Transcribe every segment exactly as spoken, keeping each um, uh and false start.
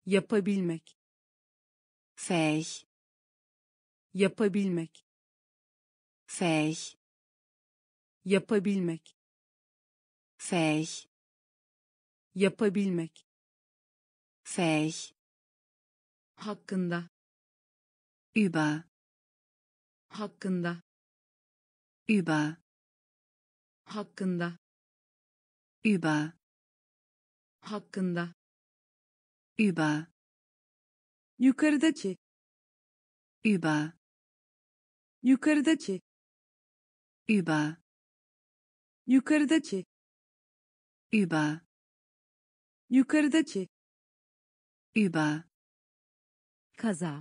yapabilmek, fähig, yapabilmek, fähig, yapabilmek, fähig, yapabilmek, fähig, hakkında, über, hakkında, über, hakkında, über, hakkında, über, yukarıdaki, über, yukarıdaki, über, yukarıdaki, über, yukarıdaki, über, kaza,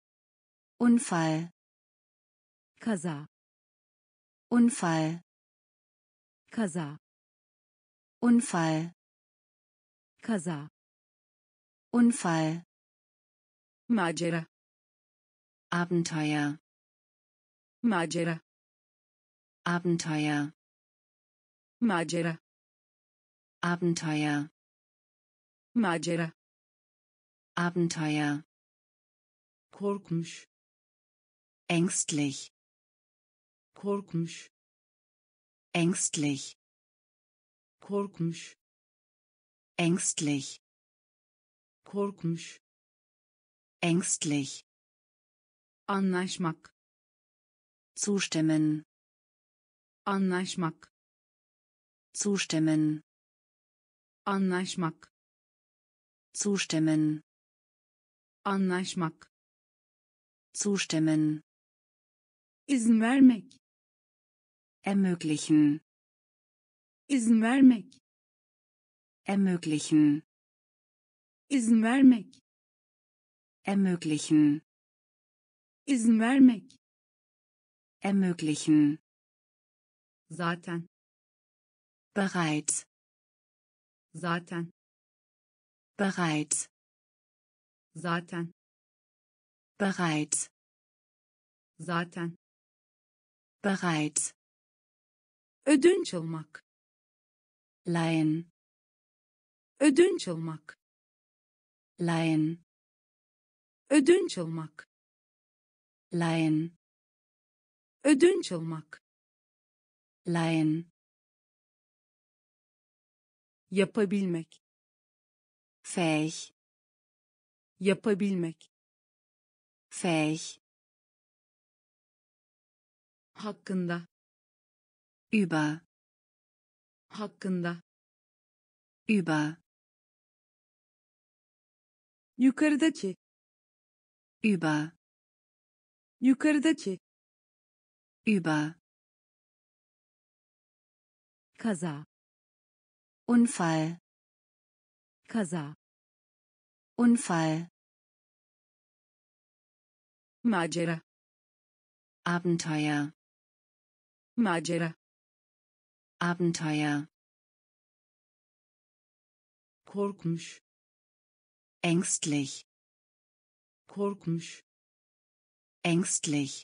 Unfall, kaza, Unfall, kaza, Unfall, kaza, Unfall, macera, Abenteuer, macera, Abenteuer, macera, Abenteuer, macera, Abenteuer, korkmuş, ängstlich, korkmuş, ängstlich, korkmuş, ängstlich, korkmuş, ängstlich, anlaşmak, zustimmen, anlaşmak, zustimmen, anlaşmak, zustimmen, anlaşmak, zustimmen, izin vermek, ermöglichen, izin vermek, ermöglichen, izin vermek, ermöglichen, izin vermek, ermöglichen, zaten, bereit, zaten, bereit, zaten, bereit, zaten, bereit, ödünç almak, leihen, ödünç almak, leihen, ödünç almak, leihen, ödünç almak, leihen, yapabilmek, fähig, yapabilmek, fähig, hakkında, über, hakkında, über, yukarıdaki, über, yukarıdaki, über, kaza, Unfall, kaza, Unfall, macera, Abenteuer, macera, Abenteuer, korkmuş, ängstlich, korkmuş, ängstlich,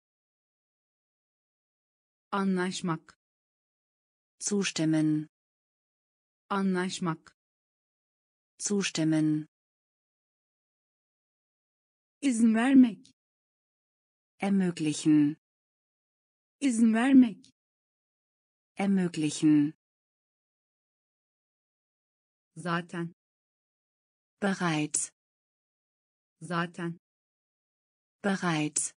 anlaşmak, zustimmen, anlaşmak, zustimmen, izin vermek, ermöglichen, izin vermek, ermöglichen, zaten, bereit, zaten, bereit,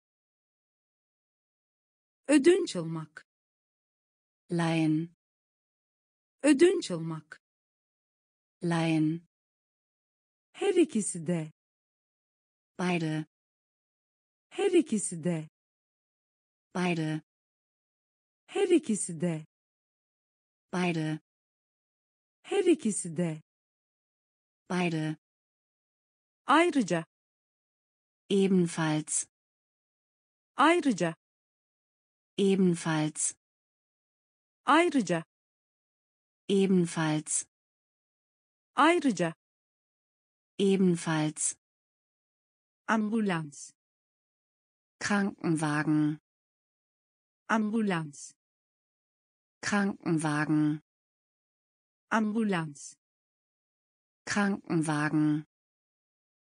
ödünç almak, leihen, ödünç almak, leihen, her ikisi de, beide, her ikisi de, beide, her ikisi de, beide, her ikisi de, beide, ayrıca, ebenfalls, ayrıca, ebenfalls, ayrıca, ebenfalls, ayrıca, ebenfalls, ambulans, Krankenwagen, ambulans, Krankenwagen, ambulans, Krankenwagen,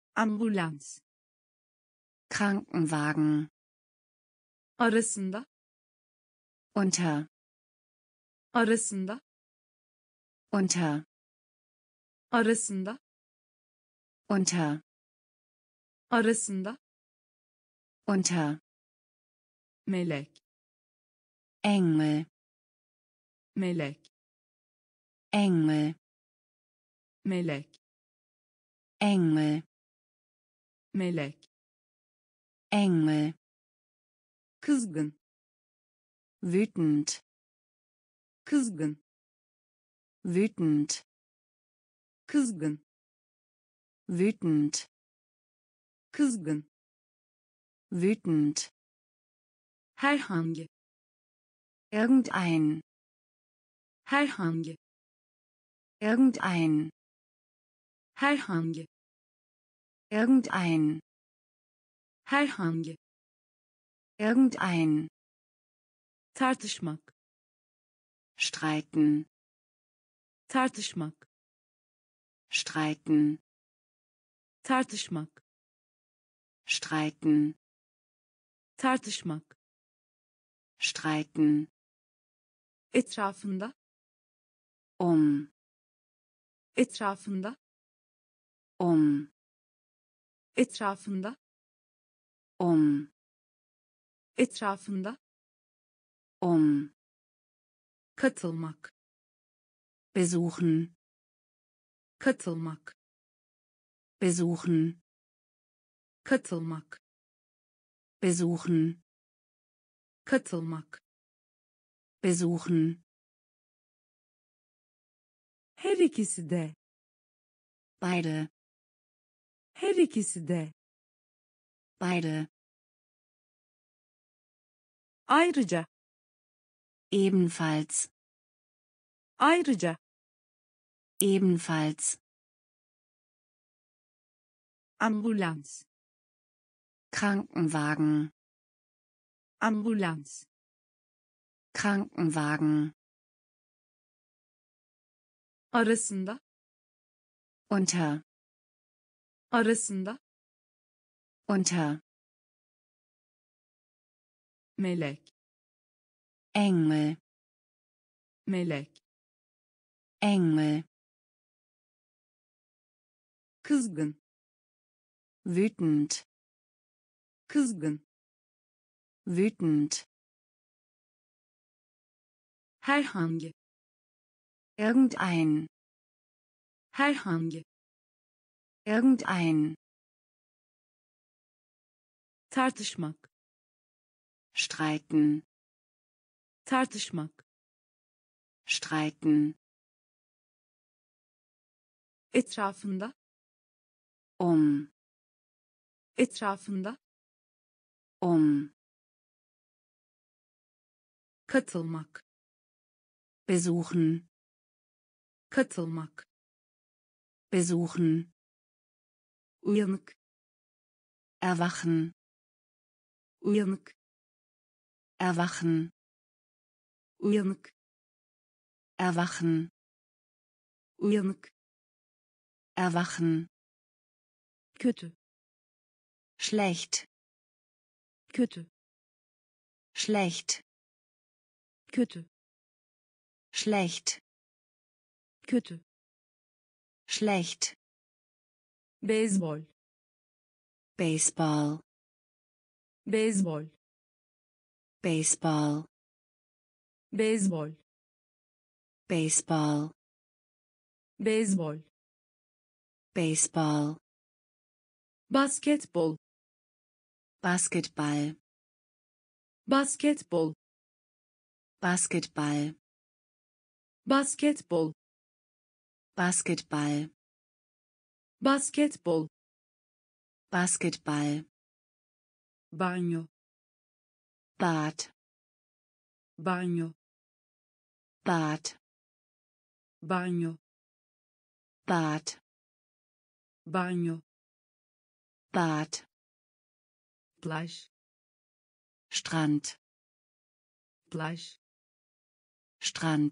ambulans, Krankenwagen, arasında, unter, arasında, unter, arasında, unter, arasında, unter, melek, Engel, melek, Engel, melek, Engel, melek, Engel, kızgın, wütend, kızgın, wütend, kızgın, wütend, kızgın, wütend, herhangi, irgendein, herhangi, irgendein, herhangi, irgendein, herhangi, irgendein, tartışmak, streiten, tartışmak, streiten, tartışmak, streiten, tartışmak, streiten, etrafında, um, etrafında, um, etrafında, um, etrafında, um, katılmak, besuchen, katılmak, besuchen, katılmak, besuchen, katılmak, besuchen, her ikisi de, beide, her ikisi de, beide, ayrıca, ebenfalls, ayrıca, ebenfalls, ambulans, Krankenwagen, ambulans, Krankenwagen, arasında, unter, arasında, unter, melek, Engel, melek, Engel, kızgın, wütend, kızgın, wütend, herhangi, irgendein, herhangi, irgendein, tartışmak, streiten, tartışmak, streiten, etrafında, um, etrafında, um, katılmak, besuchen, katılmak, besuchen, uyanık, erwachen, uyanık, erwachen, uyanık, erwachen, uyanık, erwachen, kötü, schlecht, kötü, schlecht, kötü, schlecht, kötü, schlecht, beyzbol, Baseball, beyzbol, Baseball, beyzbol, Baseball, beyzbol, Baseball, basketbol, Basketball, basketbol, Basketball, basketbol, Basketball, basketbol, Basketball, banyo, Bad, banyo, Bad, banyo, Bad, banyo, Bad, plaj, Strand, plaj, Strand,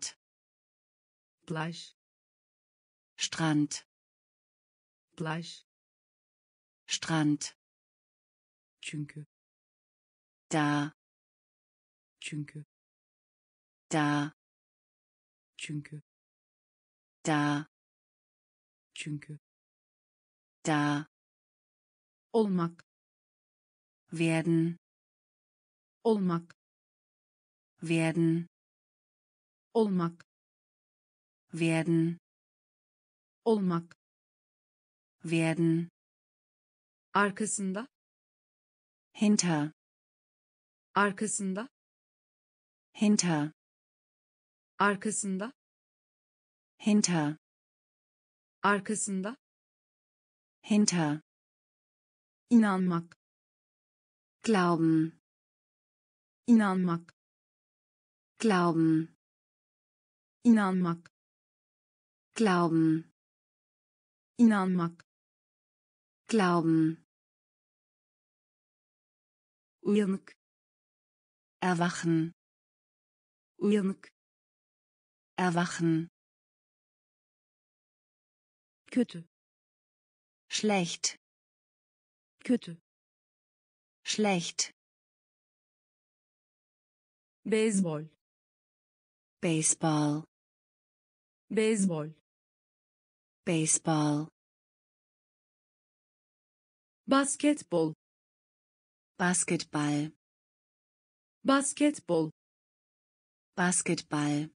plaj, Strand, plaj, Strand. Çünkü. Da. Çünkü. Da. Çünkü. Da. Çünkü. Da. Olmak. Werden. Olmak. Werden. Olmak. Werden. Olmak. Werden. Arkasında. Hinter. Arkasında. Hinter. Arkasında. Hinter. Arkasında. Hinter. İnanmak. Glauben. İnanmak. Glauben. İnanmak. Glauben. İnanmak. Glauben. Uyanık. Erwachen. Uyanık. Erwachen. Kötü. Schlecht. Kötü. Schlecht. Beyzbol. Baseball. Beyzbol. Baseball. Basketbol. Basketball. Basketbol. Basketball.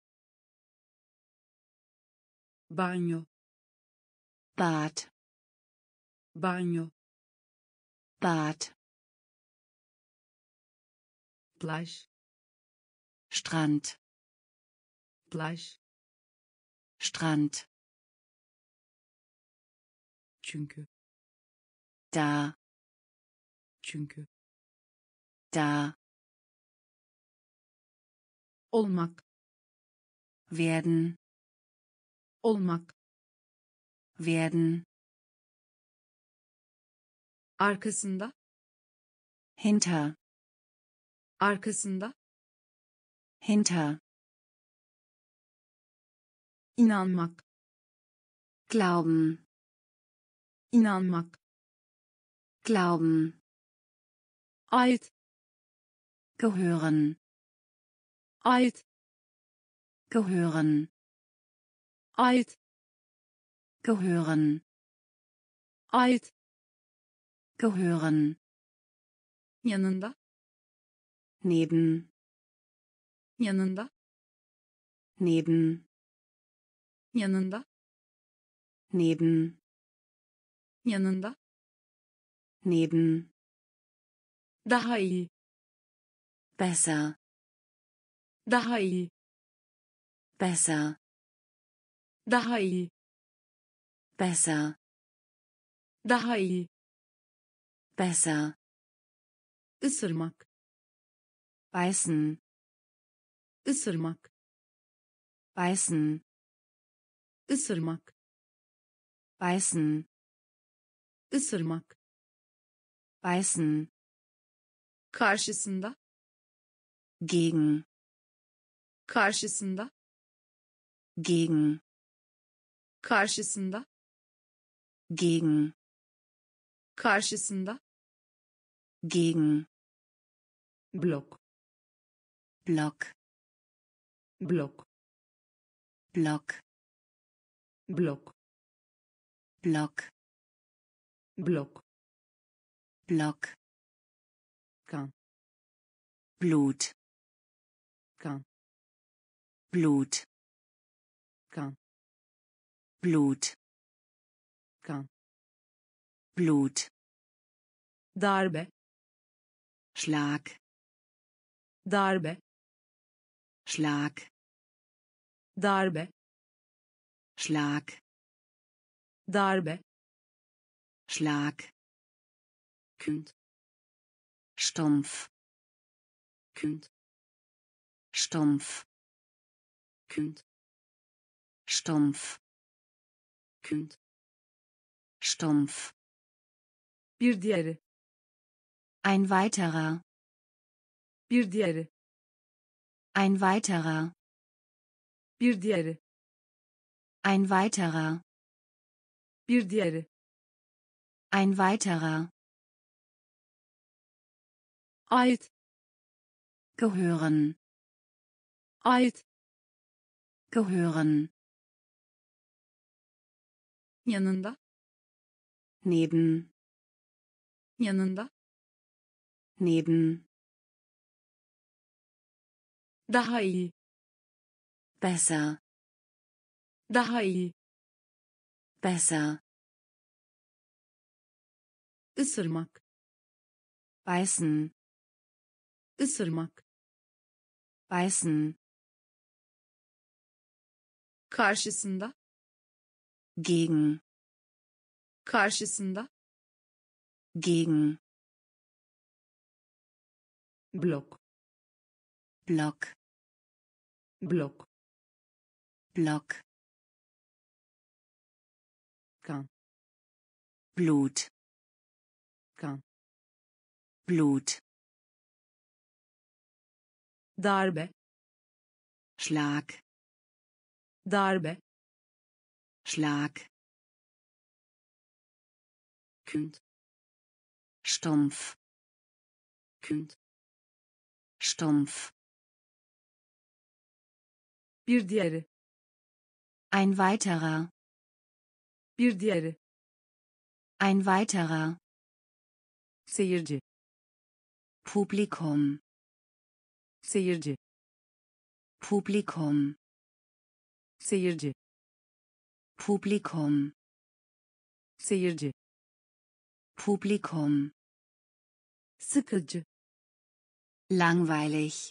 Banyo. Bad. Banyo. Bad. Plaj. Strand. Plaj. Strand. Çünkü. Da. Çünkü. Da. Olmak. Werden. Olmak. Werden. Arkasında. Hinter. Arkasında. Hinter. İnanmak. Glauben. İnanmak. Glauben. Ait. Gehören. Ait. Gehören. Ait. Gehören. Ait. Gehören. Yanında. Neben. Yanında. Neben. Yanında. Neben. Yanında. Neben. Daha iyi. Besser. Daha iyi. Besser. Daha iyi. Besser. Daha iyi. Besser. Isırmak. Beißen. Isırmak. Beißen. Isırmak. Beißen. Isırmak. Beißen. Karşısında. Gegen. Karşısında. Gegen. Karşısında. Gegen. Karşısında. Gegen. Blok. Block. Blok. Block. Blok. Block. Blok. Block. Kan. Blut. Kan. Blut. Kan. Blut. Kan. Blut. Darbe. Schlag. Darbe. Schlag. Darbe. Schlag. Darbe. Schlag. Künd. Stumpf. Künd. Stumpf. Künd. Stumpf. Künd. Stumpf. Bir diğeri. Ein weiterer. Bir diğeri. Ein weiterer. Bir diğeri. Ein weiterer. Bir diğeri. Ein weiterer. ait, Gehören. ait, Gehören. yanında, Neben. yanında, Neben. daha iyi, Besser. daha iyi, Besser. ısırmak, Beißen. ısırmak, Beißen. karşısında, Gegen. karşısında, Gegen. blok, Block. blok, Block. kan, Blut. kan, Blut. darbe, Schlag. darbe, Schlag. künd, Stumpf. künd, Stumpf. bir diğeri, Ein weiterer. bir diğeri, Ein weiterer. seyirci, Publikum. seyirci, Publikum. seyirci, Publikum. seyirci, Publikum. sıkıcı, Langweilig.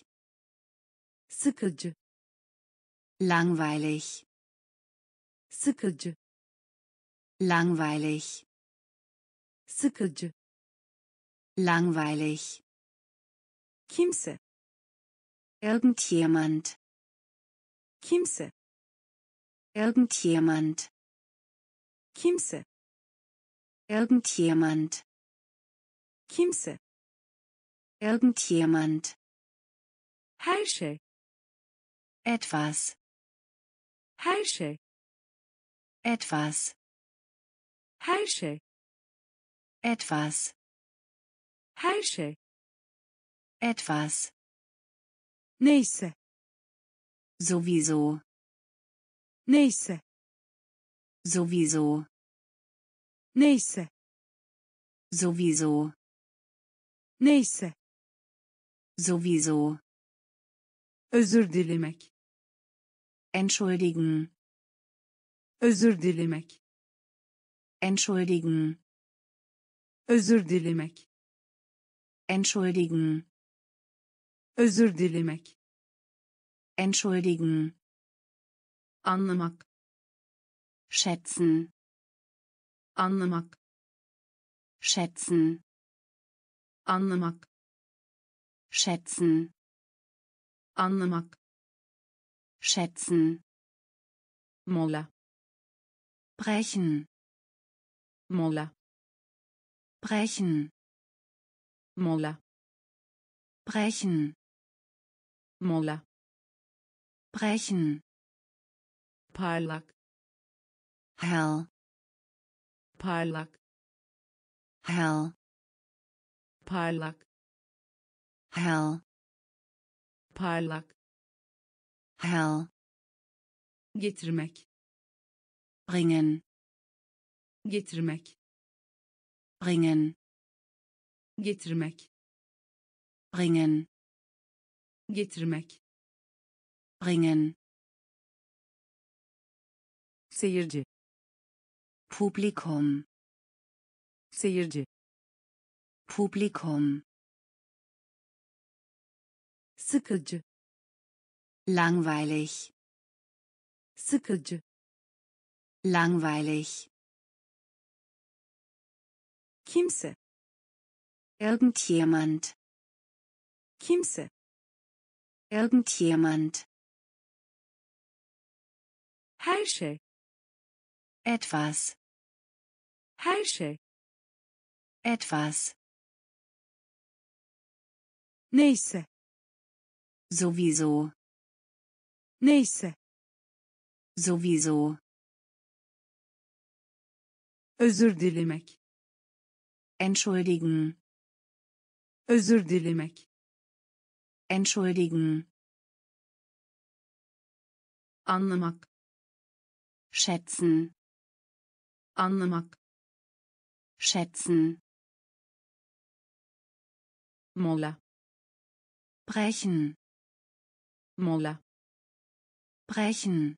sıkıcı, Langweilig. sıkıcı, Langweilig. sıkıcı, Langweilig. kimse, Irgendjemand. kimse, Irgendjemand. kimse, Irgendjemand. kimse, Irgendjemand. her şey, Etwas. her şey, Etwas. her şey, Etwas. her şey, Etwas. neyse, Sowieso. neyse, Sowieso. neyse, Sowieso. neyse, Sowieso. özür dilemek, Entschuldigen. özür dilemek, Entschuldigen. özür dilemek, Entschuldigen. özür dilemek, Entschuldigen. anlamak, Schätzen. anlamak, Schätzen. anlamak, Schätzen. anlamak, Schätzen. mola, Brechen. mola, Brechen. mola, Brechen. mola, Brechen. parlak, Hell. parlak, Hell. parlak, Hell. parlak, Hell. getirmek, Bringen. getirmek, Bringen. getirmek, Bringen. getirmek, Bringen. seyirci, Publikum. seyirci, Publikum. sıkıcı, Langweilig. sıkıcı, Langweilig. kimse, Irgendjemand. kimse, Irgendjemand. her şey, Etwas. her şey, Etwas. neyse, Sowieso. neyse, Sowieso. özür dilemek, Entschuldigen. Özür dilemek. Entschuldigen. Anlamak. Schätzen. Anlamak. Schätzen. Mola. Brechen. Mola. Brechen.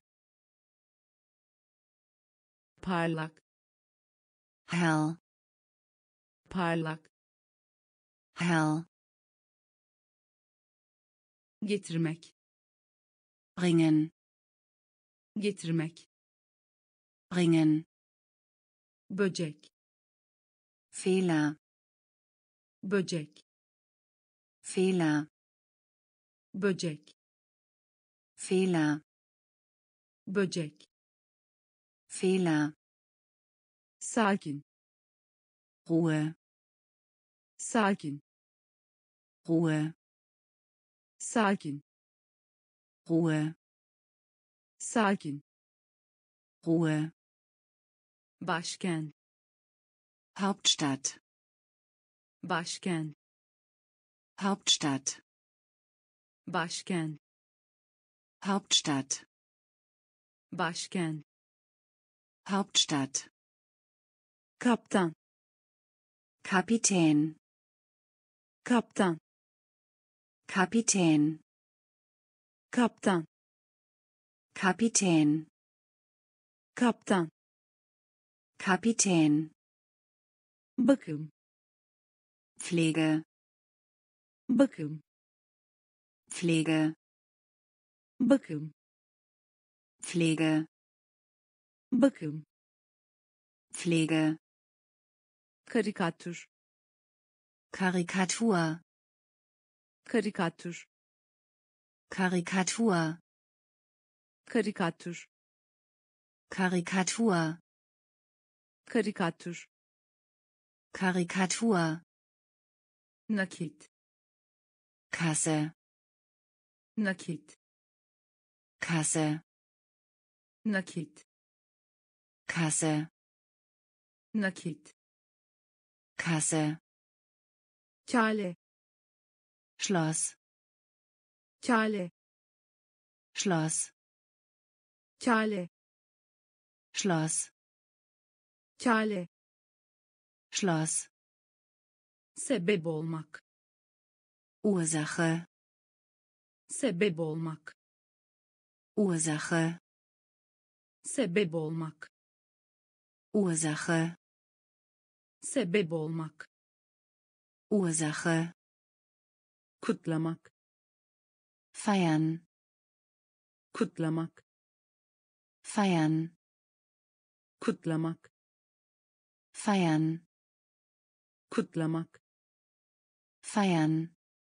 Parlak. Hell. Parlak. Hell. Getirmek. Bringen. Getirmek. Bringen. Böcek. Fehler. Böcek. Fehler. Böcek. Fehler. Böcek. Fehler. Sakin. Ruhe. Sakin. Ruhe. Sakin. Ruhe. Sakin. Ruhe. Başkent. Hauptstadt. Başkent. Hauptstadt. Başkent. Hauptstadt. Başkent. Hauptstadt. Kaptan. Kapitän. Kaptan. Kapitän. Kaptan. Kapitän. Kaptan. Kapitän. Bakım. Pflege. Bakım. Pflege. Bakım. Pflege. Bakım. Pflege. Karikatür. Karikatur. Karikatür. Karikatur. Karikatür. Karikatur. Karikatür. Karikatur. Nakit. Kasse. Nakit. Kasse. Nakit. Kasse. Nakit. Kasse. Kale. Schloss. Kale. Schloss. Kale. Schloss. Kale. Schloss. Sebep olmak. Ursache. Sebep olmak. Ursache. Sebep olmak. Ursache. Sebep olmak. Ursache. Kutlamak. Feiern. Kutlamak. Feiern. Kutlamak. Feiern. Kutlamak. Feiern.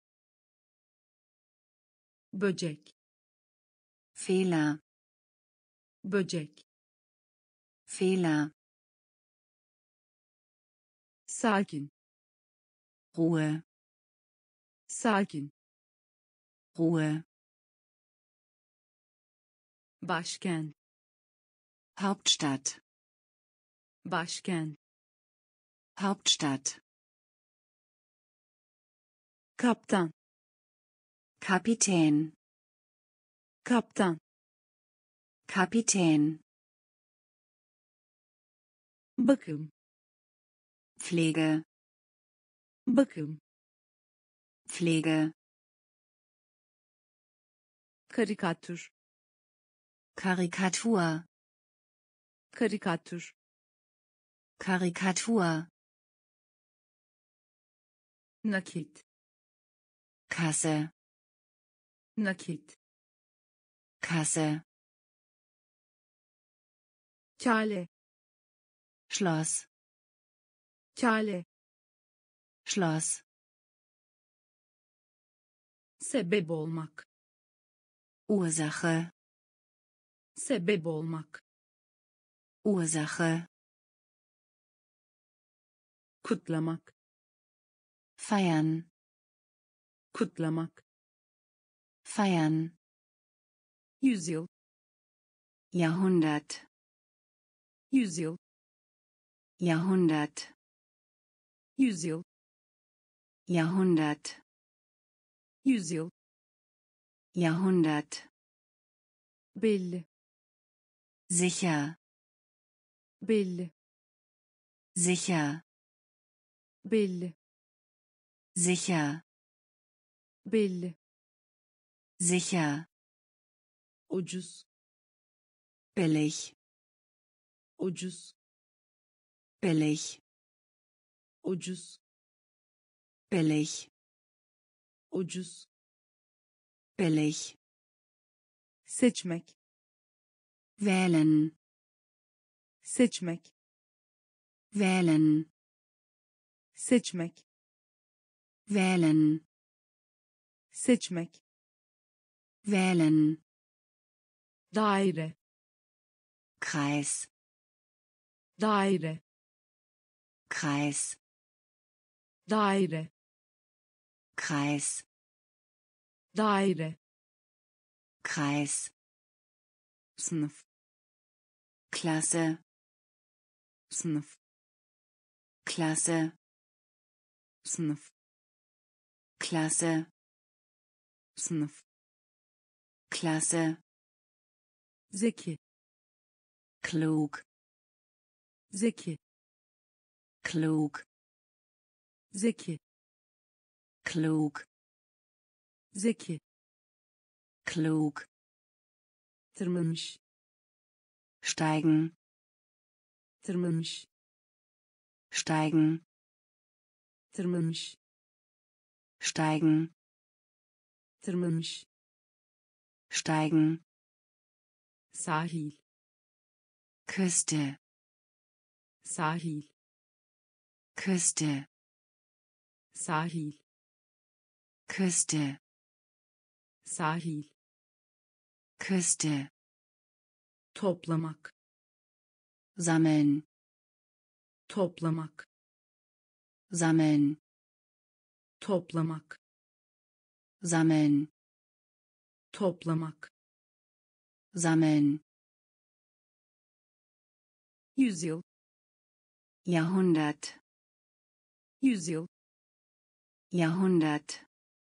Böcek. Fehler. Böcek. Fehler. Sakin. Ruhe. Sakin. Ruhe. Başkent. Hauptstadt. Başkent. Hauptstadt. Kaptan. Kapitän. Kaptan. Kapitän. Bakım. Pflege. Bakım. Pflege. Karikatür. Karikatur. Karikatür. Karikatur. Nakit. Kasse. Nakit. Kasse. Kale. Schloss. Kale. Schloss. Sebep olmak. Ursache. Sebep olmak. Ursache. Kutlamak. Feiern. Kutlamak. Feiern. Yüzyıl. Jahrhundert. Yüzyıl. Jahrhundert. Yüzyıl. Jahrhundert, Yüzyıl. Jahrhundert, Belli. sicher, Belli. sicher, Belli. sicher, Belli. sicher, Ucuz. billig, Ucuz. billig, Ucuz. billig, Ucuz. billig, Seçmek. wählen, Seçmek. wählen, Seçmek. wählen, Seçmek. wählen, Daire. Kreis, Daire. Kreis, Daire. Kreis, Daire. Kreis, Sınıf. Klasse, Sınıf. Klasse, Sınıf. Klasse, Sınıf. Klasse, Zeki. klug, Zeki. klug, Zeki. klug, Zeki. klug, Tırmanmış. steigen, Tırmanmış. steigen, Tırmanmış. steigen, Tırmanmış. steigen, Sahil. Küste, Sahil. Küste, Sahil. Küste, Sahil. Küste, Toplamak. sammeln, Toplamak. sammeln, Toplamak. sammeln, Toplamak. sammeln, Yüzyıl. Jahrhundert, Yüzyıl. Jahrhundert,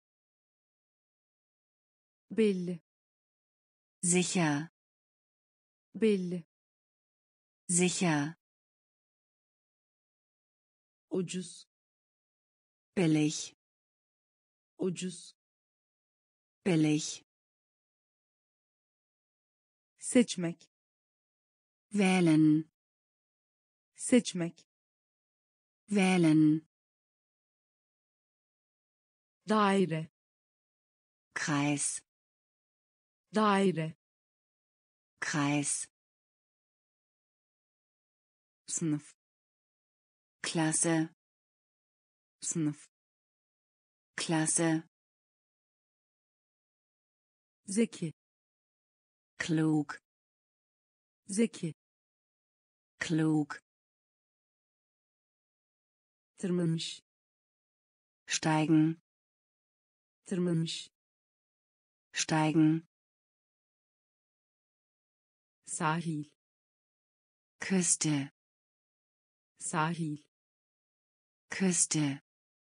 Belli. sicher, Belli. sicher, Ucuz. billig, Ucuz. billig, Seçmek. wählen, Seçmek. wählen, Daire. Kreis, Daire. Kreis, Sınıf. Klasse, Sınıf. Klasse, Zeki. klug, Zeki. klug, Tırmanmış. steigen, Tırmanmış. steigen, Sahil. Küste, Sahil. Küste,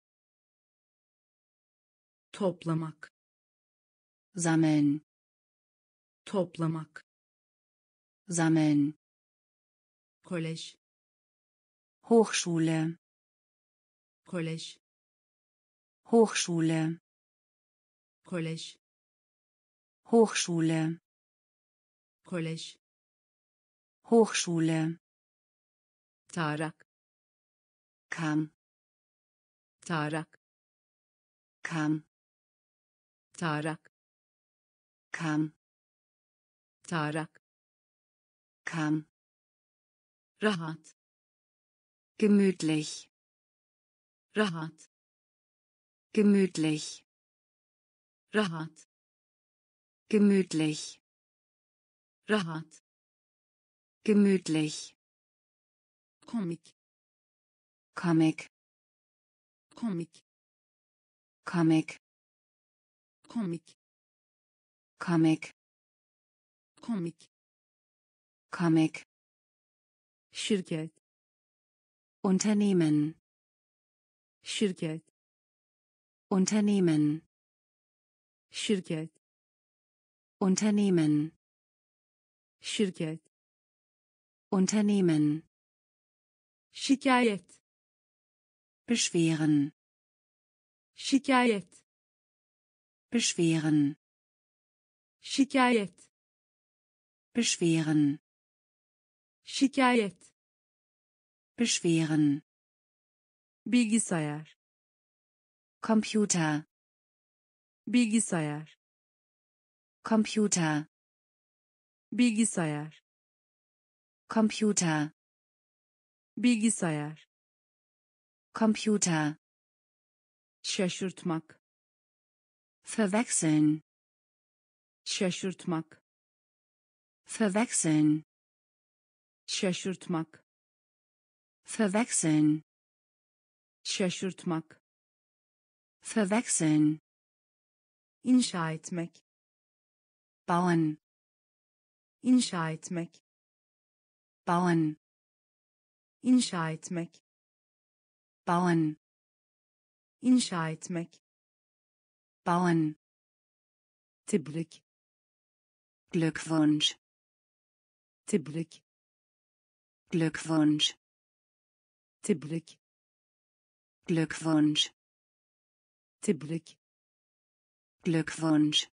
Toplamak. sammeln, Toplamak. sammeln, Kolej. Hochschule, Kolej. Hochschule, Kolej. Hochschule, Kolej. Hochschule, Tarak. Kamm, Tarak. Kamm, Tarak. Kamm, Tarak. Kamm, Rahat. gemütlich, Rahat. gemütlich, Rahat. gemütlich, Rahat. gemütlich, Komik. Comic, Komik. Comic, Komik. Comic, Komik. Comic, Şirket. Unternehmen, şirket Unternehmen, şirket Unternehmen, şirket Unternehmen, şikayet beschweren, şikayet beschweren, şikayet beschweren, şikayet beschweren, bilgisayar Computer, bilgisayar Computer, bilgisayar Computer, bilgisayar Computer, şaşırtmak verwechseln, şaşırtmak verwechseln, şaşırtmak verwechseln, şaşırtmak verwechseln, inşa etmek bauen, inşa etmek bauen, inşa etmek bauen, inşa etmek bauen, tebrik Glückwunsch, tebrik Glückwunsch, tebrik Glückwunsch, tebrik Glückwunsch,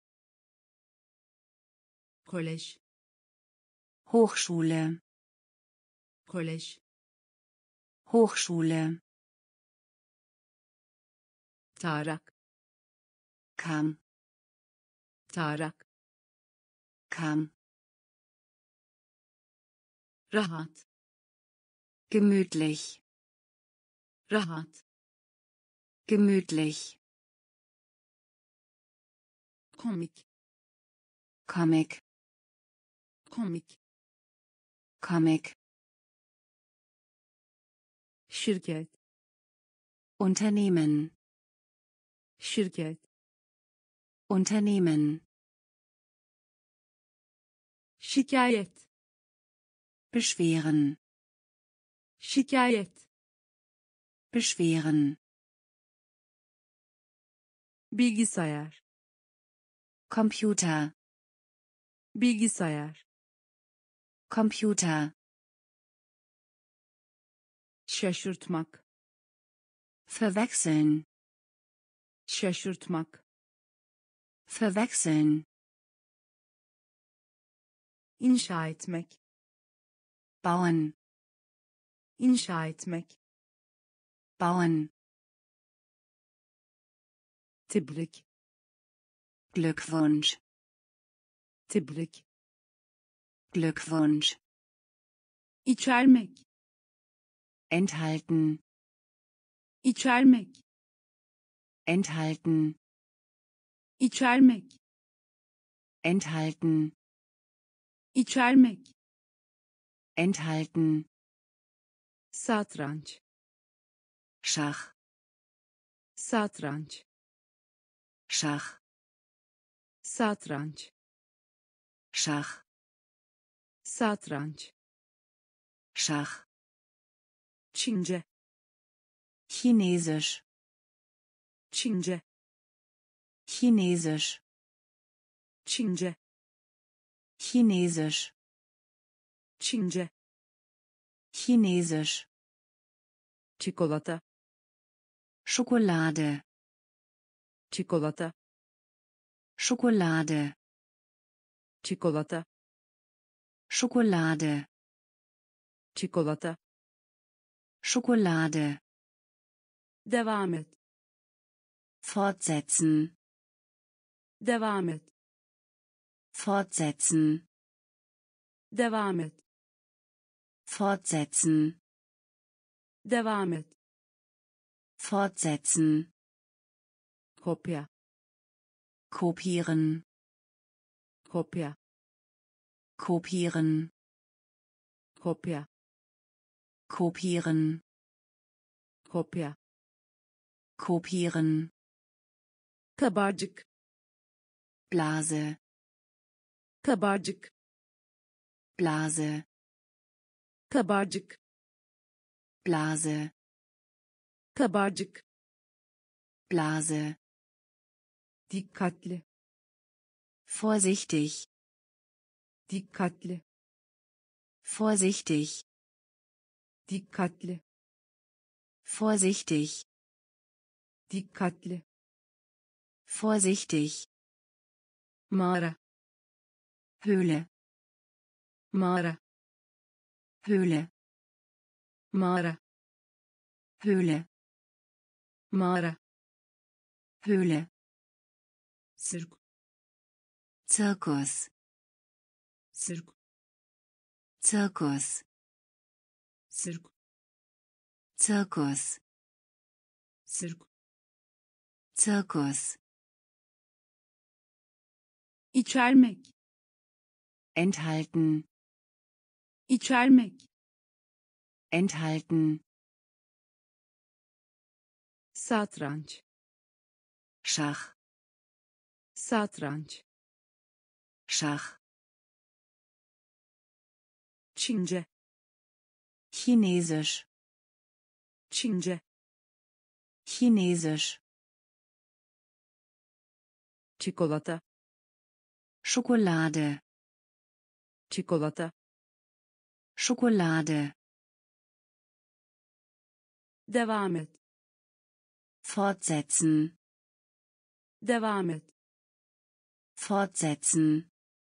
kolej Hochschule, kolej Hochschule, tarak Kam, tarak Kam, rahat gemütlich, rahat gemütlich, komik Comic, komik Comic, şirket Unternehmen, şirket Unternehmen, şikayet beschweren, şikayet beschweren, bilgisayar Computer, bilgisayar Computer, şaşırtmak verwechseln, şaşırtmak verwechseln, inşa etmek bauen, inşa etmek bauen, tebrik Glückwunsch, tebrik Glückwunsch, içermek enthalten, içermek enthalten, içermek enthalten, içermek enthalten, satranç Schach, satranç Schach, satranç Schach, satranç Schach, Çince Chinesisch, Çince Chinesisch, Çince Chinesisch, Çince Chinesisch, çikolata Schokolade, çikolata Schokolade, çikolata Schokolade, çikolata Schokolade, devam et fortsetzen, devam et fortsetzen, devam et fortsetzen, devam et fortsetzen, kopya kopieren, kopya kopieren, kopya kopieren, kopya kopieren, kabarcık Blase, kabarcık Blase, kabarcık Blase, kabarcık, Blase, dikkatli, vorsichtig, dikkatli, vorsichtig, dikkatli, vorsichtig, dikkatli, vorsichtig, mağara, Höhle, mağara, Höhle, mağara, Höhle, mağara, Höhle, sirk, Zirkus, sirk, Zirkus, sirk, Zirkus, sirk, Zirkus, içermek, enthalten, içermek, enthalten, satranç, Schach, satranç, Schach, Çince, Chinesisch, Çince, Chinesisch, çikolata, Schokolade, çikolata, Schokolade, devam et, fortsetzen, devam et, fortsetzen,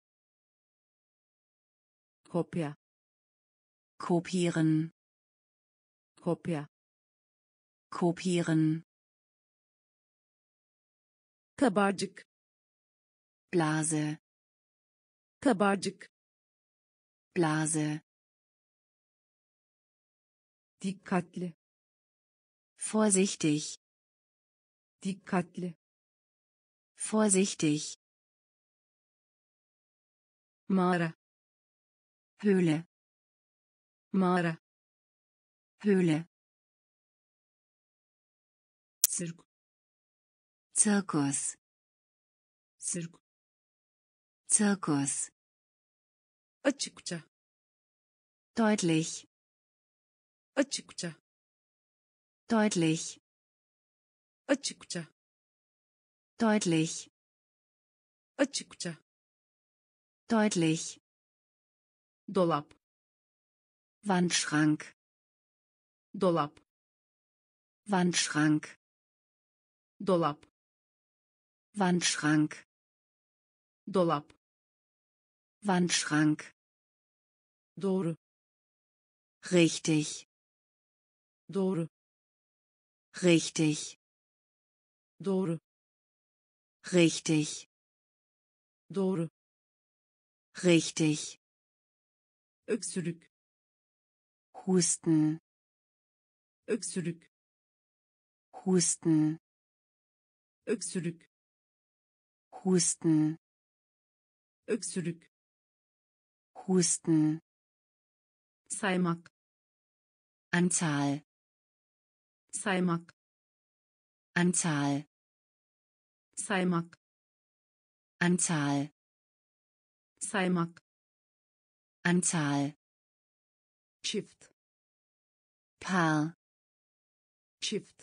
kopya, kopieren, kopya, kopieren, kabarcık, Blase, kabarcık, Blase, dikkatli, vorsichtig, dikkatli, vorsichtig, mağara, Höhle, mağara, Höhle, sirk, Zirkus, sirk, Zirkus, açıkça, deutlich, açıkça, deutlich, açıkça, deutlich, açıkça, deutlich, dolap, Wandschrank, dolap, Wandschrank, dolap, Wandschrank, dolap, Wandschrank, doğru, richtig, doğru, richtig, doğru, richtig, doğru, richtig, öksürük, Husten, öksürük, Husten, öksürük, Husten, öksürük, Husten, saymak, Anzahl, saymak, Anzahl, saymak, Anzahl, saymak, Anzahl, çift, Paar, çift,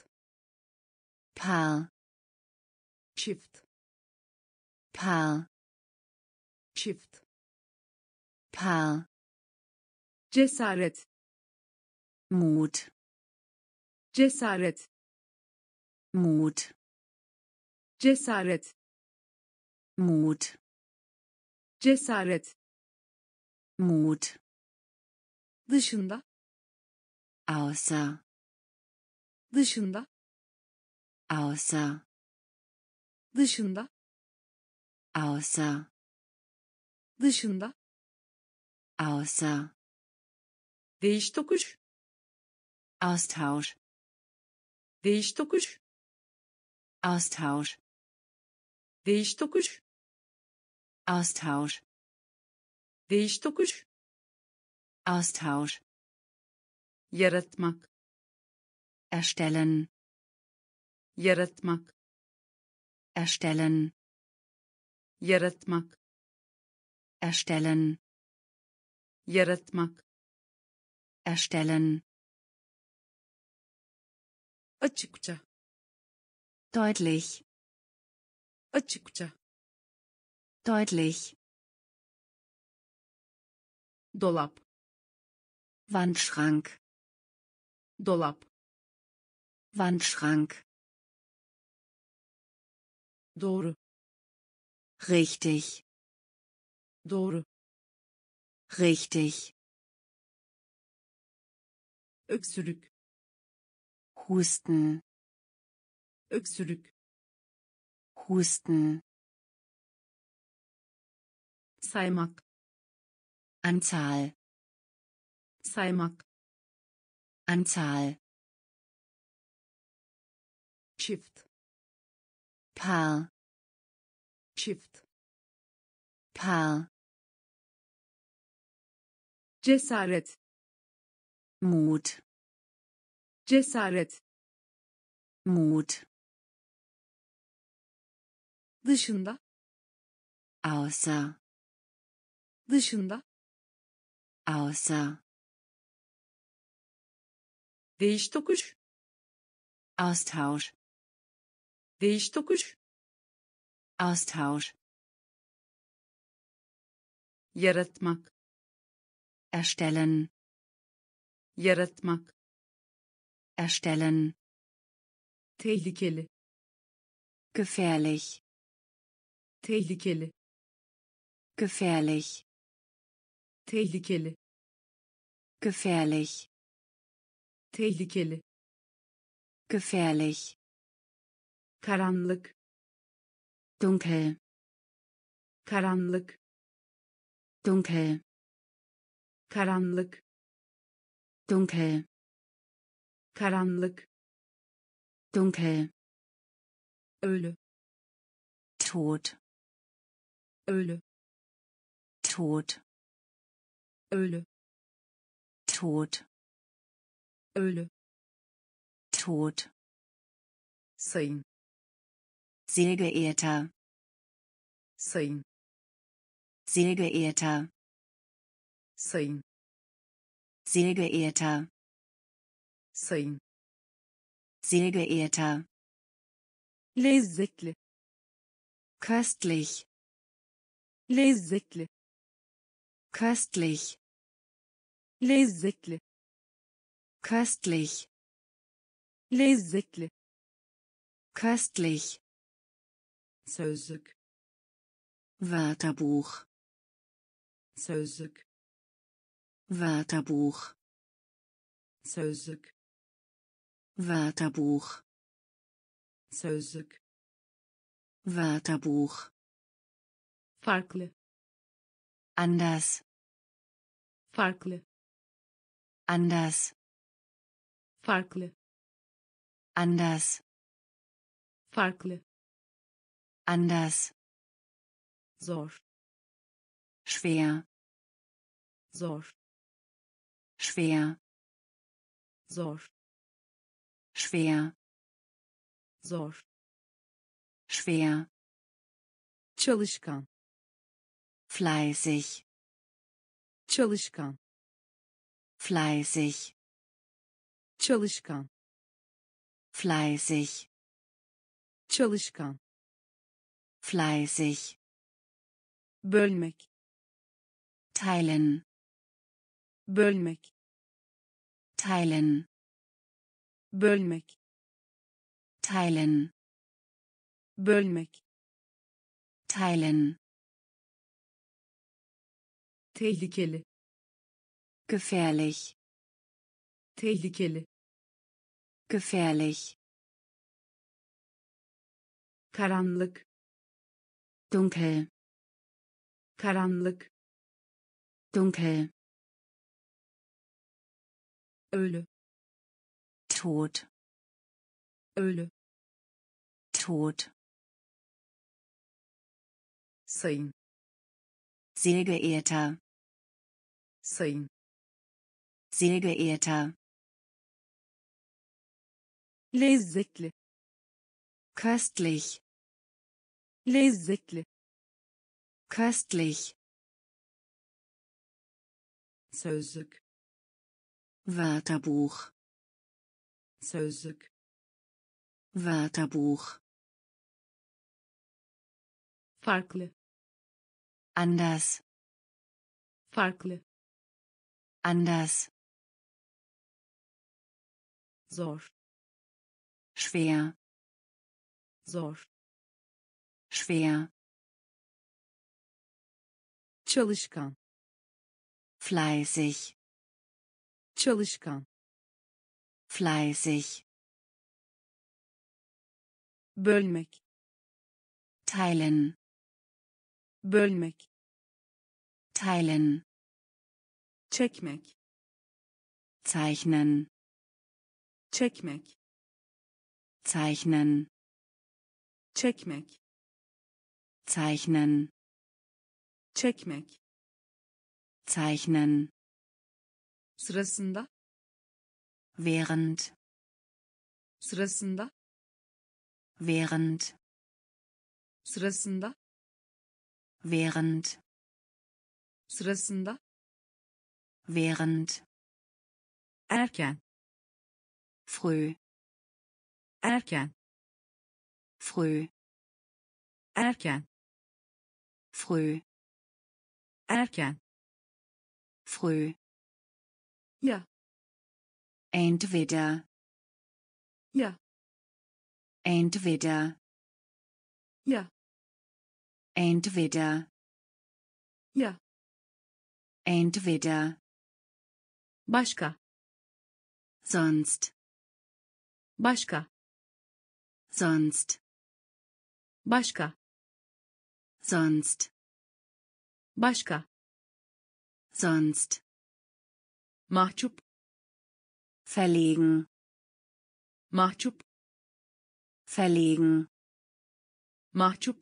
Paar, çift, Paar, çift, Paar, cesaret, Mut, cesaret, Mut, cesaret, Mut, cesaret, Mut, dışında, außer, dışında, außer, dışında, außer, dışında, außer, değiş tokuş, Austausch, değiş tokuş, Austausch, değiş tokuş, Austausch, değiş tokuş, Austausch, yaratmak, erstellen, yaratmak, erstellen, yaratmak, erstellen, yaratmak, erstellen, açıkça, deutlich, açıkça, deutlich, dolap, Wandschrank, dolap, Wandschrank, doğru, richtig, doğru, richtig, öksürük, husten, öksürük, husten, saymak, Anzahl, saymak, Anzahl, çift, Paar, çift, Paar, cesaret, Mut, cesaret, Mut, dışında, außer, dışında, außer, değiş tokuş, Austausch, değiş tokuş, Austausch, yaratmak, erstellen, yaratmak, erstellen, tehlikeli, gefährlich, tehlikeli, gefährlich, tehlikeli, gefährlich, tehlikeli, gefährlich, karanlık, dunkel, karanlık, dunkel, karanlık, dunkel, karanlık, dunkel, ölü, tot, ölü, tot, ölü, tot, ölü, tot, sayın, sehr geehrter, sayın, sehr geehrter, sayın, sehr geehrter, sayın, sehr geehrter, lezzetli, köstlich, lezzetli, köstlich, lezzetli, köstlich, lezzetli, köstlich, sözlük, Wörterbuch, sözlük, Wörterbuch, sözlük, Wörterbuch, sözlük, Wörterbuch, farklı, anders, farklı, anders, farklı, anders, farklı, anders, zor, schwer, zor, schwer, zor, schwer, zor, schwer, çalışkan, fleißig, çalışkan, fleißig, çalışkan, fleißig, çalışkan, fleißig, bölmek, teilen, bölmek, teilen, bölmek, teilen, bölmek, teilen, tehlikeli, gefährlich, tehlikeli, gefährlich, karanlık, dunkel, karanlık, dunkel, ölü, tot, ölü, tot, sayın, sehr geehrter, sayın, sehr geehrter, lezzetli, köstlich, lezzetli, köstlich, sözlük, Wörterbuch, sözlük, Wörterbuch. farklı, Anders. farklı, Anders. zor, Schwer. zor, Schwer. çalışkan, Fleißig. çalışkan, Fleißig. bölmek, Teilen. bölmek, Teilen. çekmek, Zeichnen. çekmek, Zeichnen. çekmek, Zeichnen. çekmek, Zeichnen. sırasında, Während. sırasında, Während. sırasında, Während. sırasında, Während. erken, Früh. erken, Früh. erken, Früh. erken, Früh. ya, Entweder. ya, Entweder. ya, Entweder. ya, Entweder. başka, Sonst. başka, Sonst. başka, Sonst. başka, Sonst. mahcup, Verlegen. mahcup, Verlegen. mahcup,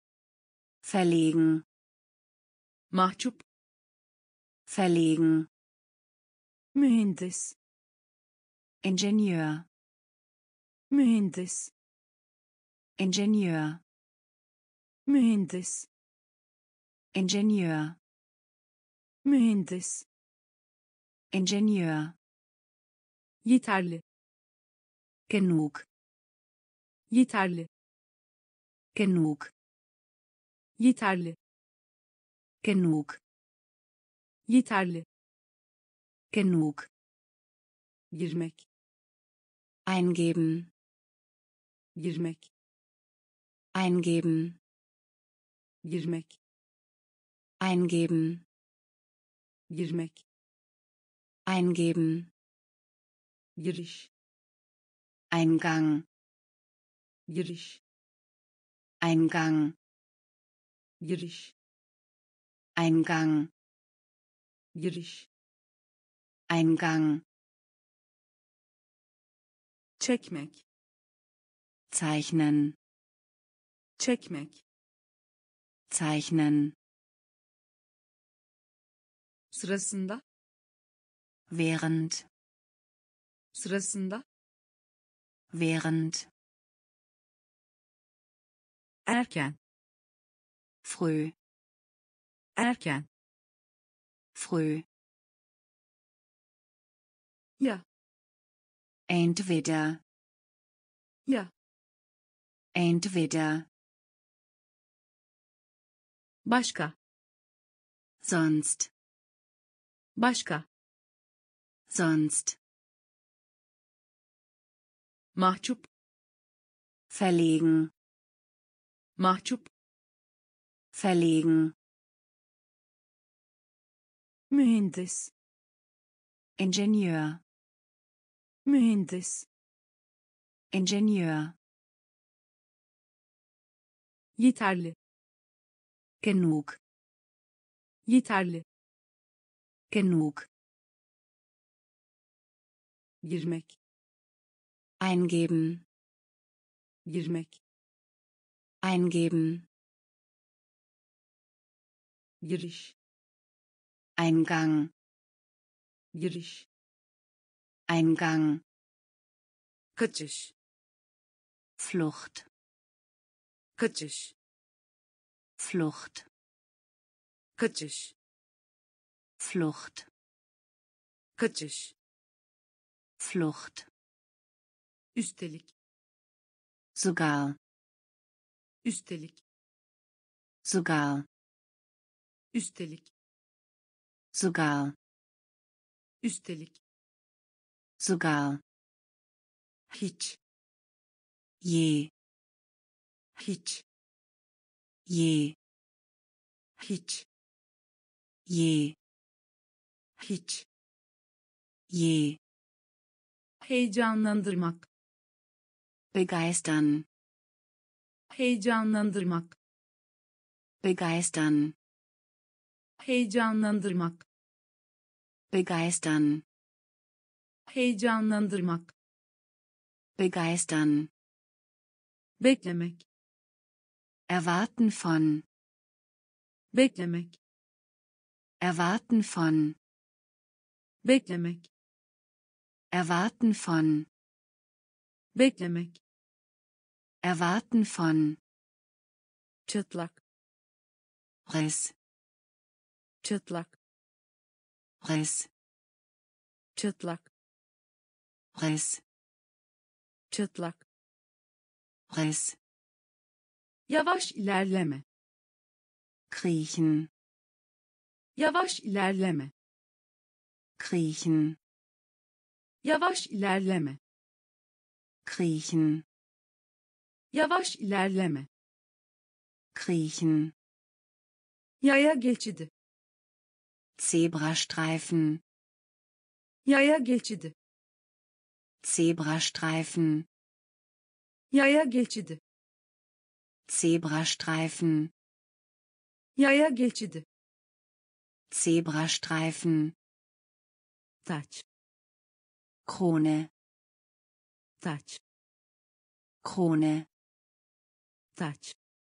Verlegen. mahcup, Verlegen. mühendis, Ingenieur. mühendis, Ingenieur. mühendis, Ingenieur. mühendis, Ingenieur. yeterli, Genug. yeterli, Genug. yeterli, Genug. yeterli, Genug. girmek, Eingeben. girmek, Eingeben. girmek, Eingeben. girmek, Eingeben. giriş, Eingang. giriş, Eingang. giriş, Eingang. giriş, Eingang. çekmek, Zeichnen. çekmek, Zeichnen. sırasında, Während. sırasında, Während. erken, Früh. erken, Früh. ya, Entweder. ya, Entweder. başka, Sonst. başka, Sonst. mahcup, Verlegen. mahcup, Verlegen. mühendis, Ingenieur. mühendis, Ingenieur. yeterli, Genug. yeterli, Genug. girmek, Eingeben. girmek, Eingeben. giriş, Eingang. giriş, Eingang. kaçış, Flucht. kaçış, Flucht. kaçış, Flucht. kaçış, Flucht. üstelik, Sogar. Üstelik. Sogar. Üstelik. Sogar. Üstelik. Sogar. Hiç. Je. Hiç. Je. Hiç. Je. Hiç. Je. Heyecanlandırmak. Begeistern. Heyecanlandırmak. Begeistern. Heyecanlandırmak. Begeistern. Heyecanlandırmak. Begeistern. Beklemek. Erwarten von. Beklemek. Erwarten von. Beklemek. Erwarten von. Beklemek. Erwarten von. Çıtlak. Riss. Çıtlak. Riss. Çıtlak. Riss. Çıtlak. Riss. Yavaş ilerleme. Kriechen. Yavaş ilerleme. Kriechen. Yavaş ilerleme. Kriechen. Yavaş ilerleme. Kriechen. Yaya geçidi. Zebrastreifen. Yaya geçidi. Zebrastreifen. Yaya geçidi. Zebrastreifen. Yaya geçidi. Zebrastreifen. Taç. Krone. Taç. Krone. Taç.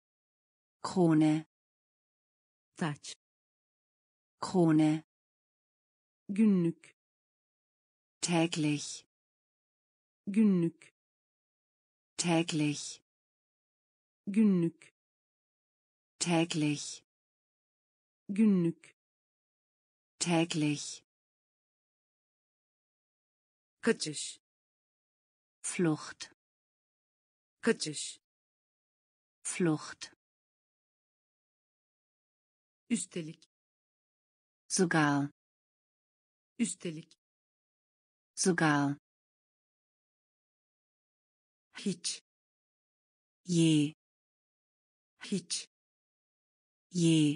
Krone. Taç. Krone. Günlük. Täglich. Günlük. Täglich. Günlük. Täglich. Günlük. Täglich. Kaçış. Flucht. Kaçış. Flucht. Üstelik. Sogar. Üstelik. Sogar. Hiç. Je. Hiç. Je.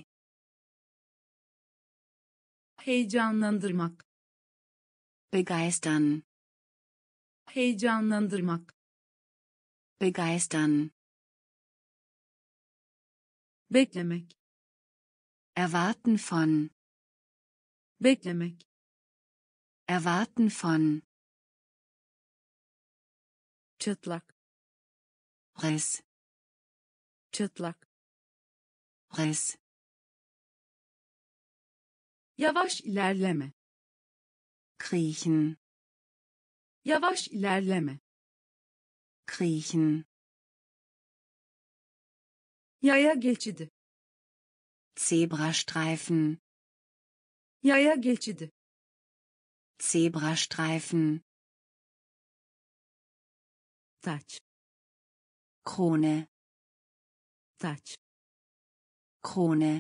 Heyecanlandırmak. Begeistern. Heyecanlandırmak. Begeistern. Beklemek. Erwarten von. Beklemek. Erwarten von. Çıtlak. Riss. Çıtlak. Riss. Yavaş ilerleme. Kriechen. Yavaş ilerleme. Kriechen. Yaya geçidi. Zebrastreifen. Yaya geçidi. Zebrastreifen. Taç. Krone. Taç. Krone.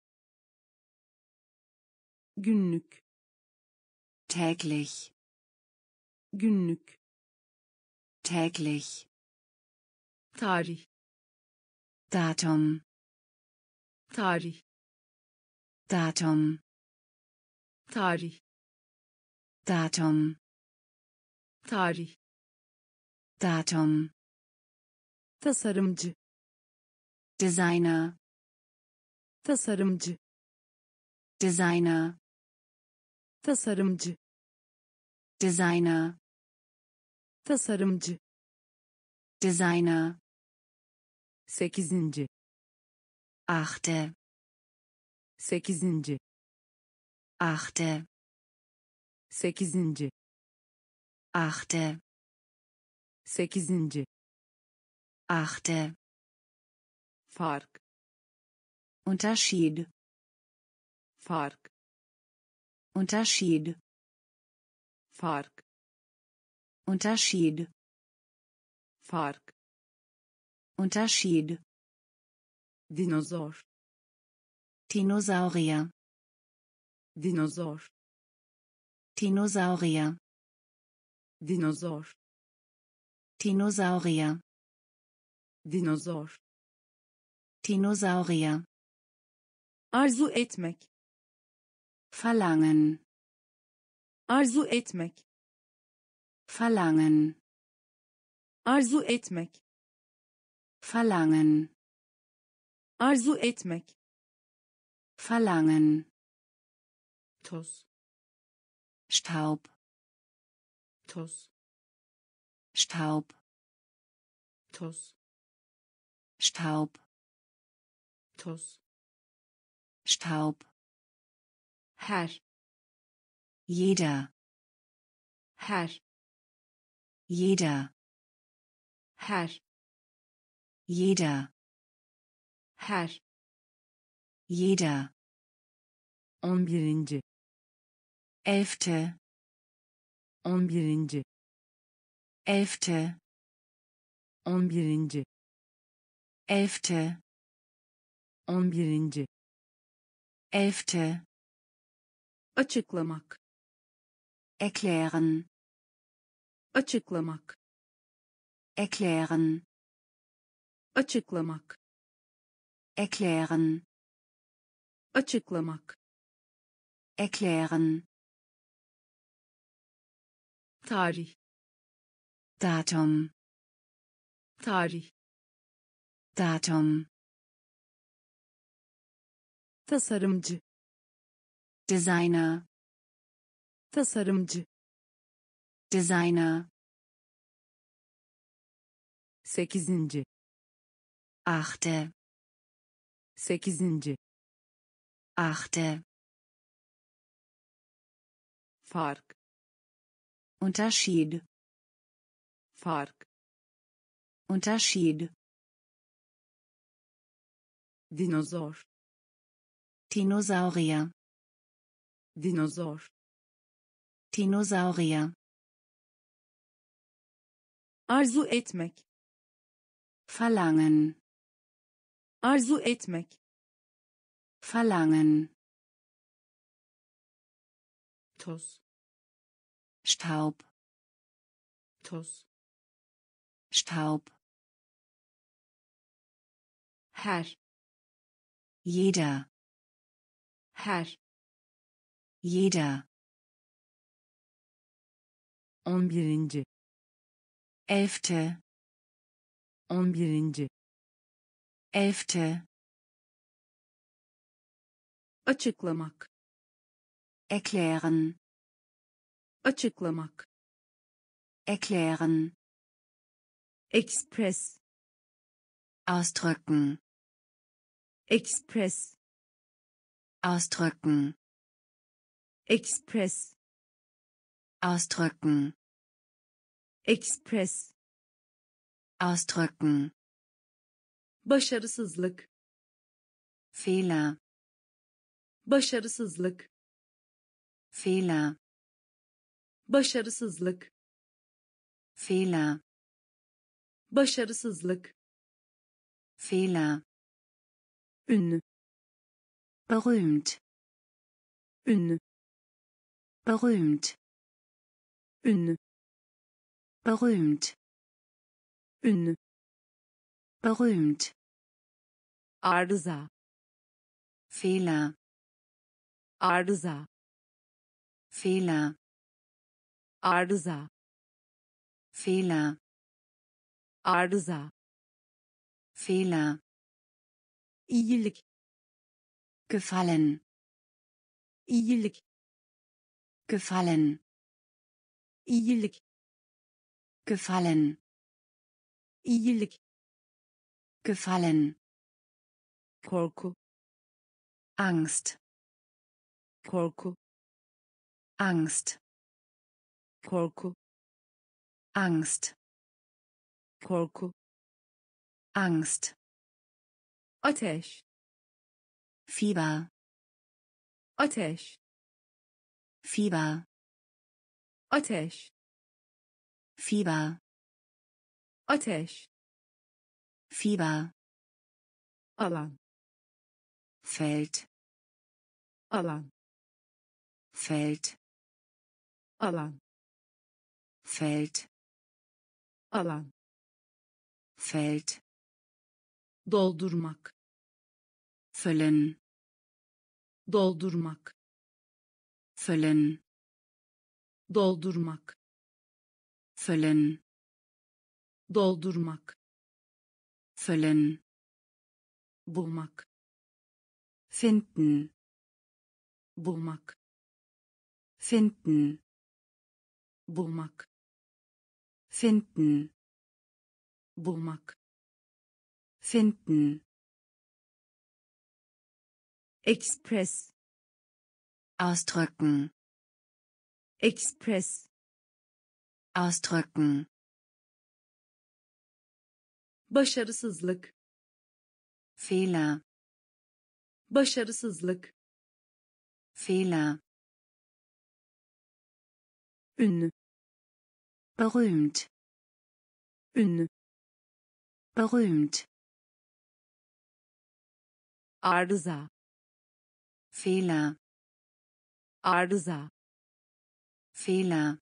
Günlük. Täglich. Günlük. Täglich. Tarih. Datum. Tarih. Datum. Tarih. Datum. Tarih. Datum. Tasarımcı. Designer. Tasarımcı. Designer. Tasarımcı. Designer. Tasarımcı. Designer. Sekizinci. Achte. Sekizinci. Achte. Sekizinci. Achte. Sekizinci. Achte. Fark. Unterschied. Fark. Unterschied. Fark. Unterschied. Fark. Unterschied. Dinozor. Dinosaurier. Dinozor. Dinosaurier. Dinozor. Dinosaurier. Dinozor. Dinosaurier. Arzu etmek. Verlangen. Arzu etmek. Verlangen. Arzu etmek. Verlangen. Arzu etmek. Verlangen. Toz. Staub. Toz. Staub. Toz. Staub. Toz. Staub. Her. Jeder. Her. Jeder. Her. Jeder. Her. Jeder. On birinci. Elfte. On birinci. Elfte. On birinci. Elfte. On birinci. Elfte. Açıklamak. Erklären. Açıklamak. Erklären. Açıklamak. Erklären. Açıklamak. Erklären. Tarih. Datum. Tarih. Datum. Tasarımcı. Designer. Tasarımcı. Designer. Sekizinci. Achte. Sekizinci. Achte. Fark. Unterschied. Fark. Unterschied. Dinozor. Dinosaurier. Dinozor. Dinosaurier. Arzu etmek. Verlangen. Arzu etmek. Verlangen. Toz. Staub. Toz. Staub. Her. Jeder. Her. Jeder. On birinci. Elfte. On birinci. Elfte. Açıklamak. Erklären. Açıklamak. Erklären. Express. Ausdrücken. Express. Ausdrücken. Express. Ausdrücken. Express. Ausdrücken. Başarısızlık. Fehler. Başarısızlık. Fehler. Başarısızlık. Fehler. Başarısızlık. Fehler. Ünlü. Berühmt. Ünlü. Berühmt. Ünlü. Berühmt. Ünlü. Berühmt. Arıza. Fehler. Arıza. Fehler. Arıza. Fehler. Arıza. Fehler. İyilik. Gefallen. İyilik. Gefallen. İyilik. Gefallen. İyilik. Gefallen. Korku. Angst. Korku. Angst. Korku. Angst. Korku. Angst. Ateş. Fieber. Ateş. Fieber. Ateş. Fieber. Ateş. Fieber, alan, Feld, alan, Feld, alan, Feld, alan, Feld, doldurmak, füllen, doldurmak, füllen, doldurmak, füllen, doldurmak, füllen, bulmak, finden, bulmak, finden, bulmak, finden, bulmak, finden, express, ausdrücken, express, ausdrücken, başarısızlık, Fehler, başarısızlık, Fehler, ünlü, berühmt, ünlü, berühmt, arıza, Fehler, arıza, Fehler,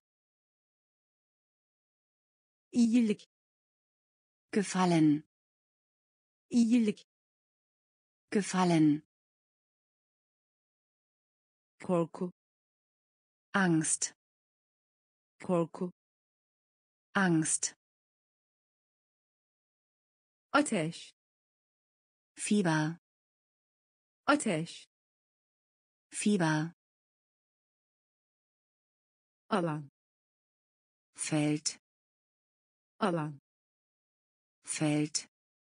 iyilik, gefallen, iyilik, gefallen, korku, Angst, korku, Angst, ateş, Fieber, ateş, Fieber, alan, Feld, alan, Feld,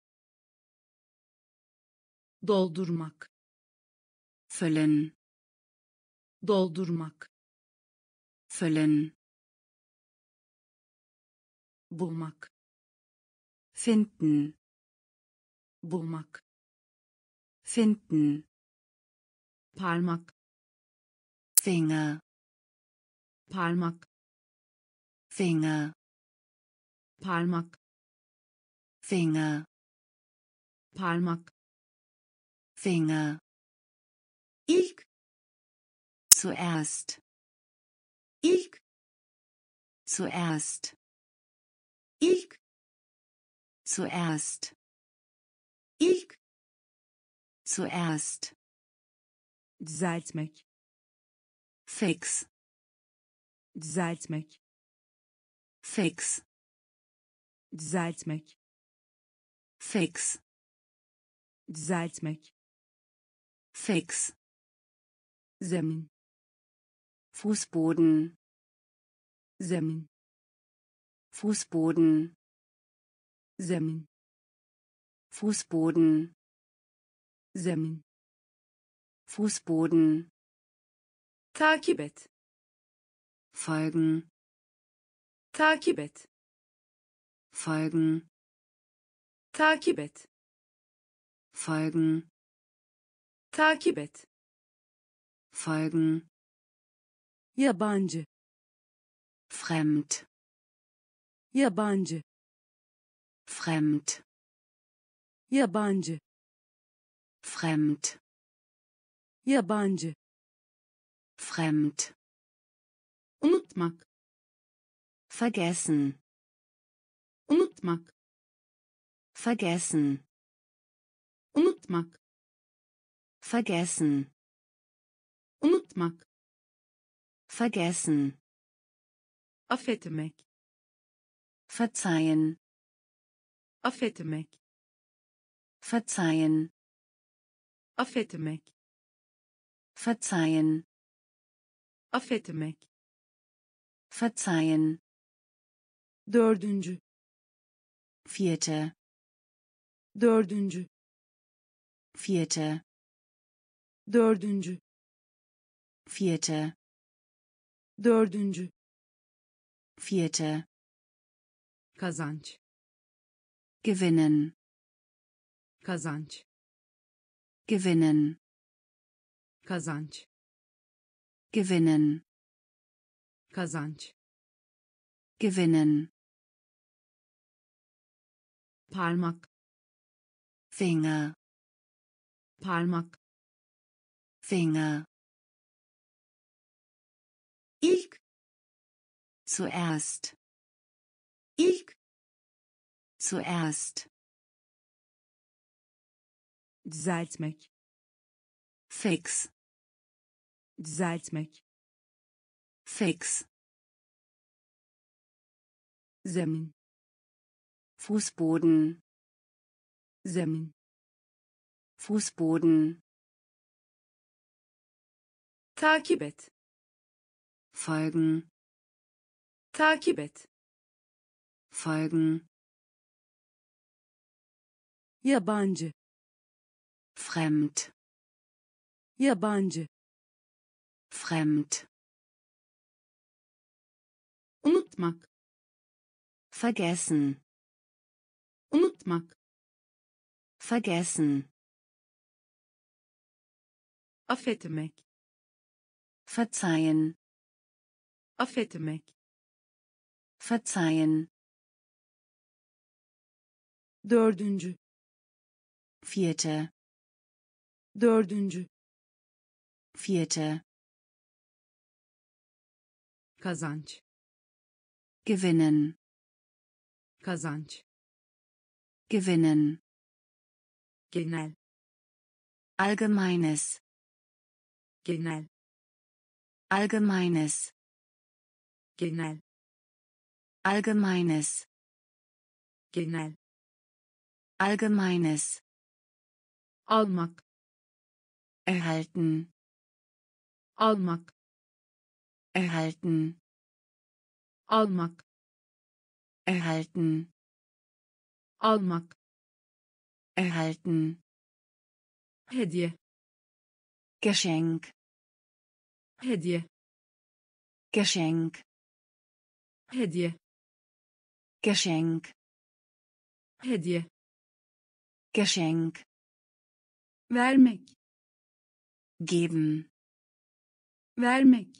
doldurmak, füllen, doldurmak, füllen, bulmak, finden, bulmak, finden, parmak, Finger, parmak, Finger, parmak, Finger, parmak, Finger, ilk, zuerst, ilk, zuerst, ilk, zuerst, ilk, zuerst, düzeltmek, fix, düzeltmek, fix, düzeltmek, fix, düzeltmek, fix, zemin, Fußboden, zemin, Fußboden, zemin, Fußboden, zemin, Fußboden, takip et, folgen, takip et, folgen, takip et, folgen, takip et, folgen, yabancı, fremd, yabancı, fremd, yabancı, fremd, yabancı, fremd, unutmak, vergessen, unutmak, vergessen, unutmak, vergessen, unutmak, vergessen, affetmek, verzeihen, affetmek, verzeihen, affetmek, verzeihen, affetmek, verzeihen, dördüncü, vierte, dördüncü, vierte, dördüncü, vierte, dördüncü, vierte, kazanç, gewinnen, kazanç, gewinnen, kazanç, gewinnen, kazanç, gewinnen, parmak, Finger, parmak, Finger, ilk, zuerst, ilk, zuerst, düzeltmek, fix, düzeltmek, fix, zemin, Fußboden, zemin, Fußboden, takip et, folgen, takip et, folgen, yabancı, fremd, yabancı, fremd, unutmak, vergessen, unutmak, vergessen, affetmek, verzeihen, affetmek, verzeihen, dördüncü, vierte, dördüncü, vierte, kazanç, gewinnen, kazanç, gewinnen, genel, allgemeines, genel, allgemeines, genel, allgemeines, genel, allgemeines, almak, erhalten, almak, erhalten, almak, erhalten, almak, erhalten, hediye, Geschenk, hediye, Geschenk, hediye, Geschenk, hediye, Geschenk, vermek, geben, vermek,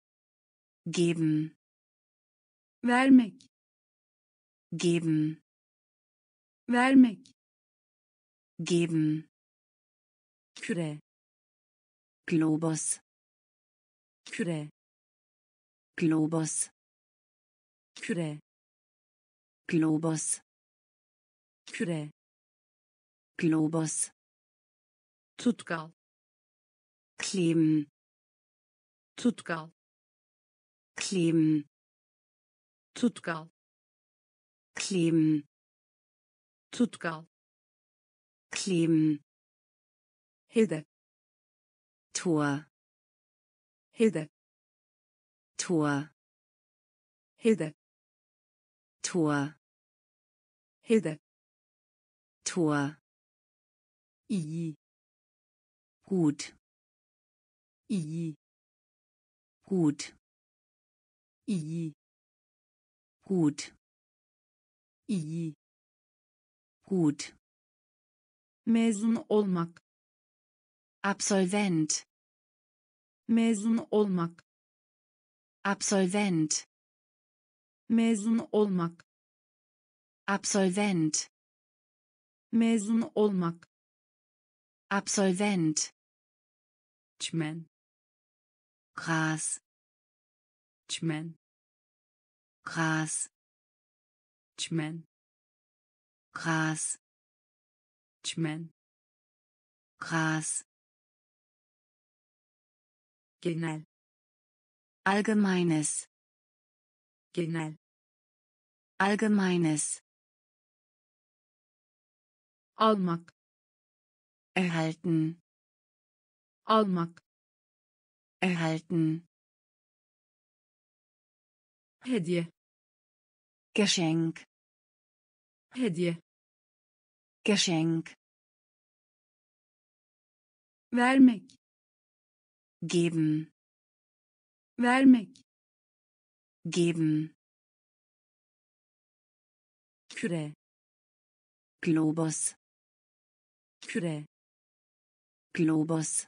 geben, vermek, geben, vermek, geben, küre, Globus, küre, Globus, küre, Globus, küre, Globus, tutkal, kleben, tutkal, kleben, tutkal, kleben, tutkal, kleben, hedef, Tor, hedef, Tor, hedef, Tor, hedef, Tor, iyi, gut, iyi, gut, iyi, gut, iyi, gut, mezun olmak, Absolvent, mezun olmak, Absolvent, mezun olmak, Absolvent, mezun olmak, Absolvent, çmen, Gras, çmen, Gras, çmen, Gras, çmen, Gras, genel, allgemeines, genel, allgemeines, almak, erhalten, almak, erhalten, hediye, Geschenk, hediye, Geschenk, vermek, geben, vermek, geben, küre, Globus, küre, Globus,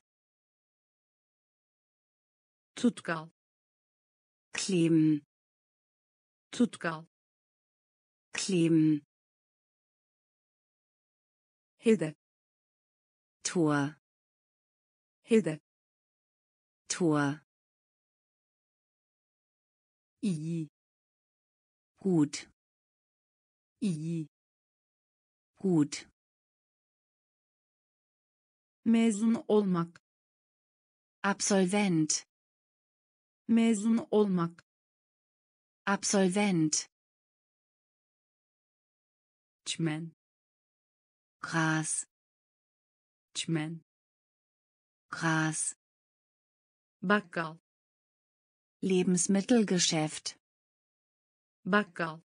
tutkal, kleben, tutkal, kleben, hedef, Tor, hedef, Tor, iyi, gut, iyi, gut, mezun olmak, Absolvent, mezun olmak, Absolvent, çimen, Gras, çimen, Gras, bakkal, Lebensmittelgeschäft, bakkal,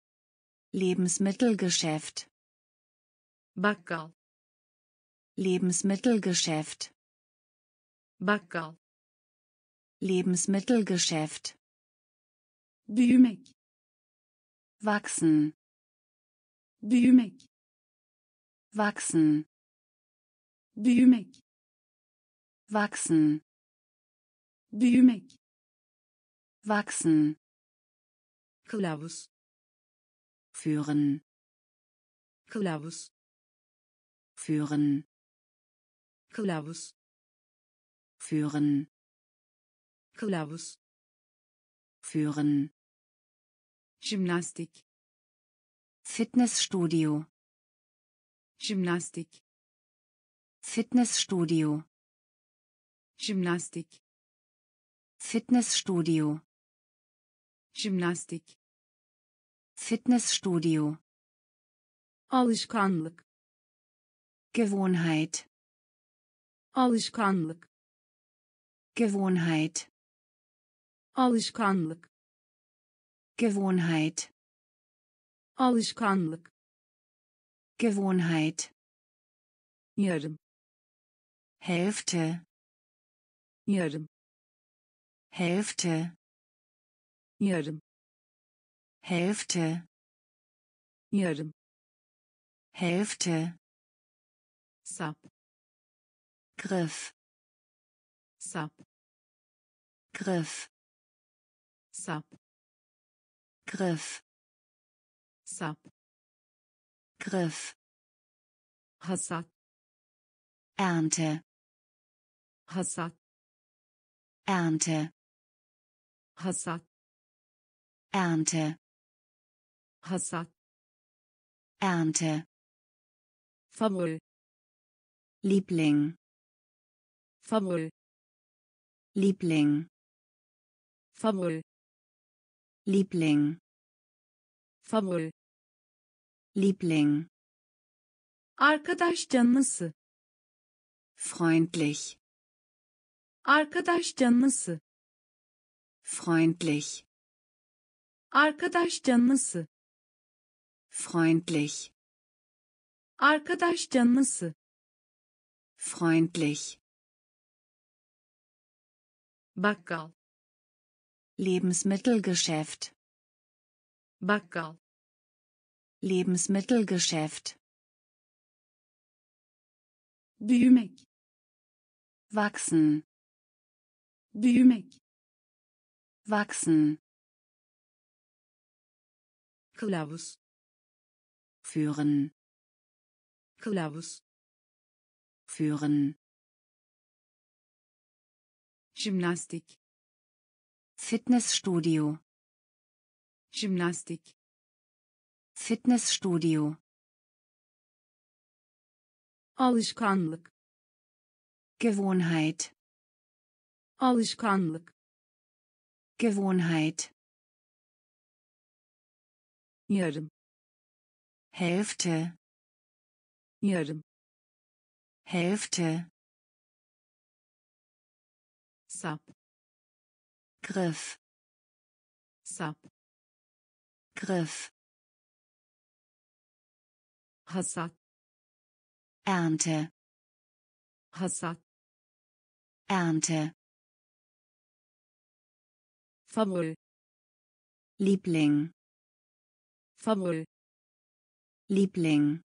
Lebensmittelgeschäft, bakkal, Lebensmittelgeschäft, bakkal, Lebensmittelgeschäft, büyümek, wachsen, büyümek, wachsen, büyümek, wachsen, büyümek, wachsen, kılavuz, führen, kılavuz, führen, kılavuz, führen, kılavuz, führen, jimnastik, Fitnessstudio, jimnastik, Fitnessstudio, jimnastik, Fitnessstudio, jimnastik, Fitnessstudio, alışkanlık, Gewohnheit, alışkanlık, Gewohnheit, alışkanlık, Gewohnheit, alışkanlık, Gewohnheit, yarım, Hälfte, yarım, Hälfte, yarım, Hälfte, yarım, Hälfte, sap, Griff, sap, Griff, sap, Griff, sap, Griff, hasat, Ernte, hasat, Ernte, hasat, Ernte, hasat, Ernte, favori, Liebling, favori, Liebling, favori, Liebling, favori, Liebling, arkadaş canlısı, freundlich, arkadaş canlısı, freundlich, arkadaş canlısı, freundlich, arkadaş canlısı, freundlich, bakkal, Lebensmittelgeschäft, bakkal, Lebensmittelgeschäft, büyümek, wachsen, büyümek, wachsen, kılavuz, führen, kılavuz, führen, jimnastik, Fitnessstudio, jimnastik, Fitnessstudio, alışkanlık, Gewohnheit, alışkanlık, Gewohnheit, yarım, Hälfte, yarım, Hälfte, sap, Griff, sap, Griff, hasat, Ernte, hasat, Ernte, favori, Liebling, favori, Liebling,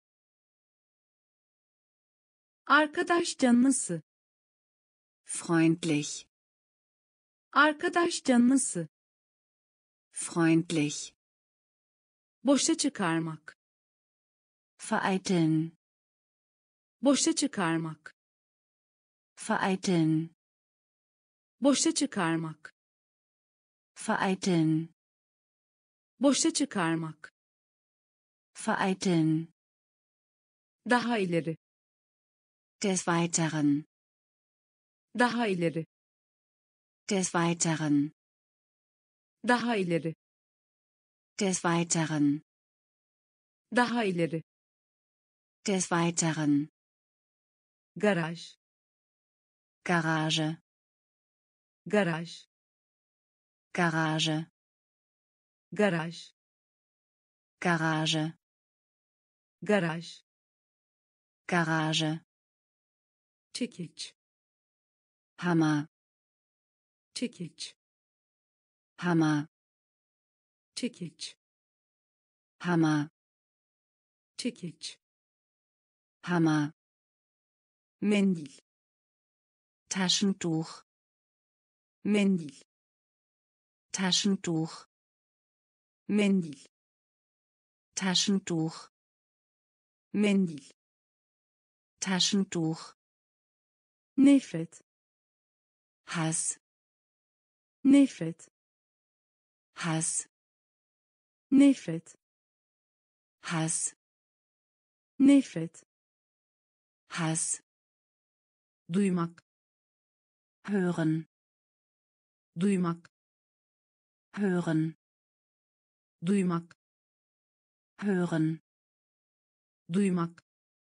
arkadaş canlısı, freundlich, arkadaş canlısı, freundlich, boşa çıkarmak, vereiteln, boşa çıkarmak, vereiteln, boşa çıkarmak, vereiteln, boşa çıkarmak, vereiteln, daha ileri, des Weiteren, daha ileri, des Weiteren, daha ileri, des Weiteren, daha ileri, des Weiteren, garaj, Garage, garaj, Garage, garaj, Garage, garaj, Garage, çekiç, Hammer, çekiç, Hammer, çekiç, Hammer, çekiç, Hammer, mendil, Taschentuch, mendil, Taschentuch, mendil, Taschentuch, mendil, Taschentuch, nefret, Hass, nefret, Hass, nefret, Hass, nefret, Hass, duymak, hören, duymak, hören, duymak, hören, duymak,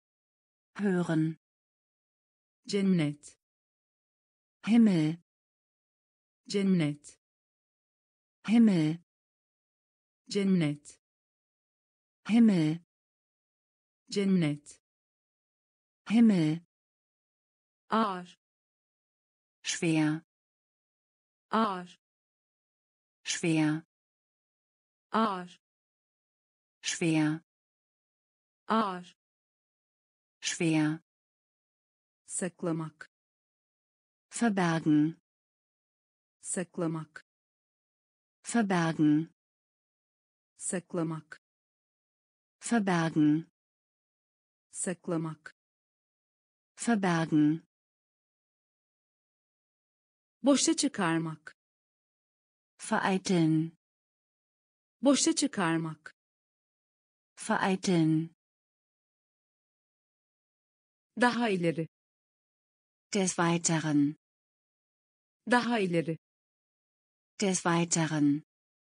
hören, cennet, Himmel, cennet, Himmel, cennet, Himmel, cennet, Himmel, ağır, schwer, ağır, schwer, ağır, schwer, ağır, schwer, saklamak, verbergen, saklamak, verbergen, saklamak, verbergen, saklamak, verbergen, boşa çıkarmak, vereiteln, boşa çıkarmak, vereiteln, daha ileri, des Weiteren, daha ileri, des Weiteren,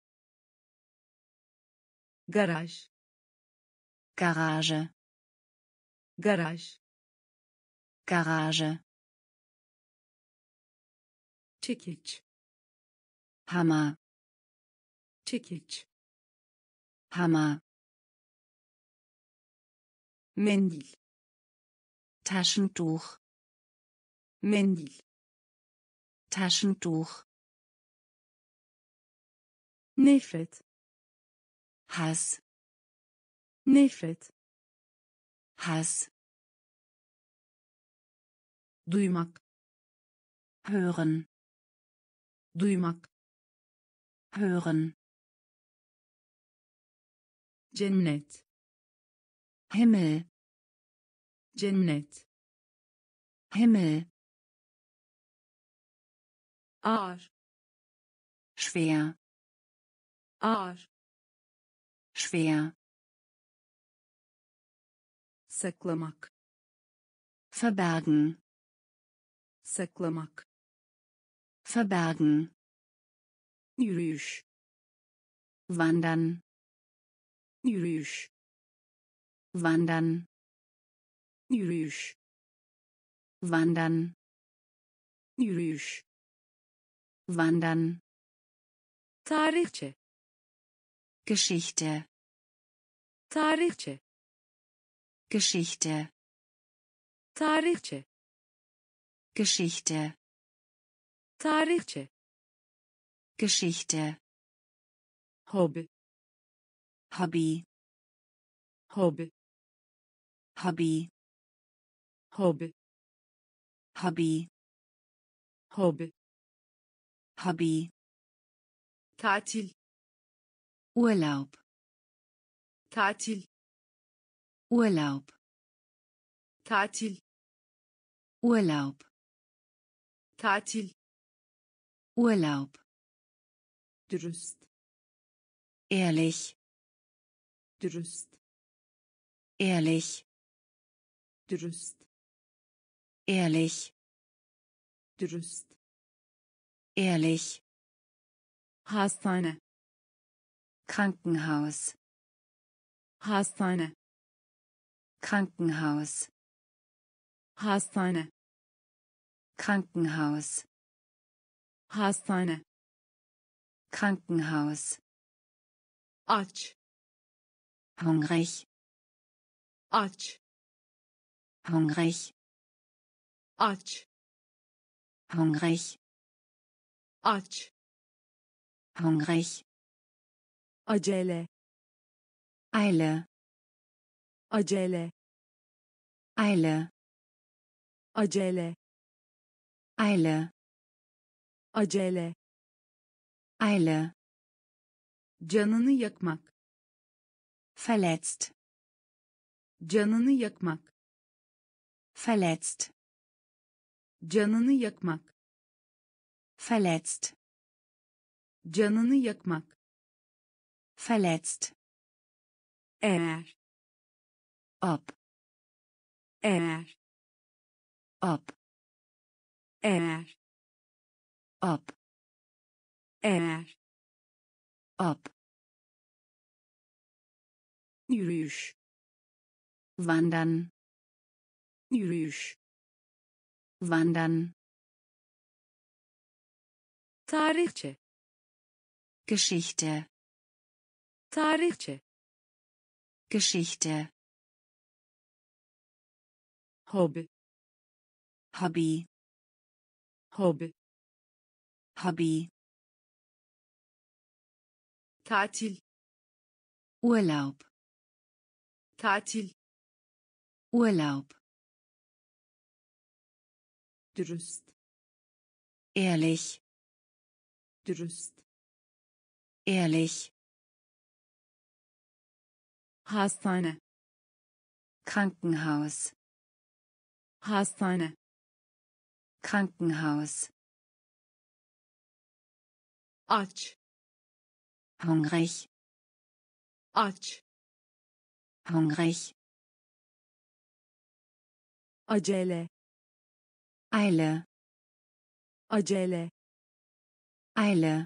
garaj, Garage, garaj, Garage, çekiç, Hammer, çekiç, Hammer, mendil, Taschentuch, mendil, Taschentuch, nefret, Hass, nefret, Hass, duymak, hören, duymak, hören, cennet, Himmel, cennet, Himmel, ağır, schwer, ağır, schwer, saklamak, verbergen, saklamak, verbergen, yürüyüş, wandern, yürüyüş, wandern, yürüyüş, wandern, yürüyüş, wandern, tarihçe, Geschichte, tarihçe, Geschichte, tarihçe, Geschichte, tarihçe, Geschichte, hobi, Hobby, hobi, Hobby, hobi, Hobby, hobi, Hobby, tatil, Urlaub, tatil, Urlaub, tatil, Urlaub, tatil, Urlaub, dürüst, ehrlich, dürüst, ehrlich, dürüst, ehrlich, dürüst, ehrlich, hastane, Krankenhaus, hastane, Krankenhaus, hastane, Krankenhaus, hastane, Krankenhaus, aç, hungrig, aç, hungrig, aç, hungrig, aç, hungrig, acele, Eile, acele, Eile, acele, Eile, acele, Eile, canını yakmak, verletzt, canını yakmak, verletzt, canını yakmak, verletzt, canını yakmak, verletzt, eğer, ob, eğer, ob, eğer, ob, eğer, ob, yürüyüş, wandern, yürüyüş, wandern, tarihçe, Geschichte, tarihçe, Geschichte, hobi, Hobby, hobi, Hobby, tatil, Urlaub, tatil, Urlaub, dürüst, ehrlich, dürüst, ehrlich, hastane, Krankenhaus, hastane, Krankenhaus, aç, hungrig, aç, hungrig, acele, Eile, acele, Eile,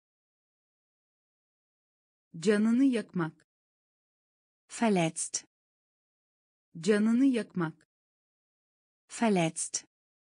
canını yakmak, verletzt, canını yakmak, verletzt,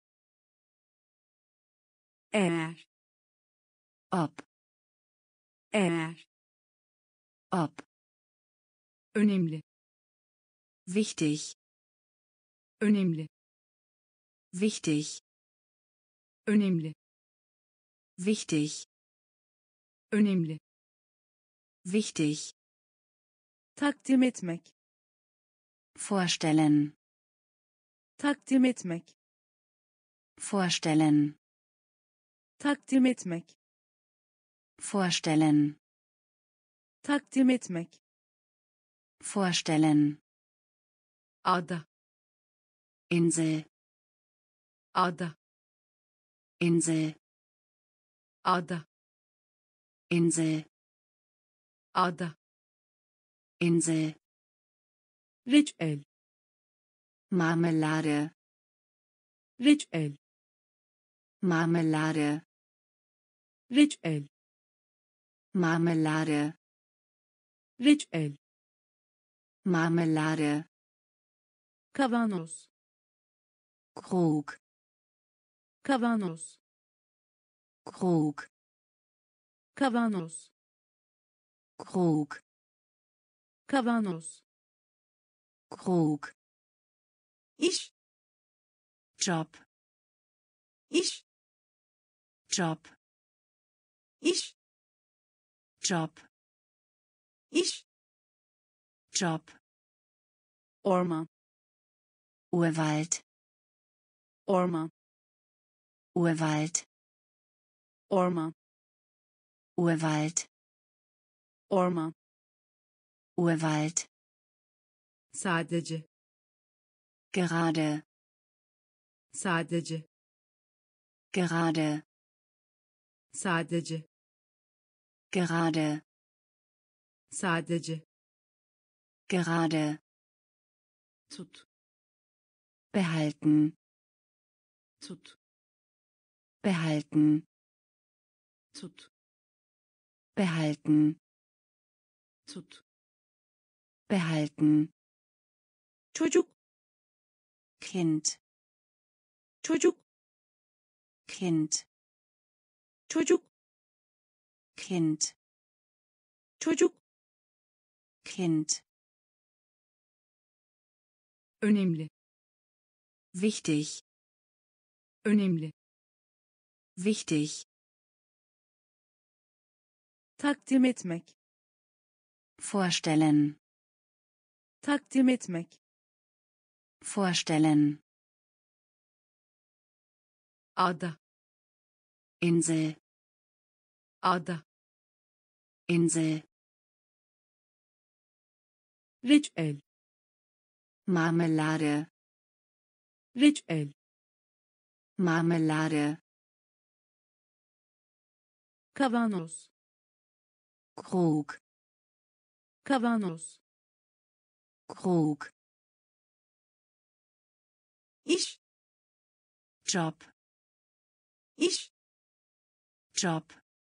eğer, ob, eğer, ob, önemli, wichtig, önemli, wichtig, önemli, wichtig, önemli, wichtig, takdim etmek, vorstellen, takdim etmek, vorstellen, takdim etmek, vorstellen, takdim etmek, vorstellen, ada, Insel, ada, Insel, ada, Insel, ada, Insel, reçel, Marmelade, reçel, Marmelade, reçel, Marmelade, reçel, Marmelade, kavanoz, Krug, kavanoz, Krug, kavanoz, Krug, kavanoz, Krug, iş, Job, iş, Job, iş, Job, iş, Job, orman, Urwald, orman, Urwald, orman, Urwald, orman, Urwald, sadece, Gerade. Sadece. Gerade. Sadece. Gerade. Sadece. Gerade. Tut. Behalten. Tut. Behalten. Tut. Behalten. Tut. Behalten. Çocuk. Kind. Çocuk. Kind. Çocuk. Kind. Çocuk. Kind. Önemli. Wichtig. Önemli. Wichtig. Takdim etmek. Vorstellen. Takdim etmek. Vorstellen. Ada. Insel. Ada. Insel. Reçel. Marmelade. Reçel. Marmelade. Kavanoz. Krug. Kavanoz. Krug. İş. Job. İş. Job.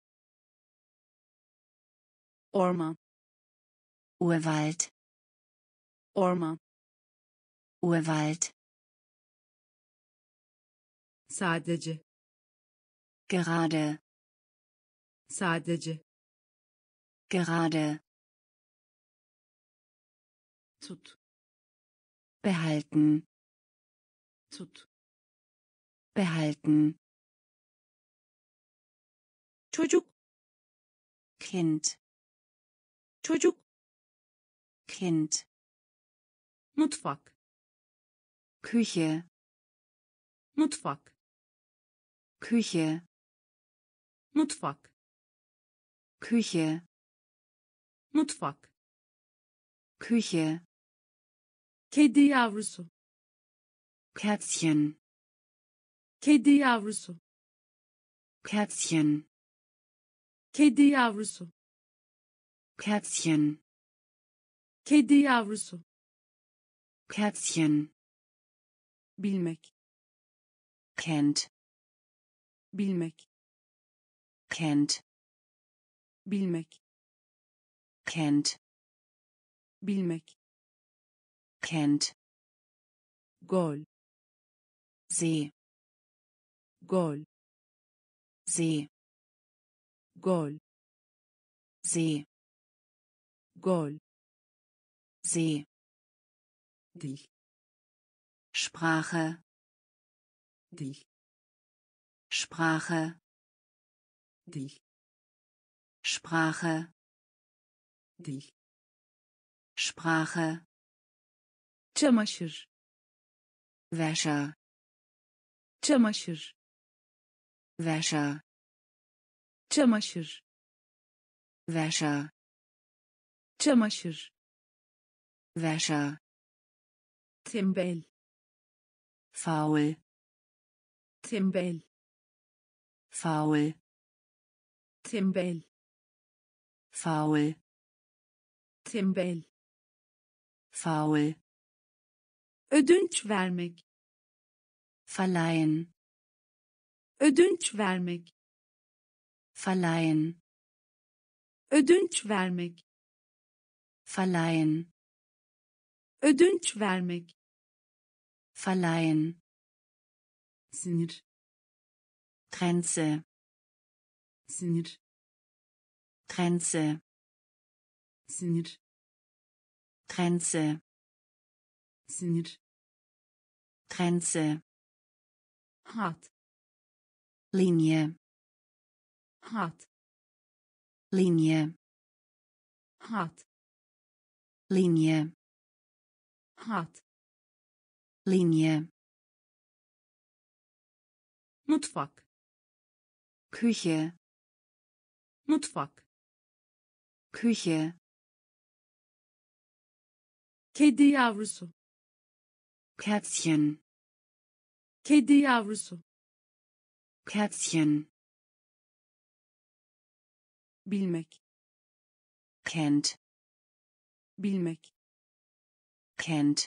Orman. Urwald. Orman. Urwald. Sadece. Gerade. Sadece. Gerade. Tut. Behalten. Tut. Behalten. Çocuk. Kind. Çocuk. Kind. Mutfak. Küche. Mutfak. Küche. Mutfak. Küche. Mutfak. Küche. Kedi yavrusu. Kätzchen. Kedi yavrusu. Kätzchen. Kedi yavrusu. Kätzchen. Kedi yavrusu. Kätzchen. Bilmek. Kennt. Bilmek. Kennt. Bilmek. Kennt. Bilmek. Kennt. Gol. See. Gol. See. Gol. See. Gol. See. Dil. Sprache. Dil. Sprache. Dil. Sprache. Dil. Sprache. Çamaşır. Wäsche. Çamaşır. Wäsche. Çamaşır. Wäsche. Çamaşır. Wäsche. Tembel. Faul. Tembel. Faul. Tembel. Faul. Tembel. Faul. Ödünç vermek. Verleihen. Ödünç vermek. Verleihen. Ödünç vermek. Verleihen. Ödünç vermek. Verleihen. Sinir. Grenze. Sinir. Grenze. Sinir. Grenze. Sinir. Grenze. Hat. Linie. Hat. Linie. Hat. Linie. Hat. Linie. Mutfak. Küche. Mutfak. Küche. Kedi yavrusu. Kätzchen, kedi yavrusu, Kätzchen, bilmek, kennt, bilmek, kennt,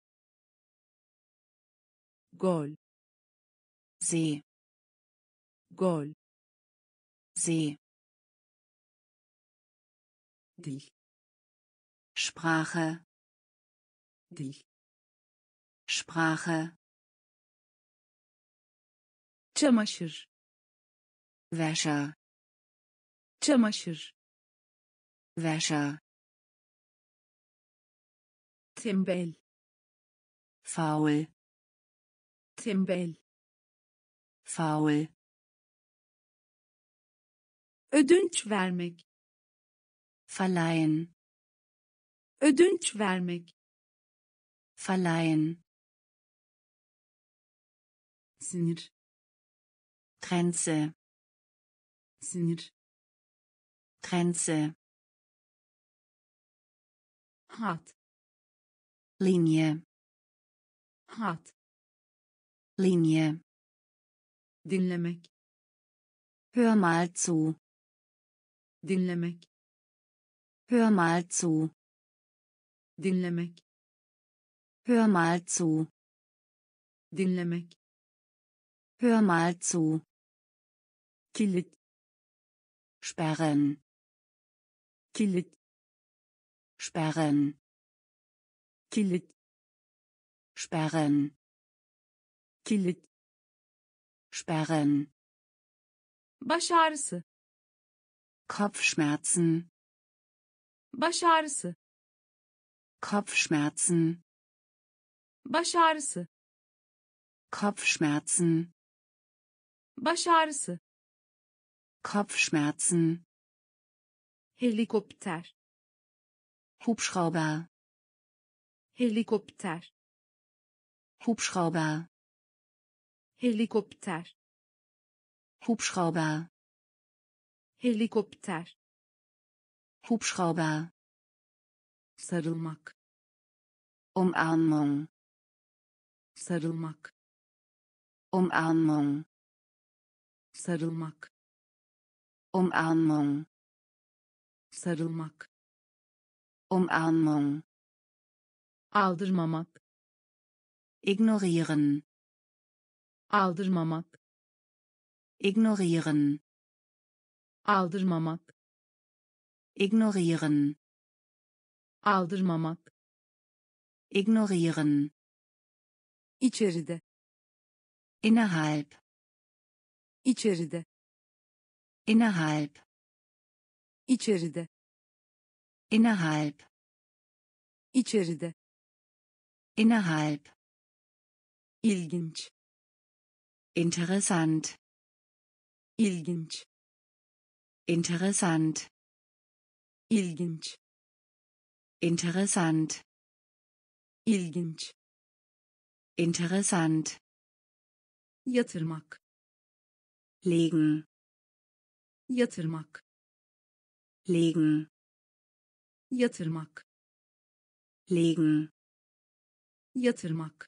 gol, See, gol, See, dil, Sprache, dil, Sprache, çamaşır, Wäsche, çamaşır, Wäsche, tembel, faul, tembel, faul, ödünç vermek, verleihen, ödünç vermek, verleihen, sinir, Grenze, sinir, Grenze, hat, Linie, hat, Linie, dinlemek, hör mal zu, dinlemek, hör mal zu, dinlemek, hör mal zu, dinlemek, hör mal zu, kilit, sperren, kilit, sperren, kilit, sperren, kilit, sperren, baş ağrısı, Kopfschmerzen, baş ağrısı, Kopfschmerzen, baş ağrısı, Kopfschmerzen, baş ağrısı, Kopfschmerzen, helikopter, Hubschrauber, helikopter, Hubschrauber, helikopter, Hubschrauber, helikopter, Hubschrauber, sarılmak, Umarmung, sarılmak, Umarmung, sarılmak, Umarmung, sarılmak, Umarmung, aldırmamak, ignorieren, aldırmamak, ignorieren, aldırmamak, ignorieren, aldırmamak, ignorieren, içeride, innerhalb, içeride, innerhalb, içeride, innerhalb, içeride, innerhalb, ilginç, interessant, ilginç, interessant, ilginç, interessant, ilginç, interessant, yatırmak, legen, yatırmak, legen, yatırmak, legen, yatırmak,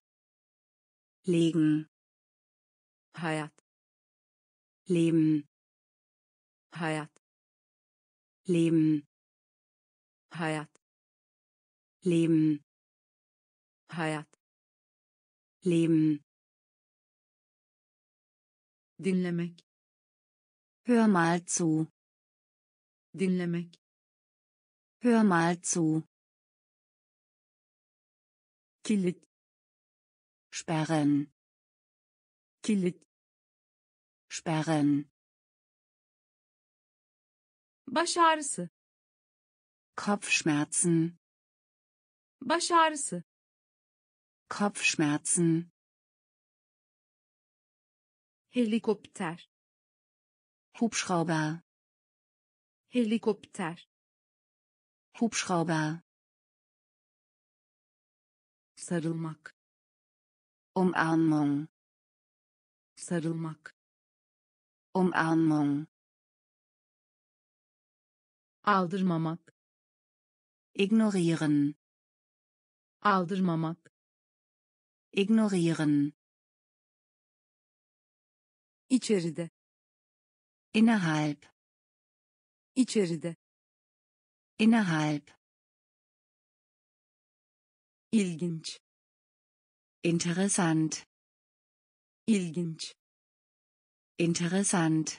legen, hayat, leben, hayat, leben, hayat, leben, hayat, leben, dinlemek, hör mal zu, dinlemek, hör mal zu, kilit, sperren, kilit, sperren, baş ağrısı, Kopfschmerzen, baş ağrısı, Kopfschmerzen, helikopter, Hubschrauber, helikopter, Hubschrauber, sarılmak, Umarmung, sarılmak, Umarmung, aldırmamak, ignorieren, aldırmamak, Ignorieren. içeride, Innerhalb. içeride, Innerhalb. ilginç, Interessant. ilginç, Interessant.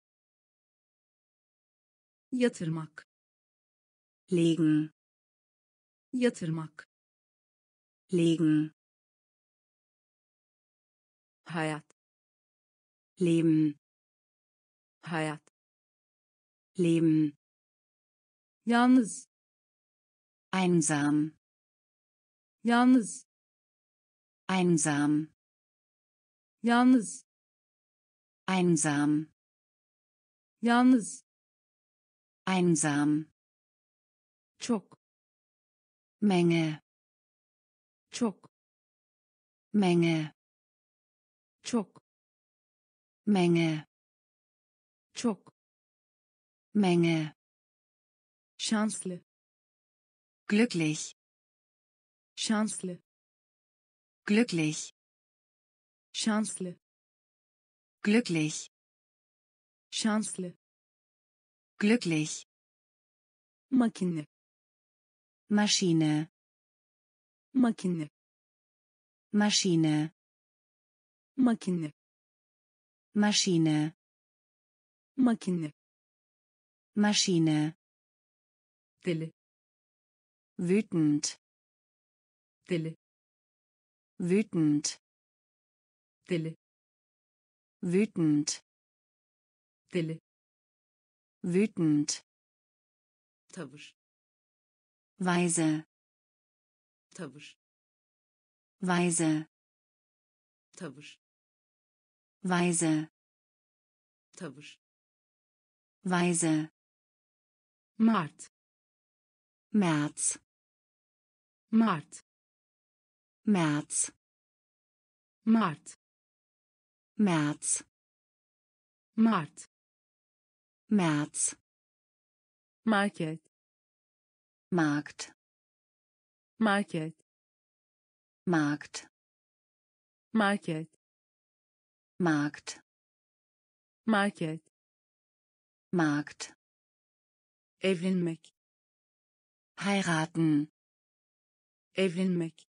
yatırmak, Legen. yatırmak, Legen. hayat, Leben. hayat, Leben. yalnız, Einsam. yalnız, Einsam. yalnız, Einsam. yalnız, Einsam. çok, Menge. çok, Menge. çok, Menge. çok, Menge. şanslı, Glücklich. şanslı, Glücklich. şanslı, Glücklich. şanslı, Glücklich. makine, Maschine. makine, Maschine. makine, Maschine. makine, Maschine. deli, Wütend. deli, Wütend. deli, Wütend. deli, Wütend. tavır, Weise. tavır, Weise. tavır, Weise. tavır, Weise. Mart, März. Mart, März. Mart, März. Mart, März. market, Markt. market, Markt. market, Markt. market, Markt. evlenmek, Heiraten. evlenmek,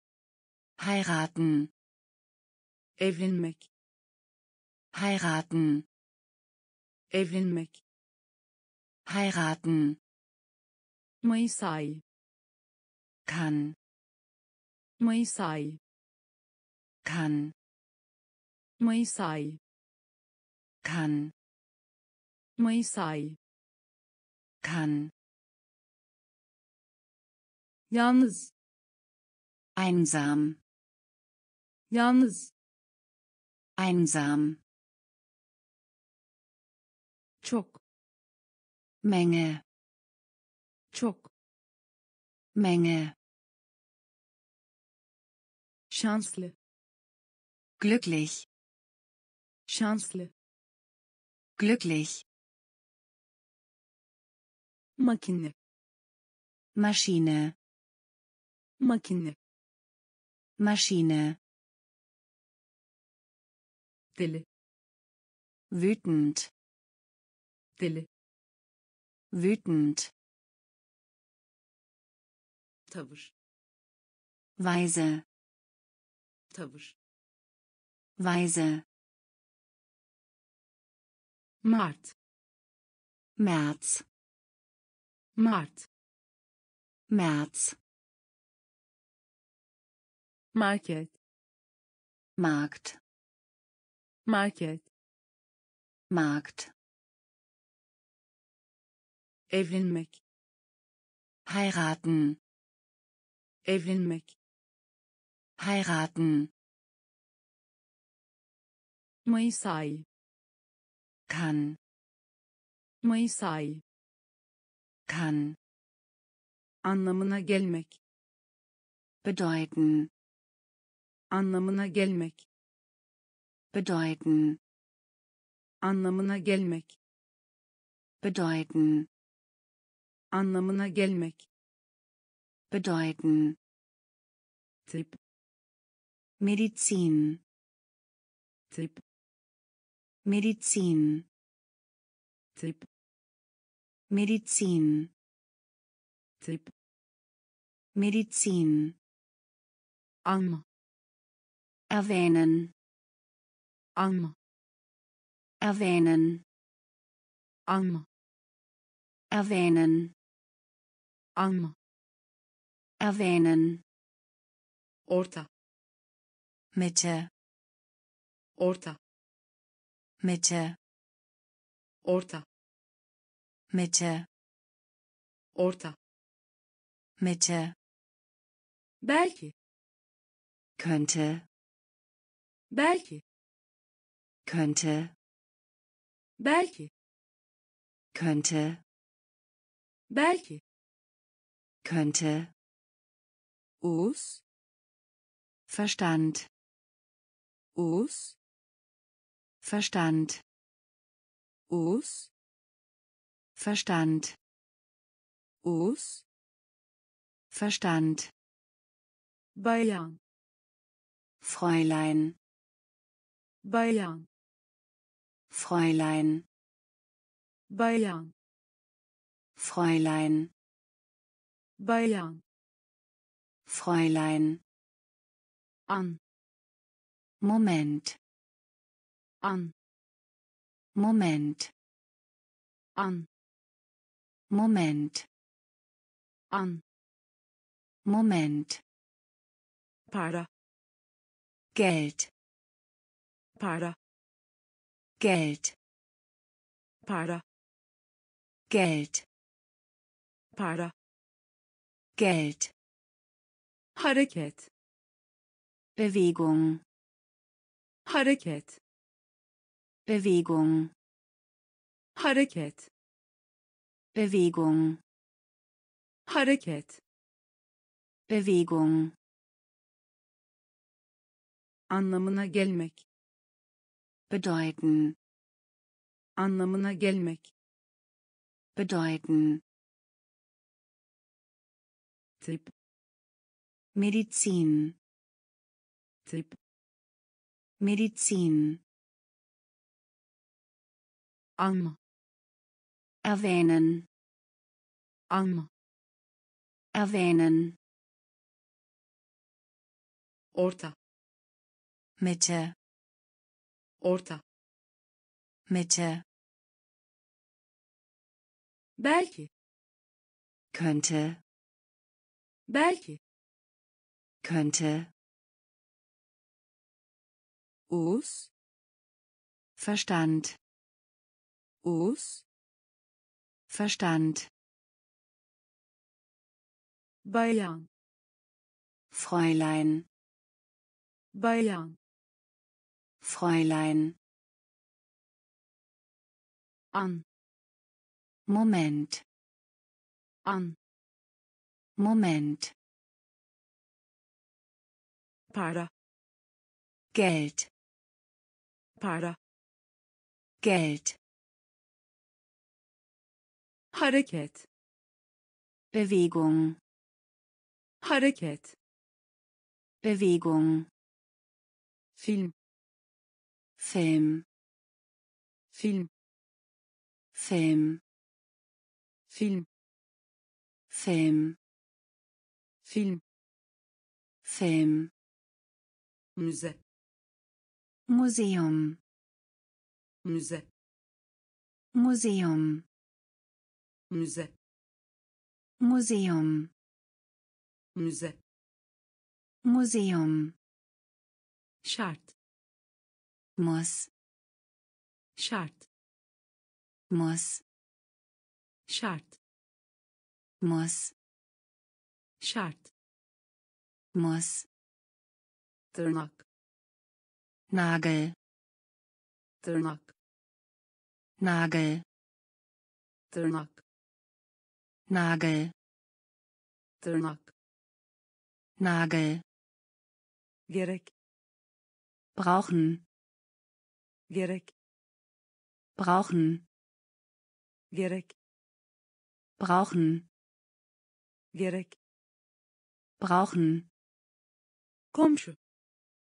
Heiraten. evlenmek, Heiraten. evlenmek, Heiraten. Mayıs ayı, Kann. Mayıs ayı, Kann. Mayıs ayı, Kann. Mayıs ayı, Kann. yalnız, Einsam. yalnız, Einsam. çok, Menge. çok, Menge. şanslı, Glücklich. şanslı, Glücklich. makine, Maschine. makine, Maschine. deli, Wütend. deli, Wütend. tavır, Weise. tavır, Weise. Mart, März. Mart, März. market, Markt. market, Markt. evlenmek, Heiraten. evlenmek, Heiraten. Mayıs ayı, Kann. Mayıs ayı, Kann. anlamına gelmek, Bedeuten. anlamına gelmek, Bedeuten. anlamına gelmek, Bedeuten. anlamına gelmek, Bedeuten. tip, Medizin. tıp, Medizin. tıp, Medizin. tıp, Medizin. anma, Erwähnen. anma, Erwähnen. anma, Erwähnen. anma, Erwähnen. orta, Mitte. orta, Mitte. orta, Mitte. orta, Mitte. belki, Könnte. belki, Könnte. belki, Könnte. belki, Könnte. us, Verstand. us, Verstand. us, Verstand. us, Verstand. bayan, Fräulein. bayan, Fräulein. bayan, Fräulein. bayan, Fräulein. an, Moment. an, Moment. an, Moment. an, Moment. para, Geld. para, Geld. para, Geld. para, Geld. hareket, Bewegung. hareket, Bewegung. hareket, Bewegung. hareket, Bewegung. anlamına gelmek, Bedeuten. anlamına gelmek, Bedeuten. tıp, Medizin. tıp, Medizin. anma, Erwähnen. anma, Erwähnen. orta, Mitte. orta, Mitte. belki, Könnte. belki, Könnte. us, Verstand. us, Verstand. bayan, Fräulein. bayan, Fräulein. an, Moment. an, Moment. para, Geld. para, Geld. hareket, Bewegung. hareket, Bewegung. film, Film. film, Film. film, Film. film, Film. müze, Museum. müze, Museum. müze, Museum. müze, Museum. şart, Muss. şart, Muss. şart, Muss. şart, Muss. tırnak, Nagel. tırnak, Nagel. tırnak, Nagel. tırnak, Nagel. gerek, Brauchen. gerek, Brauchen. gerek, Brauchen. gerek, Brauchen. komşu,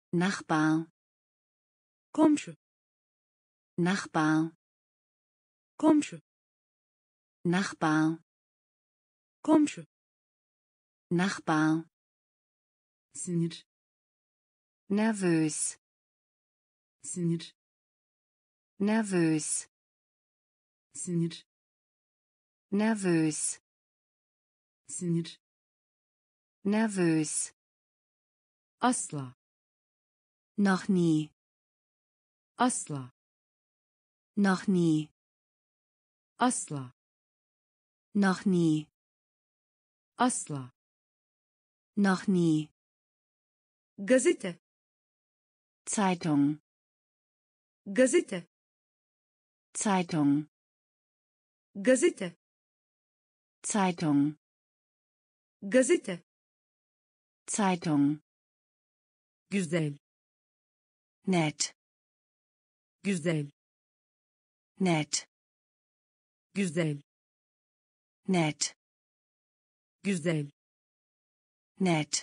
Nachbar, komşu, Nachbar, komşu, Nachbar, komşu, Nachbar, sinir, nervös, sinir, nervös, sinir, nervös, sinir, nervös, asla, noch nie, asla, noch nie, asla, noch nie, asla, noch nie, gazete, Zeitung, gazete, Zeitung, gazete, Zeitung, gazete, Zeitung, güzel, nett, güzel, nett, güzel, nett, güzel, nett,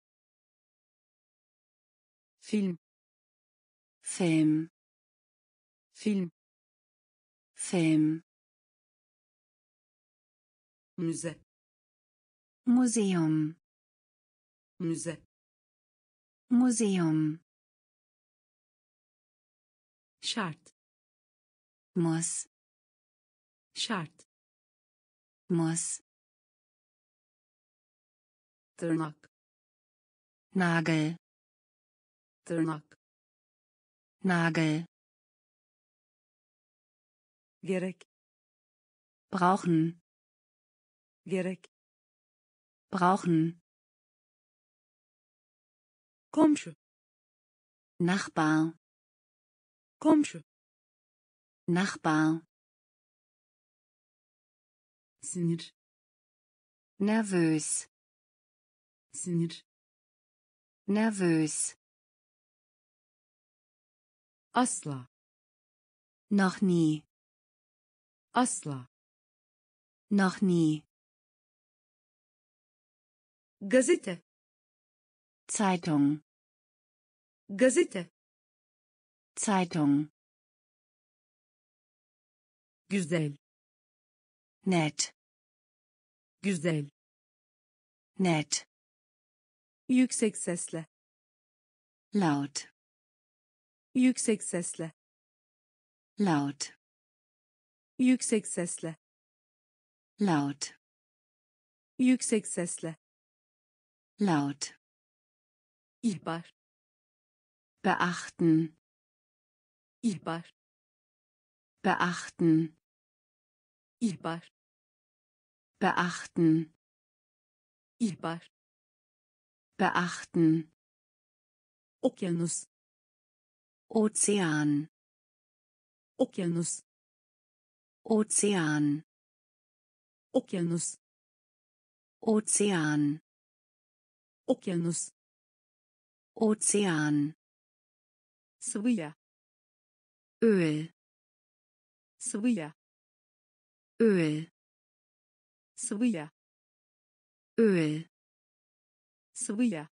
film, Film, film, Film, müze, Museum, müze, Museum, şart, muss, şart, muss, tırnak, Nagel, tırnak, Nagel, gerek, brauchen, gerek, brauchen, komşu, Nachbar, komşu, Nachbar, sinir, nervös, sinir, nervös, asla, noch nie, asla, noch nie, gazete, Zeitung, gazete, Zeitung, güzel, nett, güzel, nett, yüksek sesle, laut, yüksek sesle, laut, yüksek sesle, laut, yüksek sesle, laut, ihbar, beachten, ihbar, beachten, ihbar, beachten, ihbar, beachten, okyanus, Ozean, okyanus, Ozean, okyanus, Ozean, okyanus, Ozean, sıvı yağ, Öl, sıvı yağ, Öl, sıvı yağ, Öl, sıvı yağ,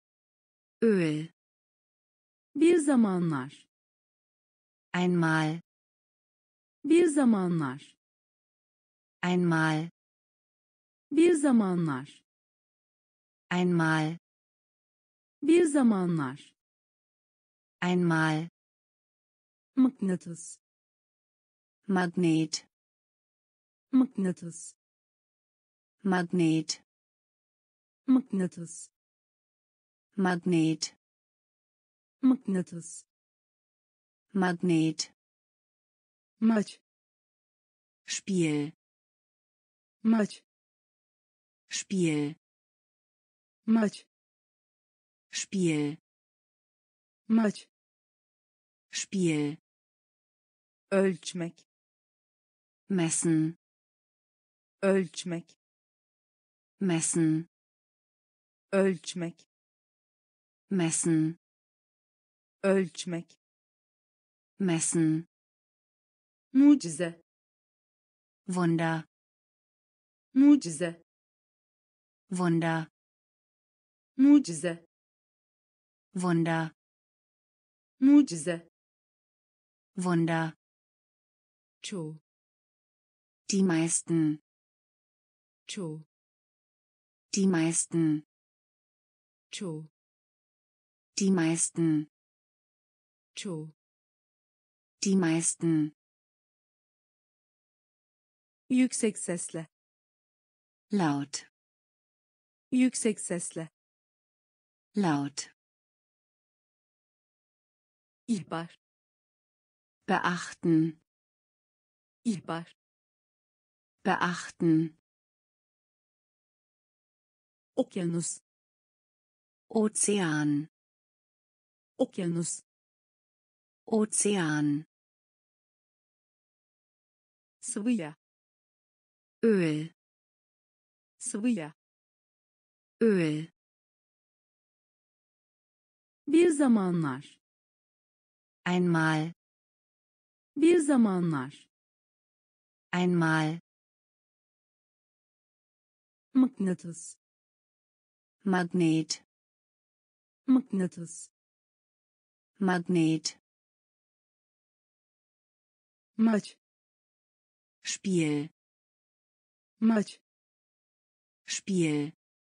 Öl, bir zamanlar, einmal, bir zamanlar, einmal, bir zamanlar, einmal, bir zamanlar, einmal, mıknatıs, Magnet, mıknatıs, Magnet, mıknatıs, Magnet, mıknatıs, Magnet, maç, Spiel, maç, Spiel, maç, Spiel, maç, Spiel, ölçmek, messen, ölçmek, messen, ölçmek, messen, ölçmek, messen, mucize, Wunder, mucize, Wunder, mucize, Wunder, mucize, Wunder, çoğu, die meisten, çoğu, die meisten, çoğu, die meisten, çoğu, die meisten, yüksek sesle, laut, yüksek sesle, laut, ihbar, beachten, ihbar, beachten, okyanus, Ozean, okyanus, Ozean, sıvı yağ, Öl, sıvı yağ, Öl, bir zamanlar, einmal, bir zamanlar, einmal, mıknatıs, Magnet, mıknatıs, Magnet, maç, Spiel, maç, Spiel,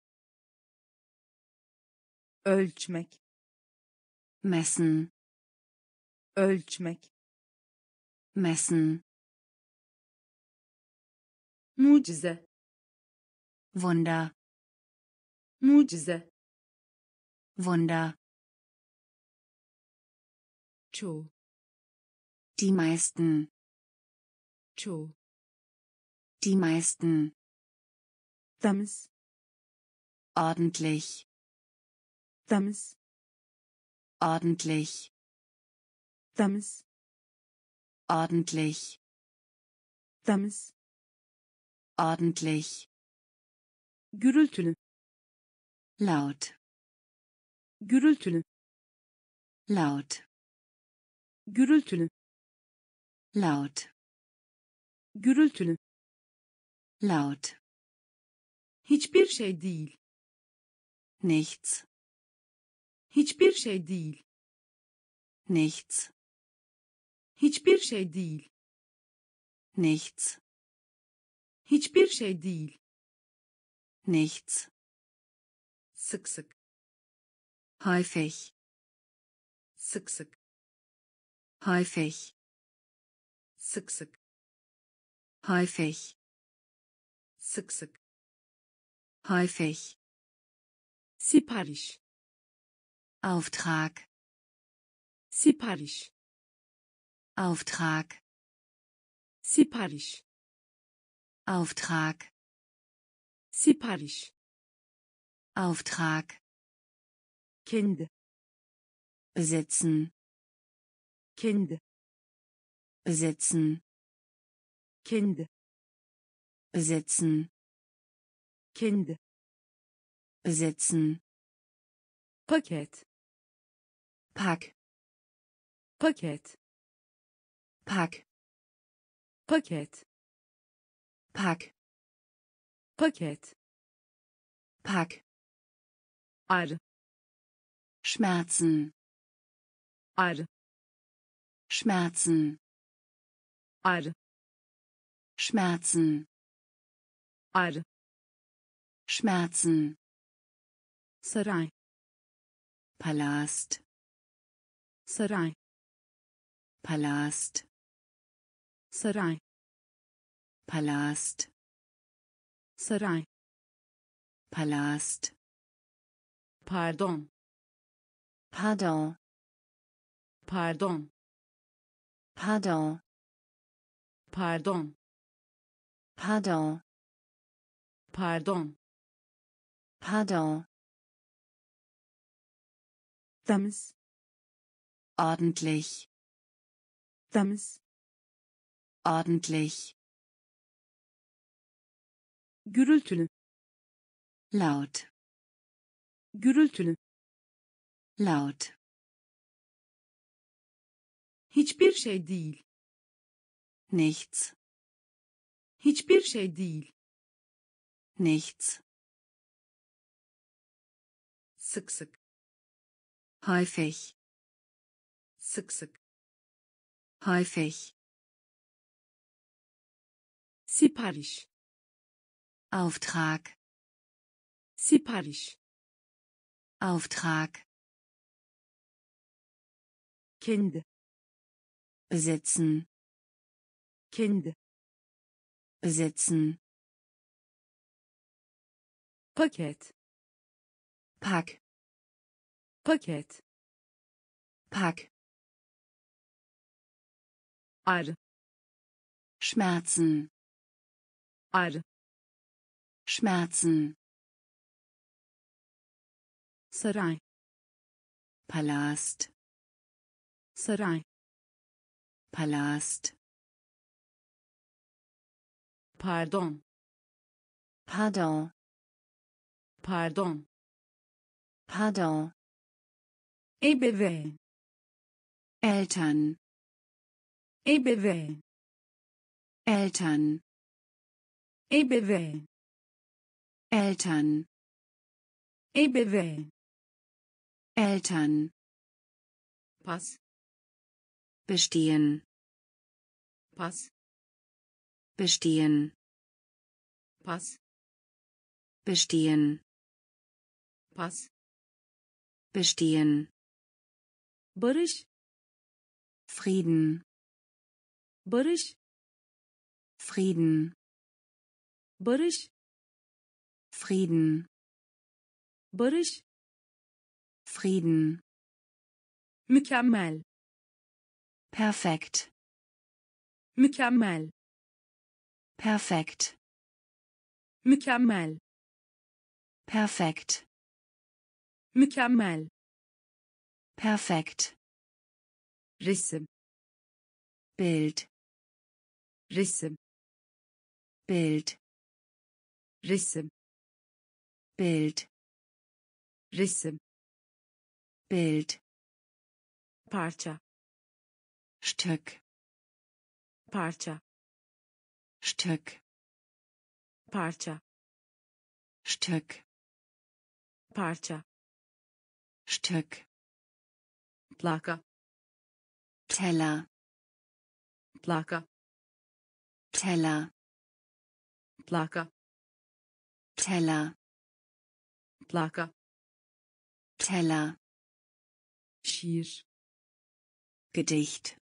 ölçmek, messen, ölçmek, messen, mucize, Wunder, mucize, Wunder, çoğu, die meisten, çoğu, die meisten, temiz, ordentlich, temiz, ordentlich, temiz, ordentlich, temiz, ordentlich, gürültülü, laut, gürültülü, laut, gürültülü, laut, gürültülü, laut, hiçbir şey değil, nichts, hiçbir şey değil, nichts, hiçbir şey değil, nichts, hiçbir şey değil, nichts, sık sık, häufig, sık sık, häufig, sık sık, häufig, sık sık, häufig, sipariş, Auftrag, sipariş, Auftrag, sipariş, Auftrag, sipariş, Auftrag, kendi, besitzen, kendi, besitzen, kendi, besitzen, kendi, besitzen, paket, pack, paket, pack, paket, pack, paket, pack, ağrı, Schmerzen, ağrı, Schmerzen, ağrı, Schmerzen, ağrı, Schmerzen, saray, Palast, saray, Palast, saray, Palast, saray, Palast, pardon, Pardon, pardon, Pardon, pardon, Pardon, pardon, Pardon, temiz, ordentlich, temiz, ordentlich, gürültülü, laut, gürültülü, laut, hiçbir şey değil, nichts, hiçbir şey değil, nichts, sık sık, häufig, sık sık, häufig, sipariş, Auftrag, sipariş, Auftrag, kendi, besitzen, kendi, besitzen, paket, Pack, paket, Pack, ağrı, Schmerzen, ağrı, Schmerzen, saray, Palast, saray, Palast, pardon, Pardon, pardon, Pardon, ebeveyn, Eltern, ebeveyn, Eltern, ebeveyn, Eltern, ebeveyn, Eltern, pas, bestehen, pas, bestehen, pas, bestehen, pas, bestehen, barış, Frieden, barış, Frieden, barış, Frieden, barış, Frieden, mükemmel, perfekt, mükemmel, perfekt, mükemmel, perfekt, mükemmel, perfekt, resim, Bild, resim, Bild, resim, Bild, resim, Bild, parça, Stück, parça, Stück, parça, Stück, parça, Stück, plaka, Teller, plaka, Teller, plaka, Teller, plaka, Teller, şiir, Gedicht,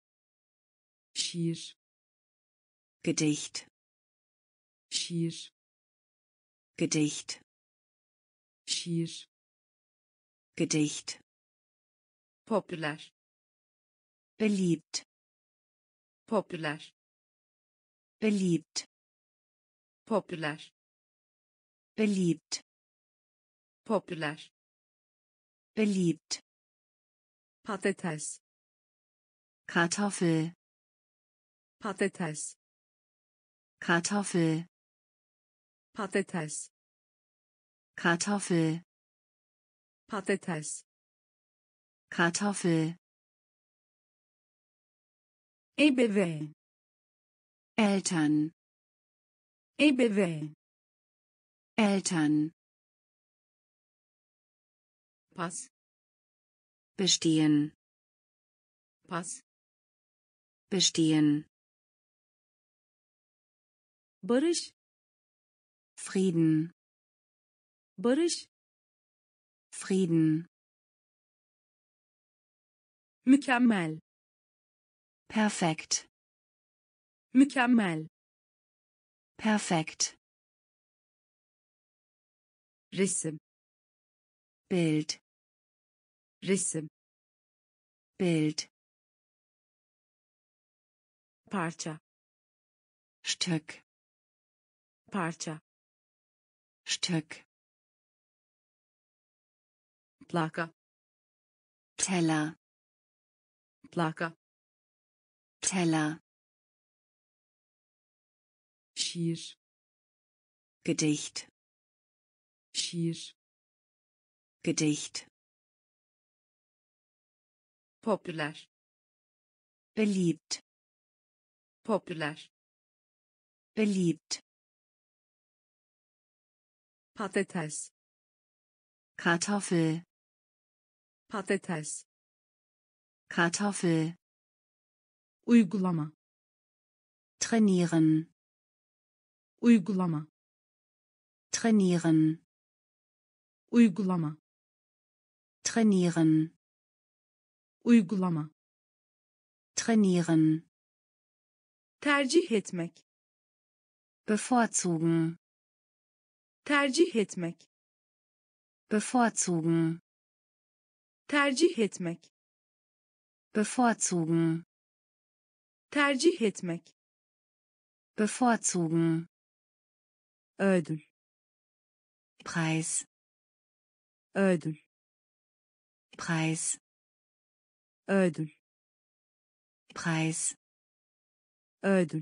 şiir, Gedicht, şiir, Gedicht, şiir, Gedicht, popüler, beliebt, popüler, beliebt, popüler, beliebt, popüler, beliebt, patates, Kartoffel, patates, Kartoffel, patates, Kartoffel, patates, Kartoffel, ebeveyn, Eltern, ebeveyn, Eltern, pas, bestehen, pas, bestehen, barış, Frieden, barış, Frieden, mükemmel, perfekt, mükemmel, perfekt, resim, Bild, resim, Bild, parça, Stück, parça, Stück, plaka, Teller, plaka, Teller, şiir, Gedicht, şiir, Gedicht, popüler, beliebt, popüler, beliebt, patates, Kartoffel, patates, Kartoffel. Uygulama. Trainieren. Uygulama. Trainieren. Uygulama. Trainieren. Uygulama. Trainieren. Tercih etmek. Bevorzugen. Tercih etmek. Bevorzugen. Tercih etmek. Bevorzugen. Tercih etmek. Bevorzugen. Ödül. Preis. Ödül. Preis. Ödül. Preis. Ödül.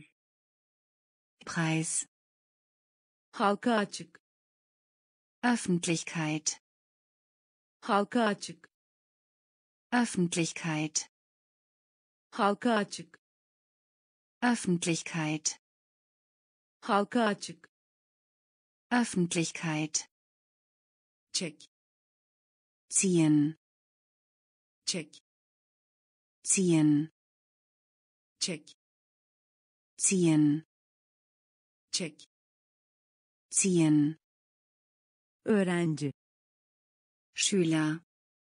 Preis. Halka açık. Öffentlichkeit. Halka açık. Öffentlichkeit. Halka açık. Öffentlichkeit. Halka açık. Öffentlichkeit. Çek. Ziehen. Çek. Ziehen. Çek. Ziehen. Çek. Ziehen. Öğrenci. Schüler.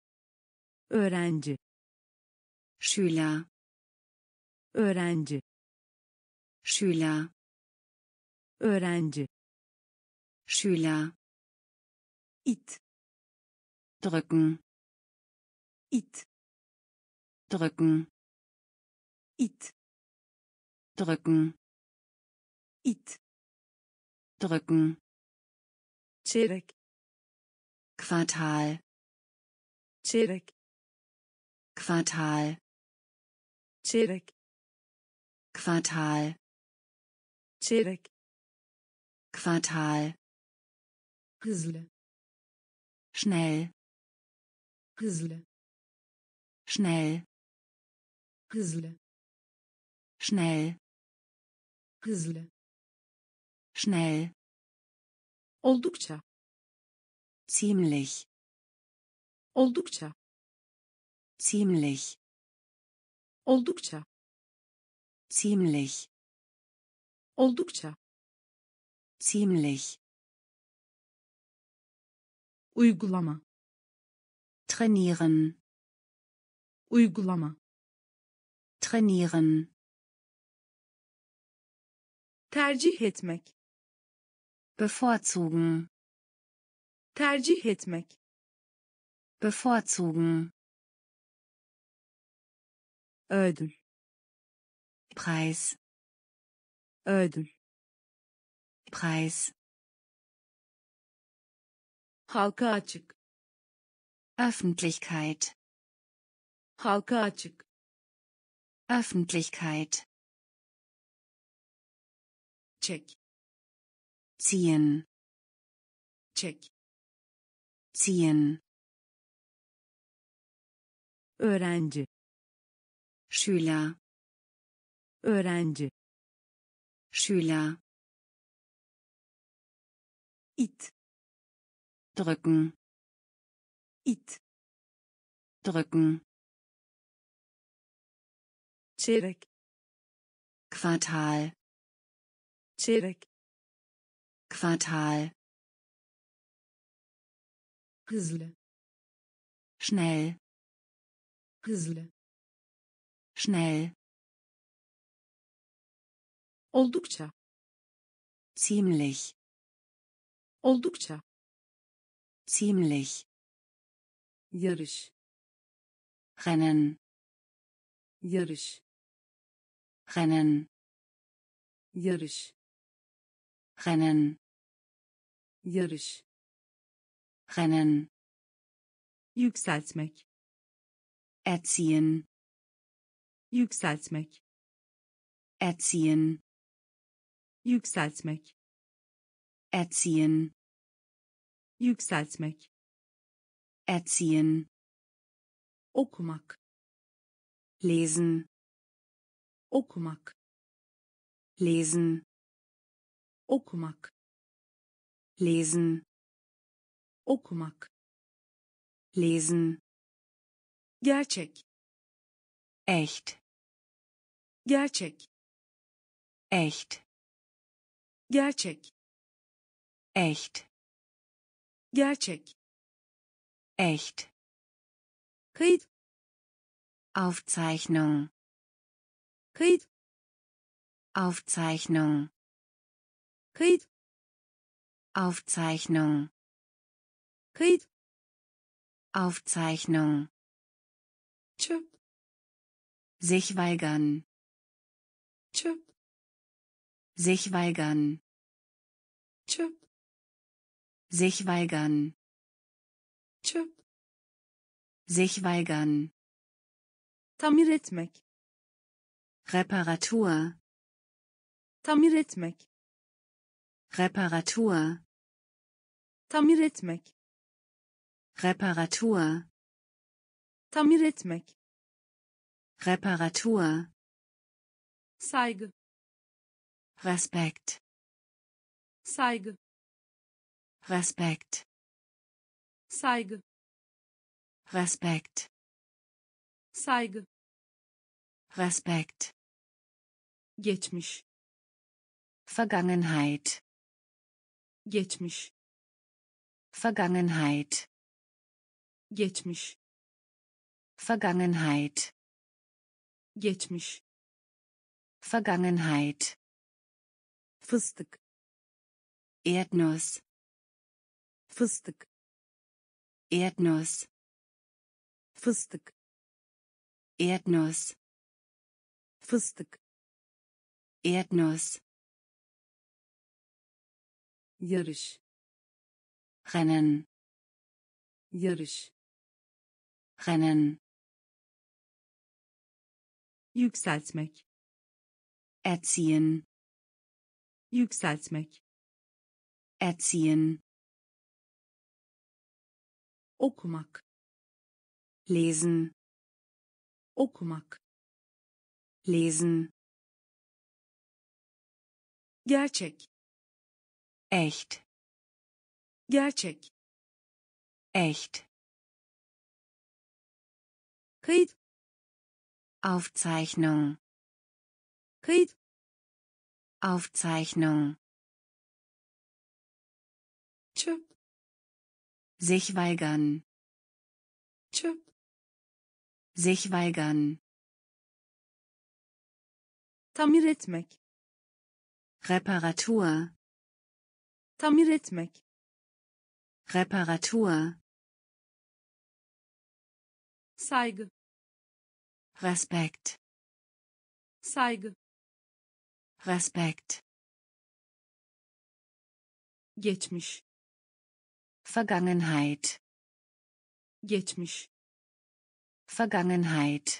Öğrenci. Schüler. Öğrenci. Schüler. Öğrenci. Schüler. İt. Drücken. İt. Drücken. İt. Drücken. İt. Drücken. Çeyrek. Quartal. Çeyrek. Quartal. Çeyrek. Quartal. Çeyrek. Quartal. Hızlı. Schnell. Hızlı. Schnell. Hızlı. Schnell. Hızlı. Schnell. Oldukça. Ziemlich. Oldukça. Ziemlich. Oldukça. Ziemlich. Oldukça. Ziemlich. Uygulama. Trainieren. Uygulama. Trainieren. Tercih etmek. Bevorzugen. Tercih etmek. Bevorzugen. Ödül. Preis. Ödül. Preis. Halka açık. Öffentlichkeit. Halka açık. Öffentlichkeit. Çek. Ziehen. Çek. Ziehen. Öğrenci. Schüler. Öğrenci. Schüler. İt. Drücken. İt. Drücken. Çeyrek. Quartal. Çeyrek. Quartal. Hızlı. Schnell. Hızlı. Schnell. Oldukça. Ziemlich. Oldukça. Ziemlich. Yarış. Rennen. Yarış. Rennen. Yarış. Rennen. Yarış. Rennen. Yükseltmek. Erziehen. Yükseltmek. Erziehen. Yükseltmek. Erziehen. Yükseltmek. Erziehen. Okumak. Lesen. Okumak. Lesen. Okumak. Lesen. Okumak. Lesen. Gerçek. Echt. Gerçek. Echt. Gerçek. Echt. Gerçek. Echt. Kayıt. Aufzeichnung. Kayıt. Aufzeichnung. Kayıt. Aufzeichnung. Kayıt. Aufzeichnung. Çöp. Sich weigern. Çöp. Sich weigern. Çöp. Sich weigern. Çöp. Sich weigern. Tamir etmek. Reparatur. Tamir etmek. Reparatur. Tamir etmek. Reparatur. Tamir etmek. Reparatur. Saygı. Respekt. Saygı. Respekt. Saygı. Respekt. Saygı. Respekt. Geçmiş. Vergangenheit. Geçmiş. Vergangenheit. Geçmiş. Vergangenheit. Geçmiş. Vergangenheit. Fıstık. Erdnuss. Fıstık. Erdnuss. Fıstık. Erdnuss. Fıstık. Erdnuss. Yarış. Rennen. Yarış. Rennen. Yükseltmek. Erziehen. Yükseltmek. Erziehen. Okumak. Lesen. Okumak. Lesen. Gerçek. Echt. Gerçek. Echt. Kayıt. Aufzeichnung. Kayıt. Aufzeichnung. Çöp. Sich weigern. Çöp. Sich weigern. Tamir etmek. Reparatur. Tamir etmek. Reparatur. Saygı. Respekt. Saygı. Respekt. Geçmiş. Vergangenheit. Geçmiş. Vergangenheit.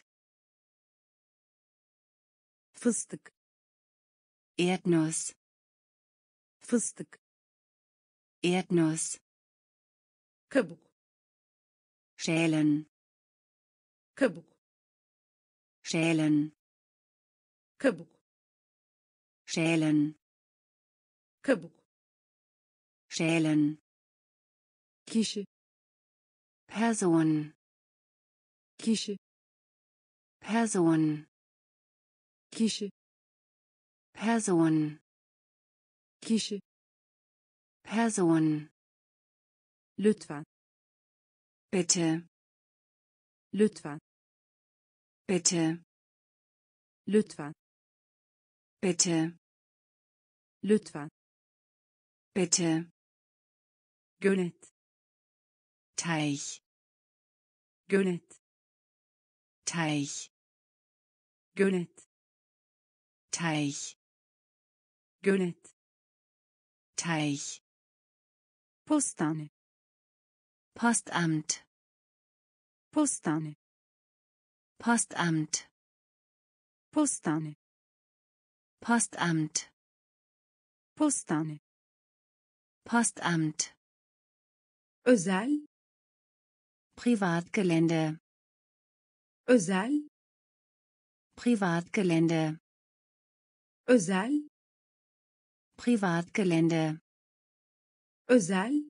Fıstık. Erdnuss. Fıstık. Erdnuss. Kabuk. Schälen. Kabuk. Schälen. Kabuk. Schälen. Kabuk. Schälen. Kişi. Person. Kişi. Person. Kişi. Person. Kişi. Person. Lütfen. Bitte. Lütfen. Bitte. Lütfen. Bitte. Lütfen. Bitte. Gönet. Teich. Gönet. Teich. Gönet. Teich. Gönet. Teich. Postane. Postamt. Postane. Postamt. Postane. Postamt. Postane. Postamt. Özel. Privatgelände. Özel. Privatgelände. Özel. Privatgelände. Özel.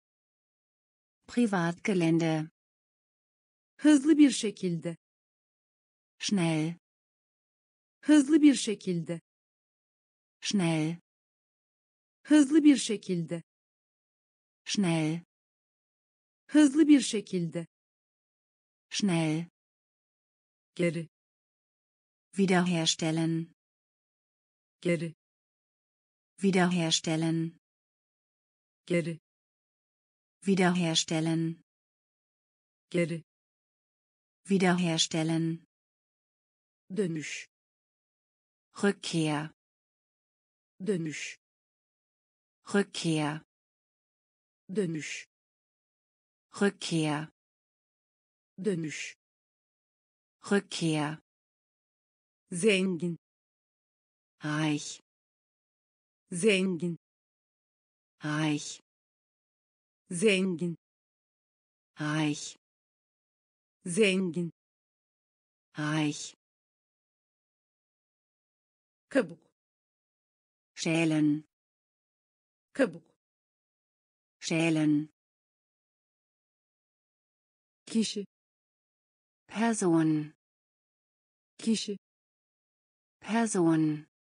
Privatgelände. Hızlı bir şekilde. Schnell. hızlı bir şekilde, schnell, hızlı bir şekilde, schnell, hızlı bir şekilde, schnell, geri, wiederherstellen, geri, wiederherstellen, geri, wiederherstellen, geri, wiederherstellen, dönüş, Rückkehr, dönüş, Rückkehr, dönüş, Rückkehr, dönüş, Rückkehr, zengin, reich, zengin, reich, zengin, reich, zengin, reich, kabuk, schälen, kabuk, schälen, kişi, Person, kişi, Person,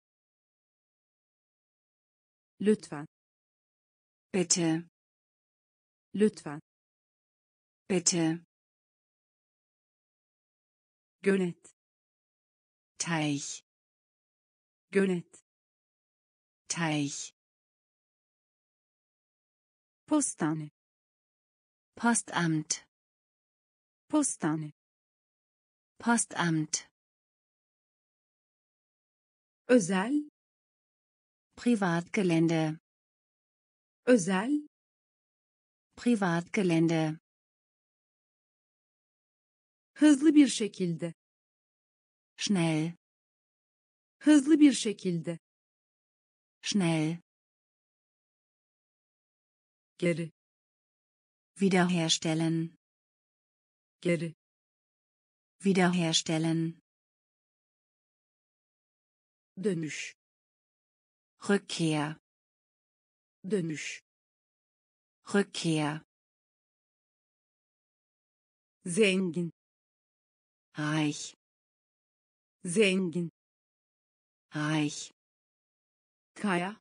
lütfen, bitte, lütfen, bitte, gölet, Teich, gölet, Teich, postane, Postamt, postane, Postamt, özel, Privatgelände, özel, Privatgelände, hızlı bir şekilde, schnell, hızlı bir şekilde, schnell, geri, wiederherstellen, geri, wiederherstellen, dönüş, Rückkehr, dönüş, Rückkehr, zengin, reich, zengin, reich, kaya,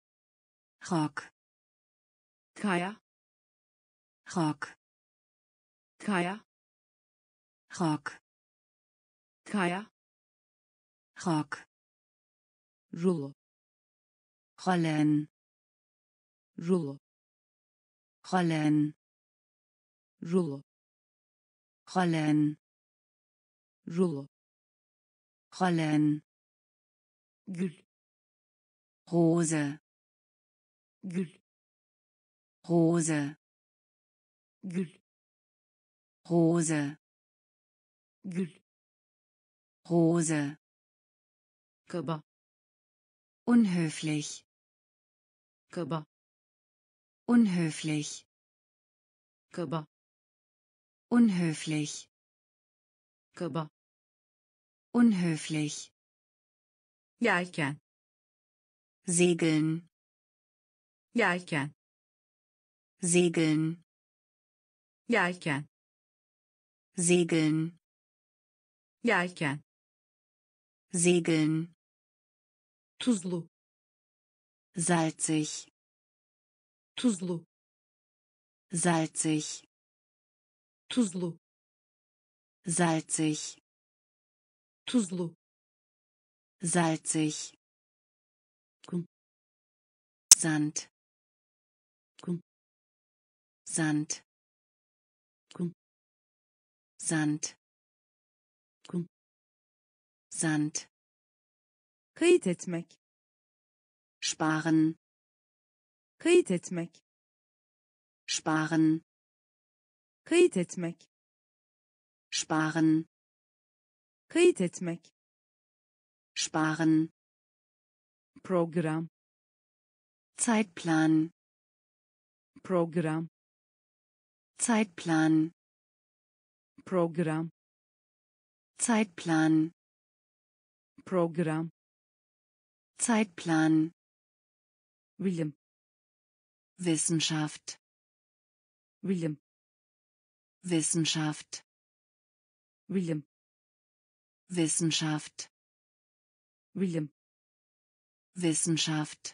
Rock, kaya, Rock, kaya, Rock, kaya, Rock, rulo, rollen, rulo, rollen, rulo, rollen, rulo, rollen, gül, Rose, gül, Rose, gül, Rose, gül, Rose, kaba, unhöflich, kaba, unhöflich, kaba, unhöflich, kaba, unhöflich, yelken, segeln, yelken, segeln, yelken, segeln, yelken, segeln, tuzlu, salzig, tuzlu, salzig, tuzlu, salzig, tuzlu, salzig, kum, Sand, kum, Sand, kum, Sand, kum, Sand, kayıt etmek, sparen, kayıt etmek, sparen, kayıt etmek, sparen, kayıt etmek, sparen, program, Zeitplan, program, Zeitplan, program, Zeitplan, program, Zeitplan, bilim, Wissenschaft, bilim, Wissenschaft, bilim, Wissenschaft, bilim, Wissenschaft,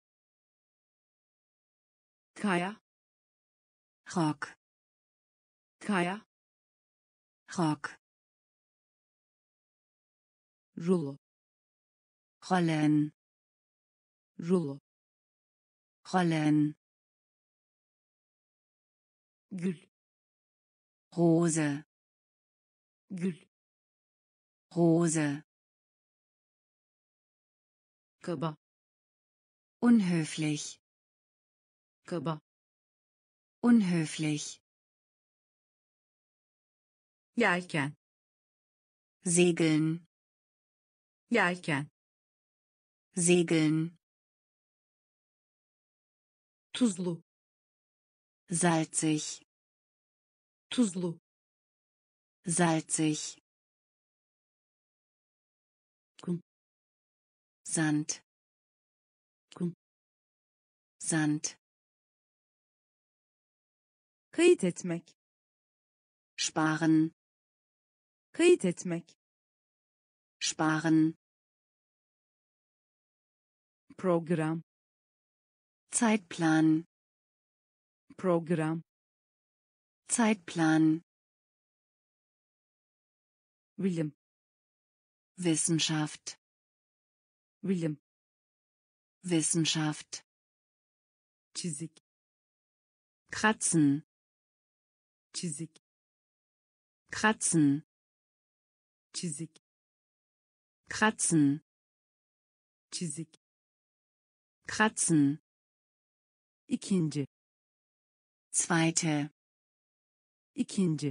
kaya, Rock, kaya, Rock, rulo, Rollen, rulo, Rollen, gül, Rose, gül, Rose, kaba, unhöflich, kaba, unhöflich, yelken, segeln, yelken, segeln, tuzlu, salzig, tuzlu, salzig, kum, Sand, kum, Sand, kayıt etmek, sparen, kayıt etmek, sparen, program, Zeitplan, program, Zeitplan, bilim, Wissenschaft, bilim, Wissenschaft, çizik, kratzen, çizik, kratzen, çizik, kratzen, çizik, kratzen, ikinci, zweite, ikinci,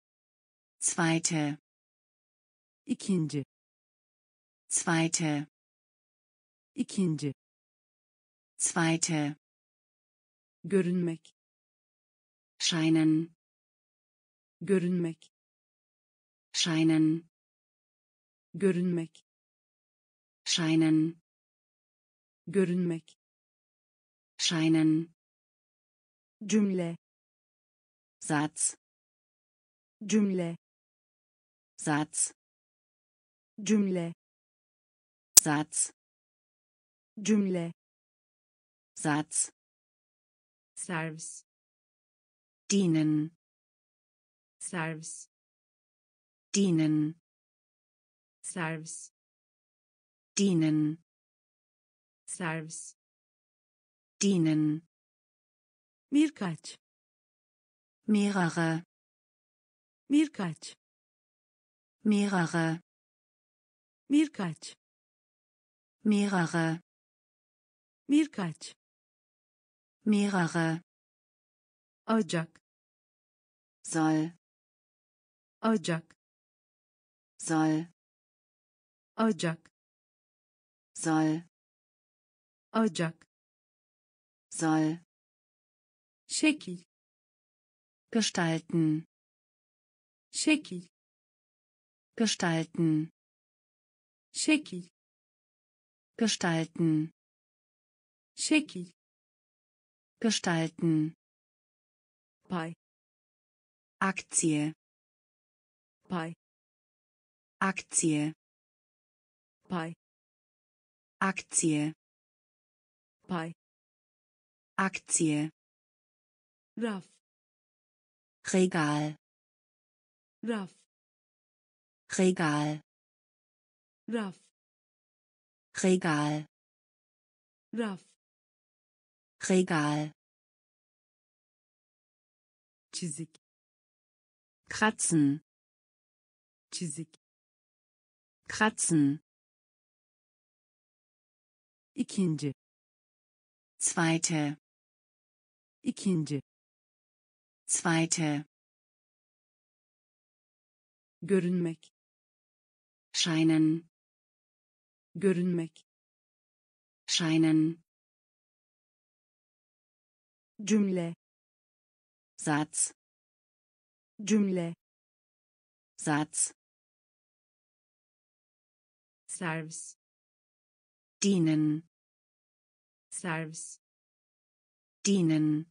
zweite, ikinci, zweite, ikinci, zweite, görünmek, scheinen, görünmek, scheinen, görünmek, scheinen, görünmek, scheinen, cümle, Satz, cümle, Satz, cümle, Satz, cümle, Satz, servis, dienen, servis, dienen, servis, dienen, servis, dienen, birkaç, mehrere, birkaç, mehrere, birkaç, mehrere, birkaç, mehrere, ocak, soll, ocak, soll, ocak, soll, ocak, soll, şekil, gestalten, şekil, gestalten, şekil, gestalten, şekil, gestalten, pay, Aktie, pay, Aktie, pay, Aktie, pay, Aktie, raf, Regal, raf, Regal, raf, Regal, raf, Regal, çizik, kratzen, çizik, kratzen, ikinci, zweite, ikinci, zweite, görünmek, scheinen, görünmek, scheinen, cümle, Satz, cümle, Satz, servis, dienen, servis, dienen,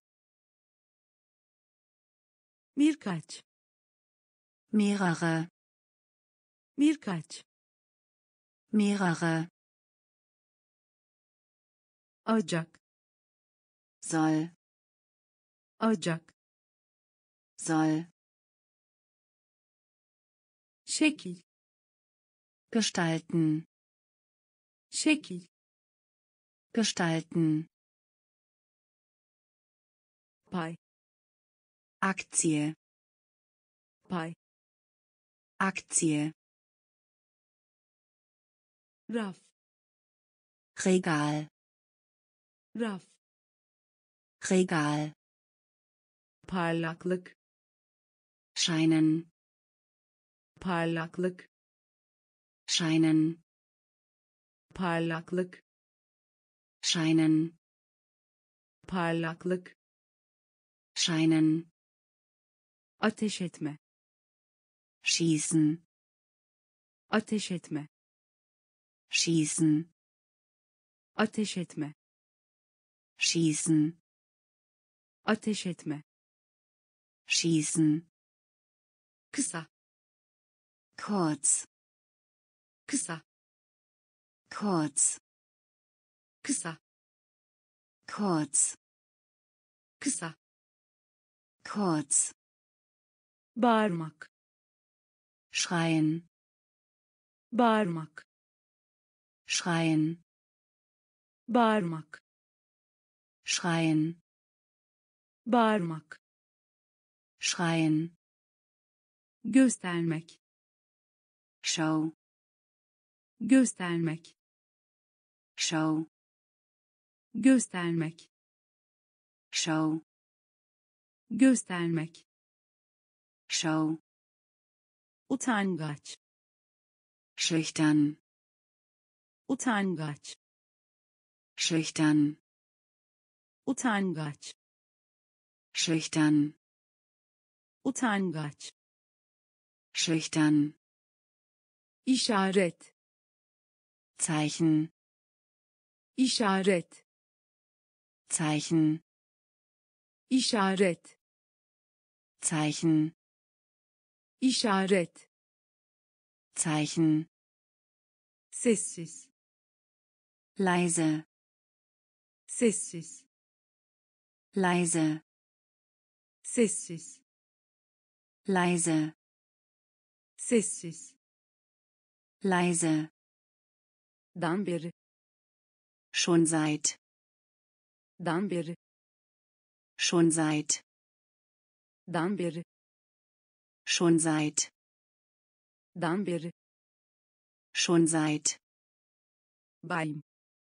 birkaç, mehrere, birkaç, mehrere, Ocak. soll, Ocak. soll, Şekil. gestalten, Şekil. gestalten, Pay. Aktie, Pay. Aktie, Raf. Regal, Raf. Regal, Parlaklık. scheinen, Parlaklık. scheinen, Parlaklık. scheinen, Parlaklık. scheinen, Ateş etme. schießen, Ateş etme. schießen, Ateş etme. schießen, Ateş etme. schießen, Kısa. kurz, Kısa. kurz, Kısa. kurz, Kısa. kurz, Bağırmak. schreien, Bağırmak. schreien, Bağırmak. schreien, Bağırmak. schreien, Göstermek. show, Göstermek. show, Göstermek. show, Göstermek. show, Utangaç. schüchtern, Utangaç. schüchtern, Utangaç. schüchtern, Utangaç. schüchtern, İşaret. Zeichen, İşaret. Zeichen, İşaret. Zeichen, İşaret. Zeichen, Sessiz. leise, Sessiz. leise, Sessiz. leise, Sessiz. leise, Dan beri. schon seit, Dan beri. schon seit, Dan beri. schon seit, Dan beri. schon seit, Bayım.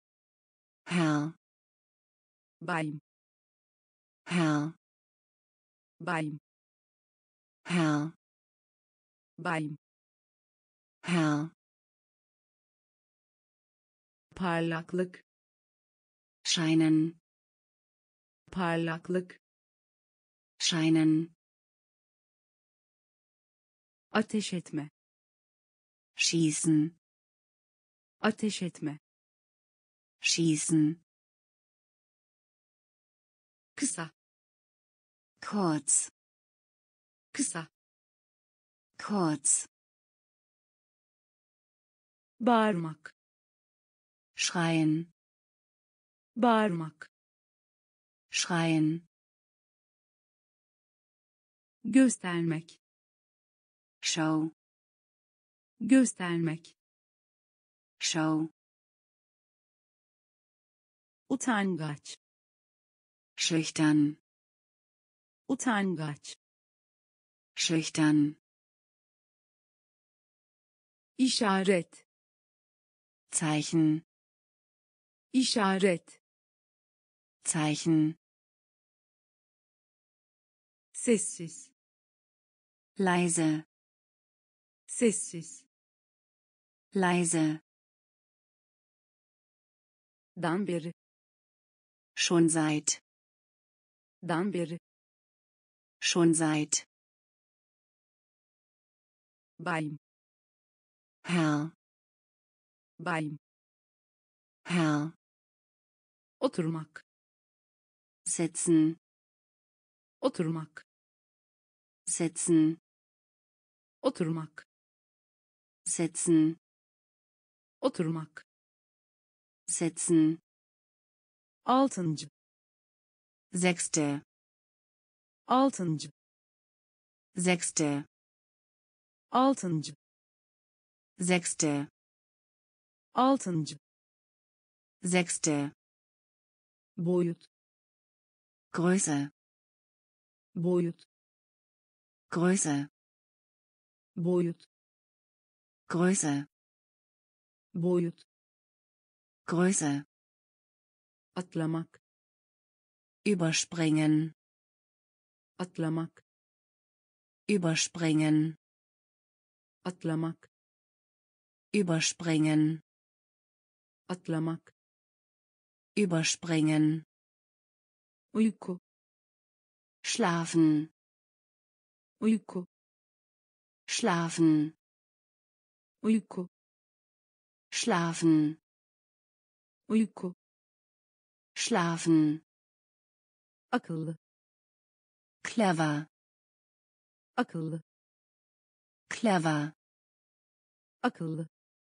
Herr, Bayım. Herr, Bayım. Herr, Bayım. Herr, Parlaklık. scheinen, Parlaklık. scheinen, Ateş etme. schießen, Ateş etme. schießen, Kısa. kurz, Kısa. kurz, Bağırmak. schreien, Bağırmak. schreien, Göstermek. show, Göstermek. show, Utangaç. schüchtern, Utangaç. schüchtern, İşaret. Zeichen, İşaret. Zeichen, Sessiz. leise, Sessiz. leise, Dan beri. schon seit, Dan beri. schon seit, Bayım. Herr, Bayım. Herr, Oturmak. sitzen, Oturmak. sitzen, Oturmak. sitzen, Oturmak. sitzen, altıncı, sechste, altıncı, sechste, altıncı, sechste, altıncı, sechste, boyut, Größe, boyut, Größe, boyut, Größe, boyut, Größe, atlamak, überspringen, atlamak, überspringen, atlamak, überspringen, atlamak, überspringen, uyku, schlafen, uyku, schlafen, uyku, schlafen, uyku, schlafen, akıllı, clever, akıllı, clever, akıllı,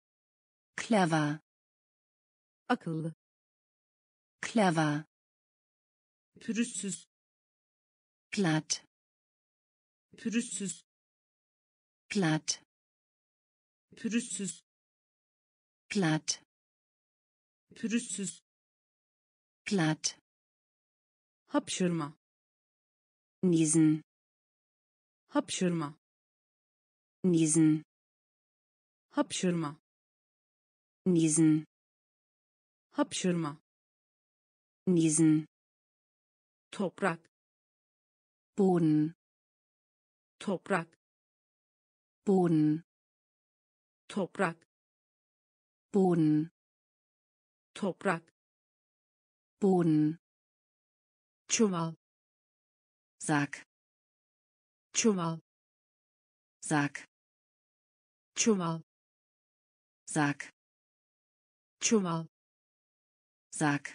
clever, akıllı, clever, pürüzsüz, glatt, pürüzsüz, glatt, pürüzsüz, glatt, pürüzsüz, glatt, hapşırma, niesen, hapşırma, niesen, hapşırma, niesen, hapşırma, niesen, toprak, Boden, toprak, Boden, toprak, Boden, toprak, Boden, çuval, Sack, çuval, Sack, çuval, Sack, çuval, Sack,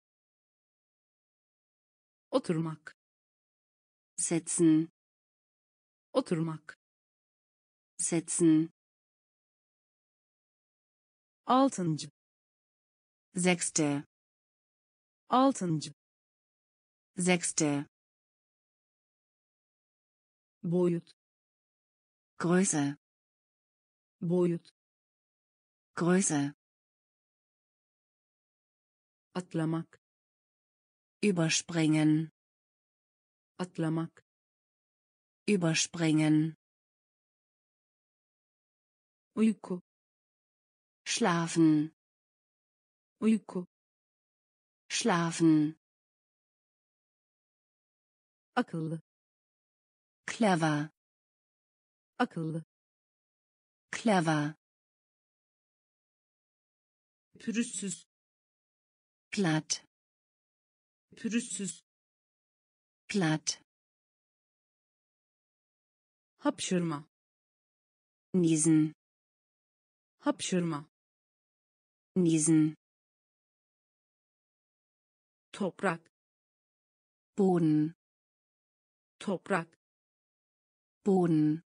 oturmak, setzen, oturmak, setzen, altıncı, sechste, altıncı, sechste, boyut, Größe, boyut, Größe, atlamak, überspringen, atlamak, überspringen, uyku, schlafen, uyku, schlafen, akıllı, clever, akıllı, clever, pürüzsüz, glatt, pürüzsüz, glatt, hapşırma, niesen, hapşırma, niesen, toprak, Boden, toprak, Boden,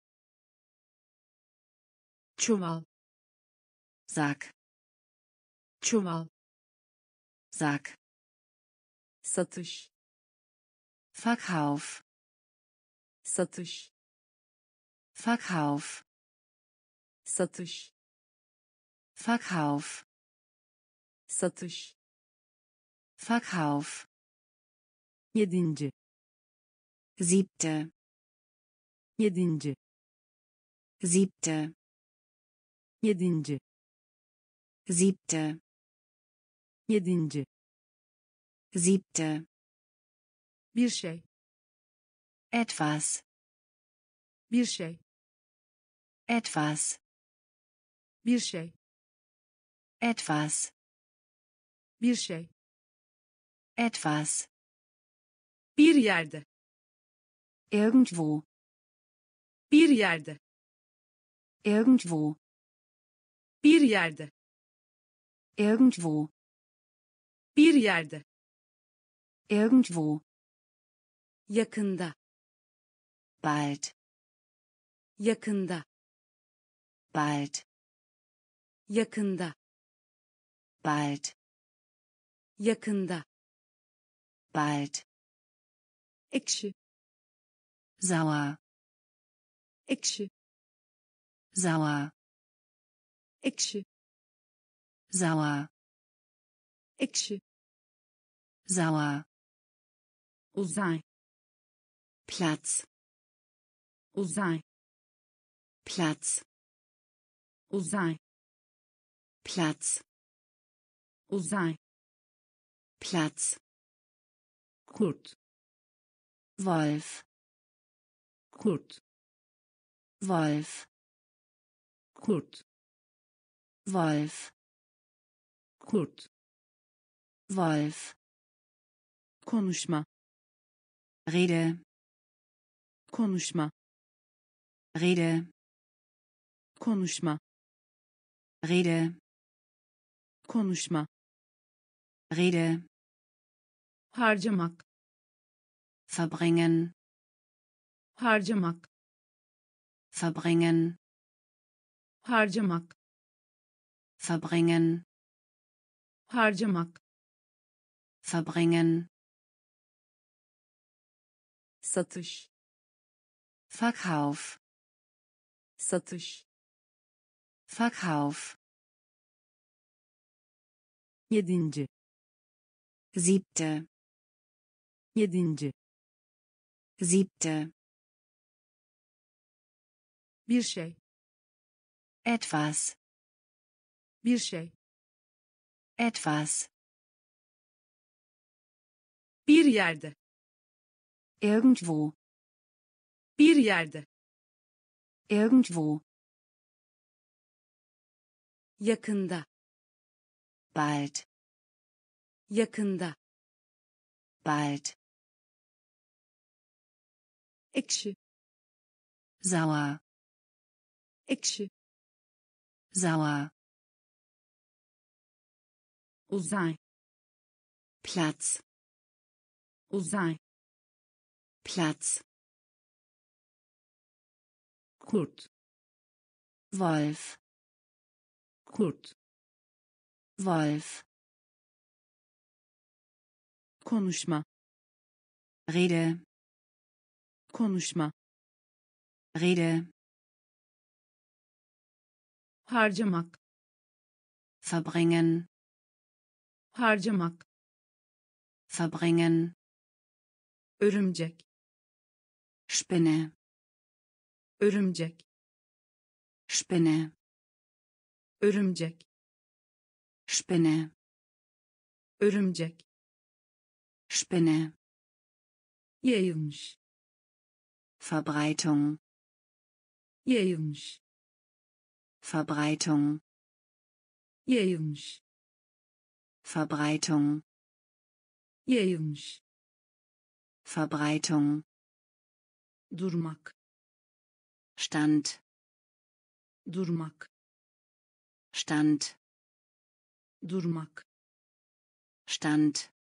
çuval, Sack, çuval, Sack, satış, Verkauf, satış, Verkauf, satış, Verkauf, satış, Verkauf, yedinci, siebte, yedinci, siebte, yedinci, siebte, yedinci, siebte, bir şey, etwas, bir şey, etwas, bir şey, etwas, bir şey, etwas, bir yerde, irgendwo, bir yerde, irgendwo, bir yerde, irgendwo, bir yerde, irgendwo, yakında, bald, yakında, bald, yakında, bald, yakında, bald, ekşi, sauer, ekşi, sauer, ekşi, sauer, ekşi, sauer, uzay, Platz, uzay, Platz, uzay, Platz, uzay, Platz, kurt, Wolf, kurt, Wolf, kurt, Wolf, kurt, Wolf, konuşma, Rede, konuşma, Rede, konuşma, Rede, konuşma, Rede, harcamak, verbringen, harcamak, verbringen, harcamak, verbringen, harcamak, verbringen, satış, Verkauf, satış, Verkauf, yedinci, siebte, yedinci, siebte, bir şey, etwas, bir şey, etwas, bir yerde, irgendwo, bir yerde, irgendwo, yakında, bald, yakında, bald, ekşi, sauer, ekşi, sauer, uzay, Platz, uzay, Platz, kurt, Wolf, kurt, Wolf, konuşma, Rede, konuşma, Rede, harcamak, verbringen, harcamak, verbringen, örümcek, Spinne, örümcek, Spinne, örümcek, Spinne, örümcek, Spinne, yayılmış, Verbreitung, yayılmış, Verbreitung, yayılmış, Verbreitung, yayılmış, Verbreitung, durmak, Stand, durmak, Stand, durmak, Stand,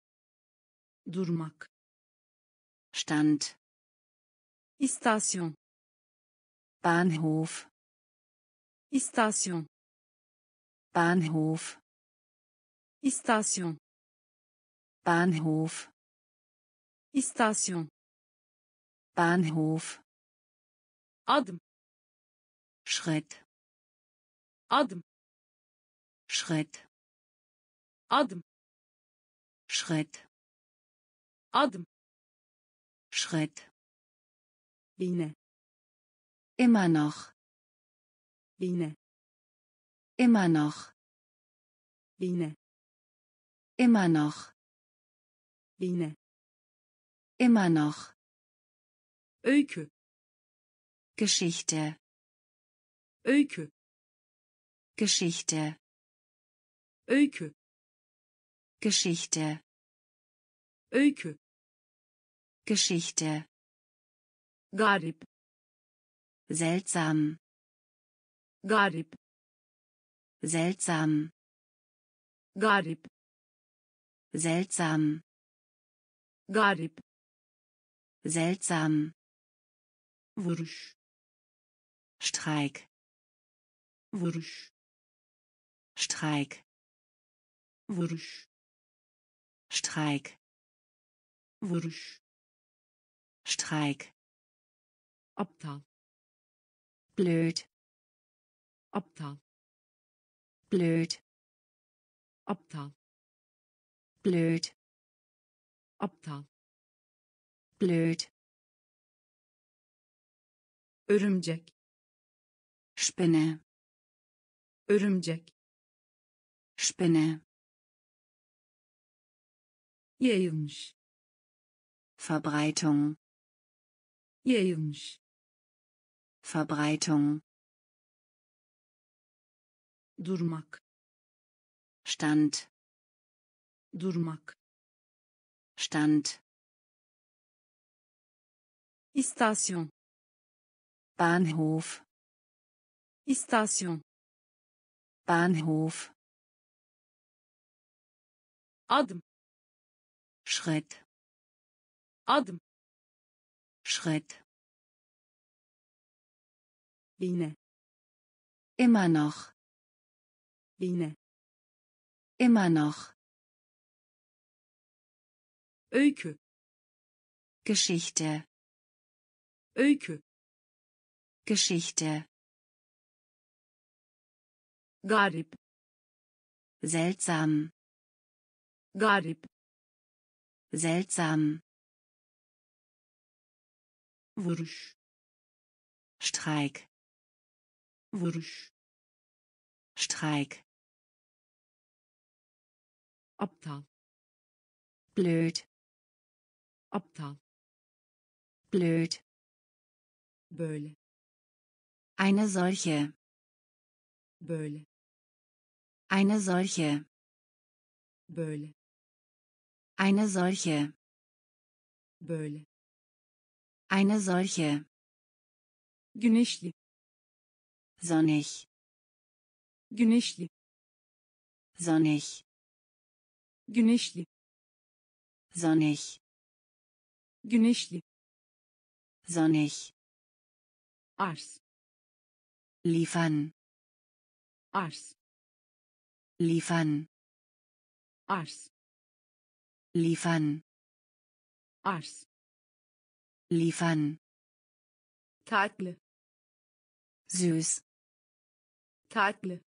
durmak, Stand, istasyon, Bahnhof, istasyon, Bahnhof, istasyon, Bahnhof, istasyon, Bahnhof, adım, Schritt, adım, Schritt, adım, Schritt, adım, Schritt, yine, immer noch, yine, immer noch, yine, immer noch, yine, immer noch, öykü, Geschichte, öykü, Geschichte, öykü, Geschichte, öykü, Geschichte, garip, seltsam, garip, seltsam, garip, seltsam, garip, seltsam, vuruş, Streik, vuruş, Streik, vuruş, Streik. Vuruş. Streik. Aptal. Blöd. Aptal. Blöd. Aptal. Blöd. Aptal. Blöd. Örümcek. Spinne. Örümcek. Spinne. Yayılmış. Verbreitung. Yayılmış. Verbreitung. Durmak. Stand. Durmak. Stand. İstasyon. Bahnhof. İstasyon. Bahnhof. Adım. Schritt. Adım. Schritt. Yine. Immer noch. Yine. Immer noch. Öykü. Geschichte. Öykü. Geschichte. Garip. Seltsam. Garip. Seltsam. Vuruş. Streik. Vuruş. Streik. Aptal. Blöd. Aptal. Blöd. Böyle. Eine solche. Böyle. Eine solche. Böyle. Eine solche. Böyle. Eine solche. Güneşli. Sonnig. Güneşli. Sonnig. Güneşli. Sonnig. Güneşli. Sonnig. Arz. Liefern. Arz. Liefern. Arz. Liefern. Arz. Liefern. Tatlı. Süß. Tatlı.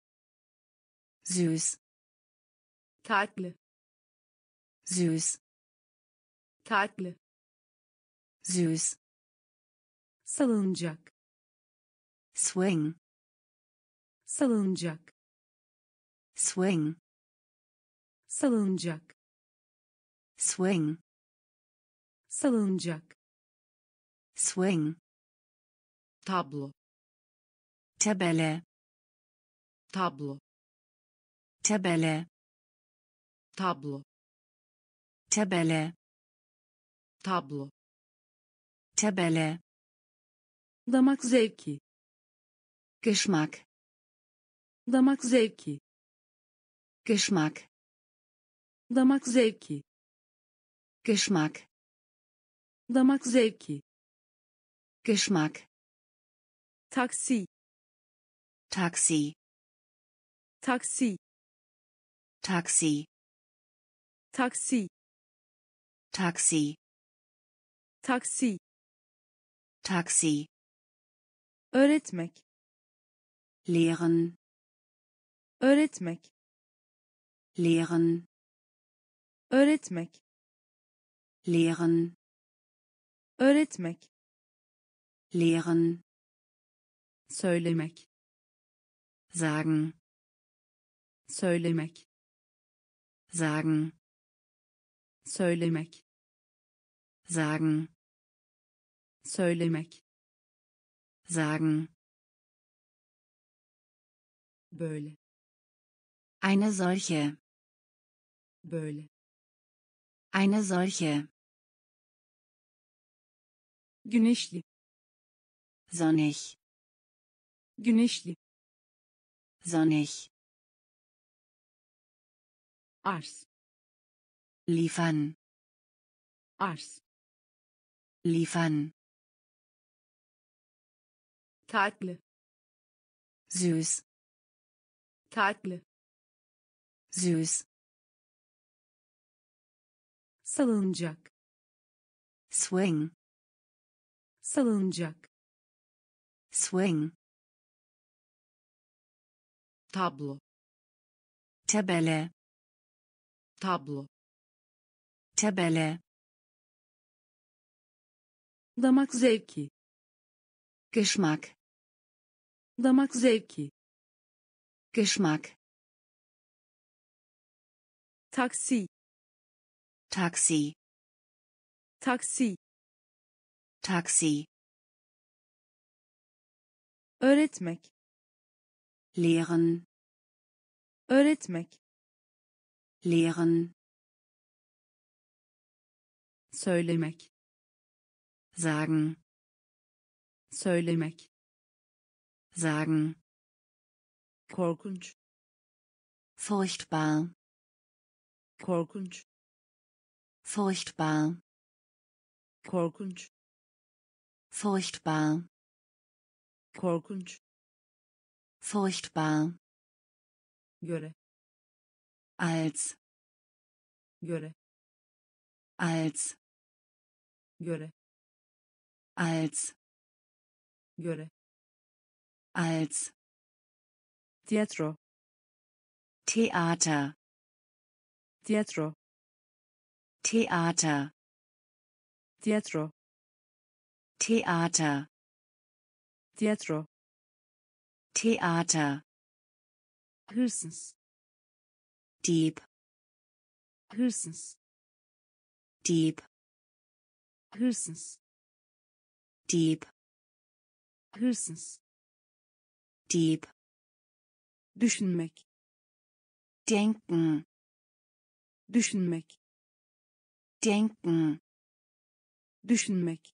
Süß. Tatlı. Süß. Tatlı. Süß. Salınacak. Swing. Salınacak. Swing. Salınacak. Swing. Salınacak. Swing. Tablo. Tabelle. Tablo. Tabelle. Tablo. Tabelle. Tablo. Tabelle. Damak zevki. Geschmack. Damak zevki. Geschmack. Damak zevki. Geschmack. Damak zevki. Geschmack. Taksi. Taxi. Taksi. Taxi. Taksi. Taxi. Taksi. Taxi. Öğretmek. Lehren. Öğretmek. Lehren. Öğretmek. Lehren. Öğretmek. Lehren. Söylemek. Sagen. Söylemek. Sagen. Söylemek. Sagen. Söylemek. Sagen. Böyle. Eine solche. Böyle. Eine solche. Güneşli. Sonnig. Güneşli. Sonnig. Arz. Liefern. Arz. Liefern. Tatlı. Süß. Tatlı. Süß. Salıncak. Swing. Salıncak. Swing. Tablo. Tabelle. Tablo. Tabelle. Damak zevki. Geschmack. Damak zevki. Geschmack. Taksi. Taxi. Taksi. Taxi. Öğretmek. Lehren. Öğretmek. Lehren. Söylemek. Sagen. Söylemek. Sagen. Korkunç. Furchtbar. Korkunç. Furchtbar. Korkunç. Furchtbar. Korkunç. Furchtbar. Göre. Als. Göre. Als. Göre. Als. Göre. Als. Tiyatro. Theater. Tiyatro. Theater. Tiyatro. Theater. Tiyatro. Theater. Hırsız. Dieb. Hırsız. Dieb. Hırsız. Dieb. Hırsız. Dieb. Düşünmek. Denken. Düşünmek. Denken. Düşünmek.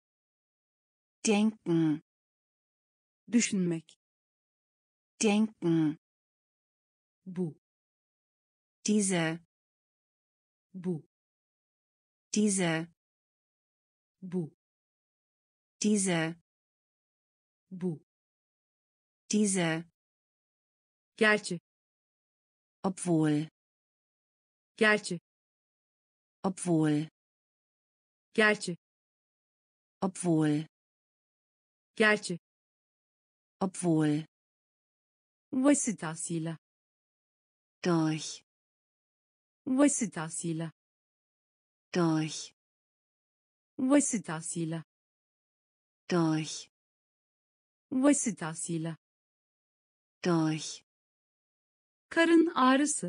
Denken. Düşünmek. Denken. Bu. Diese. Bu. Diese. Bu. Diese. Bu. Diese. Gerçi. Obwohl. Gerçi. Obwohl. Gerçi. Obwohl. Gerçi. Obwohl. Vasıtasıyla. Durch. Vasıtasıyla. Durch. Vasıtasıyla. Durch. Vasıtasıyla. Durch. Karın ağrısı.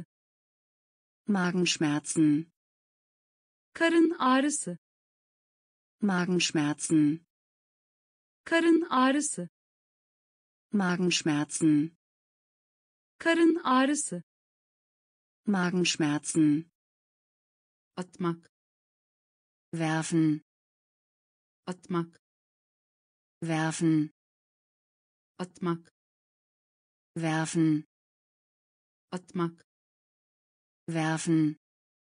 Magenschmerzen. Karın ağrısı. Magenschmerzen. Karın ağrısı. Magenschmerzen. Karın ağrısı. Magenschmerzen. Atmak. Werfen. Atmak. Werfen. Atmak. Werfen. Atmak. Werfen.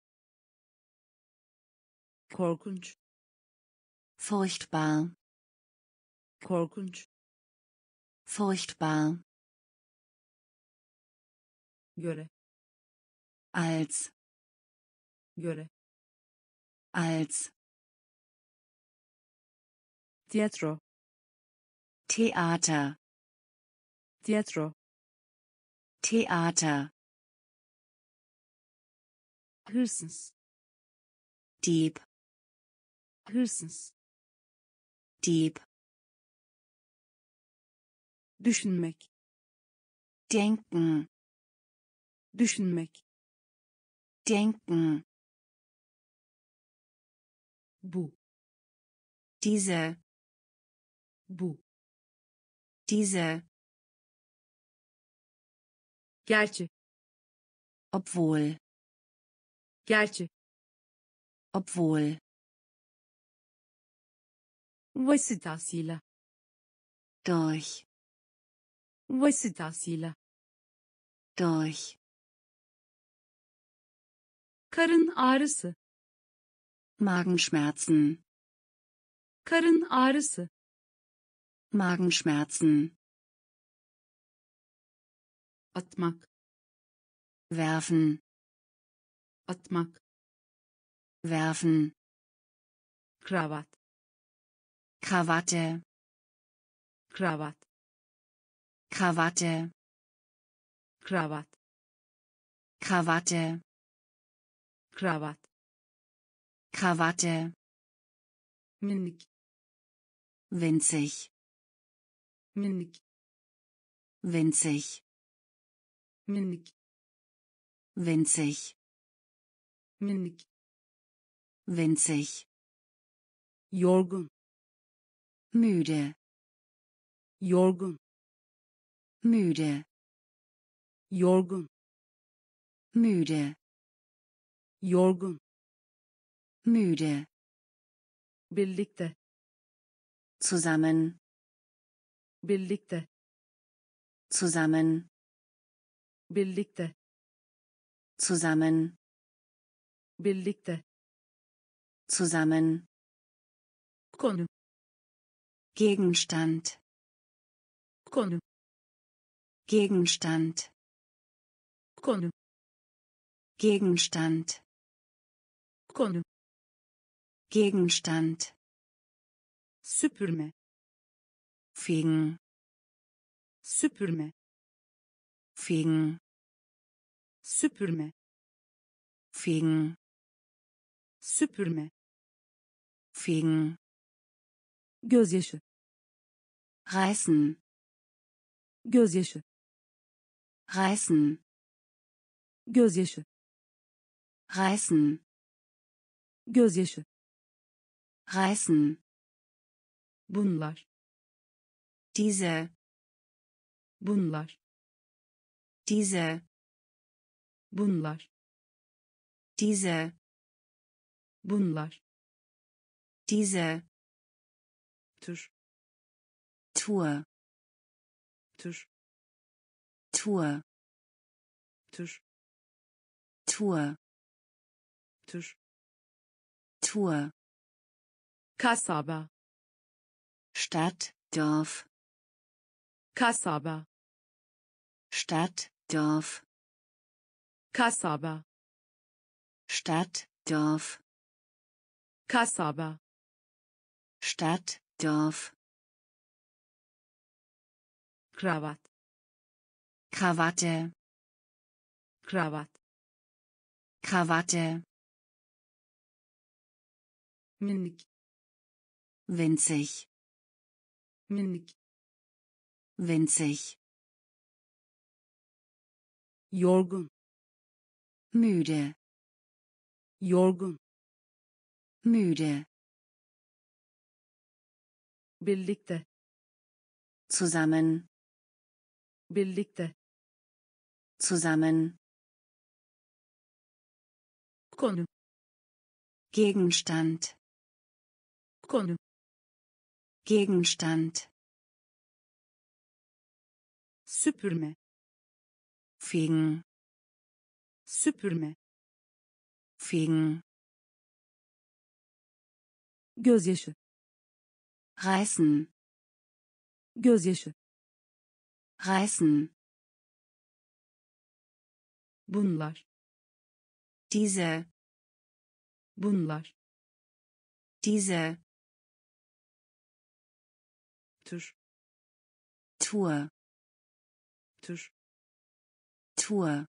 Korkunç. Furchtbar. Korkunç. Furchtbar. Göre. Als. Göre. Als. Tiyatro. Theater. Tiyatro. Theater. Hırsız. Dieb. Hırsız. Dieb. Düşünmek. Denken. Düşünmek. Denken. Bu. Diese. Bu. Diese. Gerçi. Obwohl. Gerçi. Obwohl. Vasıtasıyla. Durch. Vasıtasıyla. Durch. Karın ağrısı. Magenschmerzen. Karın ağrısı. Magenschmerzen. Atmak. Werfen. Atmak. Werfen. kravat, Krawatte, kravat, Krawatte, kravat, Krawatte, kravat, Krawatte, minik, winzig, minik, winzig, minik, winzig, minik, winzig, yorgun, müde, yorgun, müde, yorgun, müde, yorgun, müde, birlikte, zusammen, birlikte, zusammen, birlikte, zusammen, birlikte, zusammen, konu, Gegenstand, konu, Gegenstand, konu, Gegenstand, konu, Gegenstand, süpürme, fegen, süpürme, fegen, süpürme, fegen, süpürme, fegen, gözyaşı, reißen, gözyaşı, reißen, gözyaşı, reißen, gözyaşı, reißen, bunlar, diese, bunlar, diese, bunlar, diese, bunlar, diese, tür, Tour, tür, Tour, tür, Tour, tür, Tour, kasaba, Stadt, Dorf, kasaba, Stadt, Dorf, kasaba, Stadt, Dorf, kasaba, Stadt, Dorf, kravat, Krawatte, kravat, Krawatte, minik, winzig, minik, winzig, yorgun, müde, yorgun, müde, birlikte, zusammen, birlikte, zusammen, konu, Gegenstand, konu, Gegenstand, süpürme, fegen, süpürme, fegen, gözyaşı, reißen, gözyaşı, reißen, bunlar, diese, bunlar, diese, tür, Tour, tür, Tour,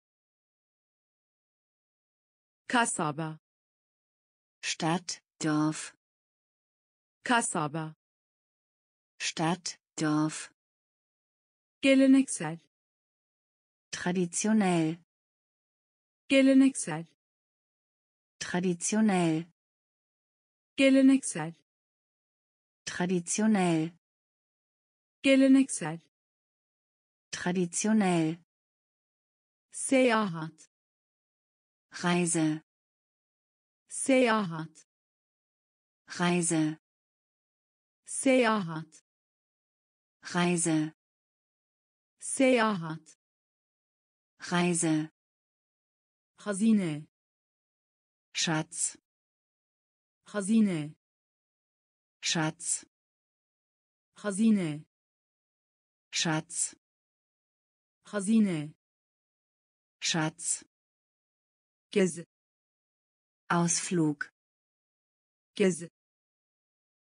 kasaba, Stadt, Dorf, kasaba, Stadt, Dorf, geleneksel, traditionell, geleneksel, traditionell, geleneksel, traditionell, geleneksel, traditionell, seyahat, Reise, seyahat, Reise, seyahat, Reise, seyahat, Reise, hazine, Schatz, hazine, Schatz, hazine, Schatz, hazine, Schatz, gezi, Ausflug, gezi,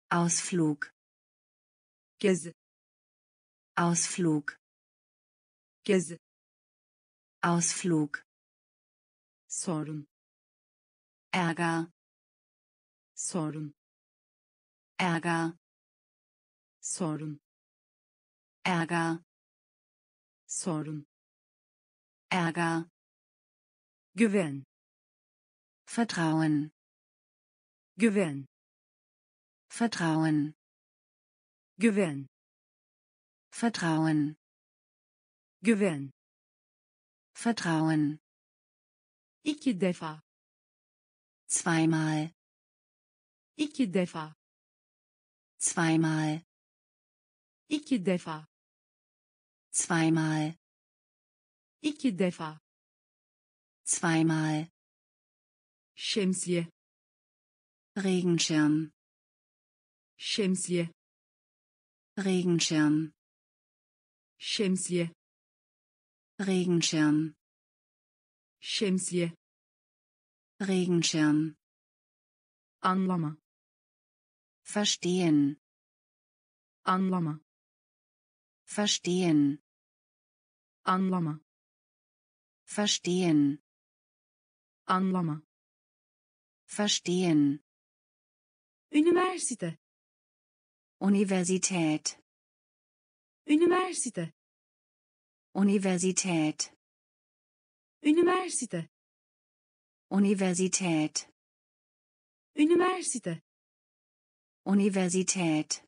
Ausflug. gezi, Ausflug. gezi, Ausflug. sorun, Ärger. sorun, Ärger. sorun, Ärger. sorun, Ärger. güven, Vertrauen. güven, Vertrauen. güven, Vertrauen. güven, Vertrauen. iki defa, Zweimal. iki defa, Zweimal. iki defa, Zweimal. iki defa, Zweimal. şemsiye, Regenschirm. şemsiye, Regenschirm. şemsiye, Regenschirm. şemsiye, Regenschirm. anlama, Verstehen. anlama, Verstehen. anlama, Verstehen. anlama, Verstehen. üniversite, Universität. üniversite, Universität. üniversite, Universität. üniversite, Universität.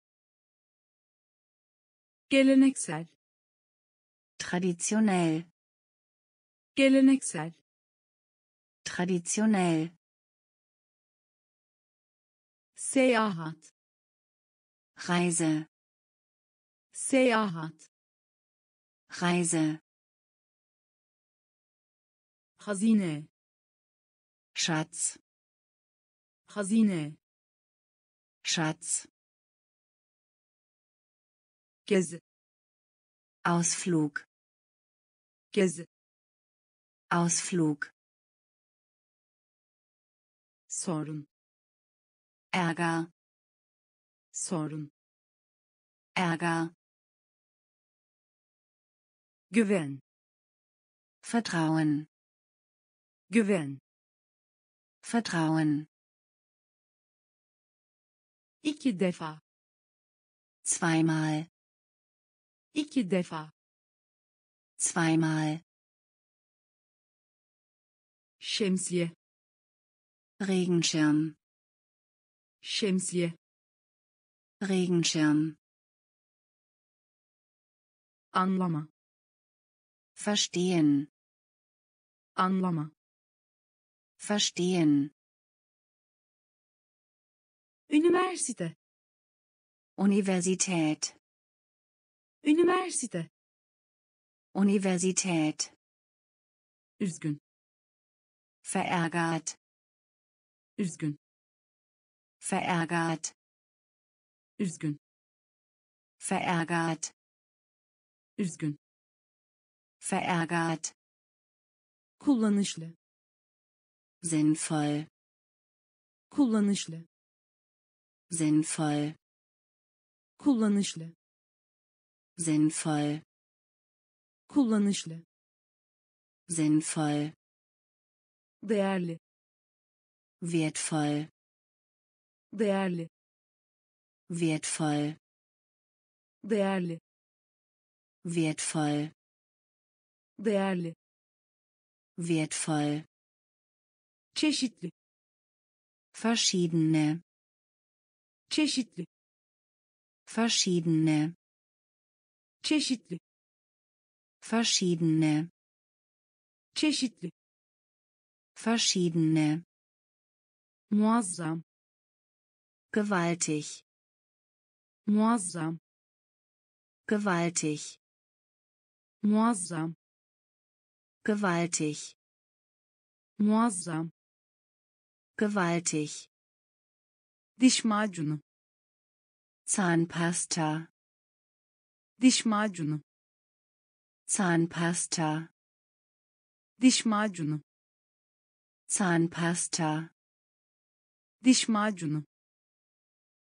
geleneksel, Traditionell. geleneksel, Traditionell. seyahat, Reise. seyahat, Reise. hazine, Schatz. hazine, Schatz. gezi, Ausflug. gezi, Ausflug. sorun, Ärger. sorun, Ärger. güven, Vertrauen. güven, Vertrauen. iki defa, Zweimal. iki defa, Zweimal. şemsiye, Regenschirm. şemsiye, Regenschirm. anlama, Verstehen. anlama, Verstehen. üniversite, Universität. üniversite, Universität. üzgün, Verärgert. üzgün, Verärgert. üzgün, Verärgert. üzgün, Verärgert. kullanışlı, Sinnvoll. kullanışlı, Sinnvoll. kullanışlı, Sinnvoll. kullanışlı, Sinnvoll. değerli, Wertvoll. değerli, Wertvoll. değerli, Wertvoll. değerli, Wertvoll. çeşitli, Verschiedene. çeşitli, Verschiedene. çeşitli, Verschiedene. çeşitli, Verschiedene. muazzam, Gewaltig. muazzam, Gewaltig. muazzam, Gewaltig. muazzam, Gewaltig. diş macunu, Zahnpasta. diş macunu, Zahnpasta. diş macunu, Zahnpasta. diş macunu,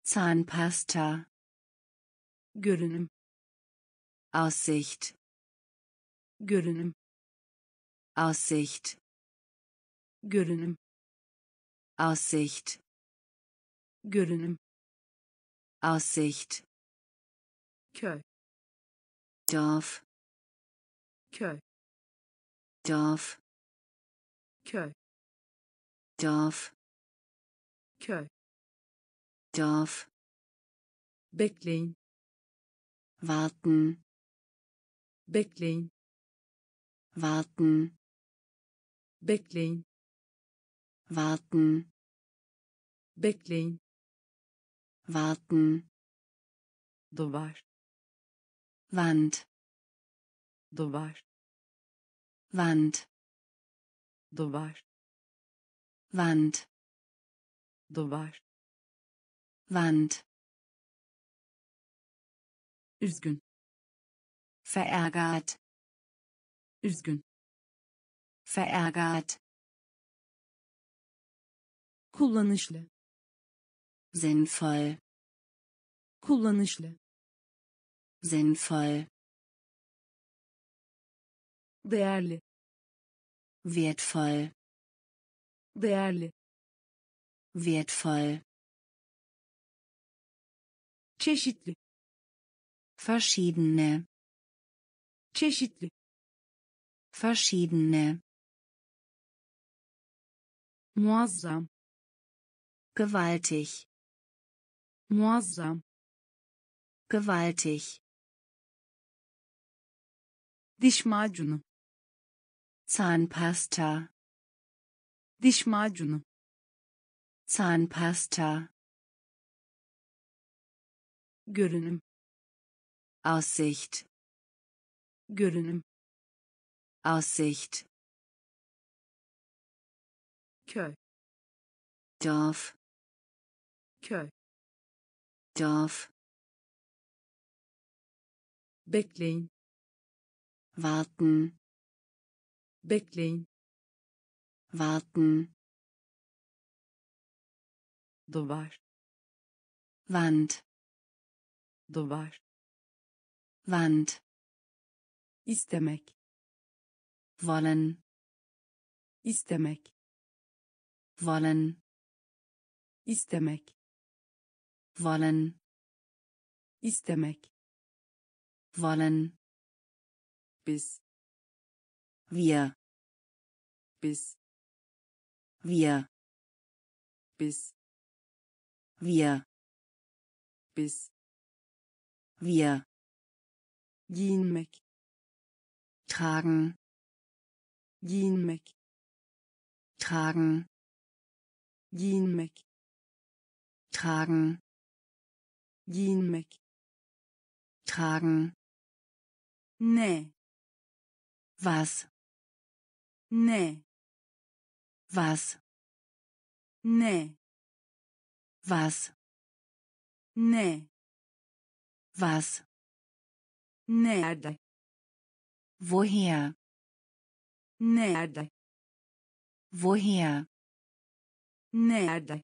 Zahnpasta. Görünüm. Aussicht. Görünüm. Aussicht. Görünüm. Aussicht. Görünüm. Aussicht. Köy. Dorf. Köy. Dorf. Köy. Dorf. Köy. Dorf. Bekleyin. Warten. Bekleyin. Warten. Bekleyin. Warten. Bekleyin. Warten. Duvar. Wand. Duvar. Wand. Duvar. Wand. Duvar. Wand. Üzgün. Verärgert. Üzgün. Verärgert. Kullanışlı. Sinnvoll. Kullanışlı. Sinnvoll. Değerli. Wertvoll. Değerli. Wertvoll. Çeşitli. Verschiedene. Çeşitli. Verschiedene. Muazzam. Gewaltig. Muazzam. Gewaltig. Diş macunu. Zahnpasta. Diş macunu. Zahnpasta. Görünüm. Aussicht. Görünüm. Aussicht. Köy. Dorf. Köy. Dorf. Bekleyin. Warten. Bekleyin. Warten. Duvar. Wand. Duvar. Wand. İstemek. Wollen. İstemek. Wollen. İstemek. Wollen. İstemek. Wollen. Biz. Wir. Biz. Wir. Biz. Wir. Biz. Wir. Giyinmek. Tragen. Giyinmek. Tragen. Giyinmek. Tragen. Giyinmek. Tragen. Ne. Was. Ne. Was. Ne. Was. Ne. Was. Nerede? Woher. Nerede? Woher. Nerede?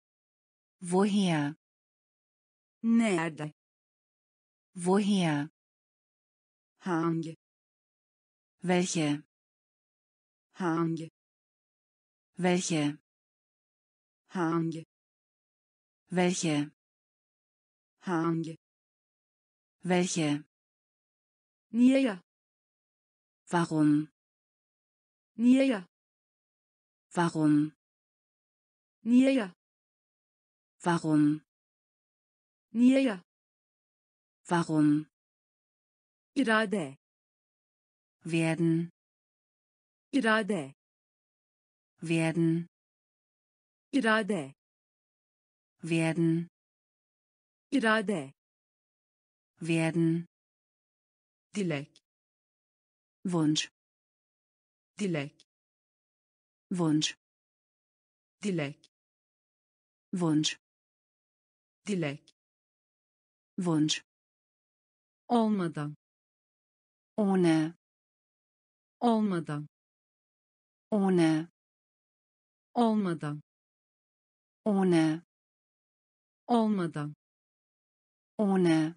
Woher. Nerede? Woher. Hangi? Welche. Hangi? Welche. Hangi? Welche. Hangi? Welche. Niye ya? Warum. Niye ya? Warum. Niye ya? Warum. Niye ya? Warum. İrade. Werden. İrade. Werden. İrade. Werden. İrade. Werden. Dilek. Wunsch. Dilek. Wunsch. Dilek. Wunsch. Dilek. Wunsch. Olmadan. Ohne. Olmadan. Ohne. Olmadan. Ohne. olmadan, ohne,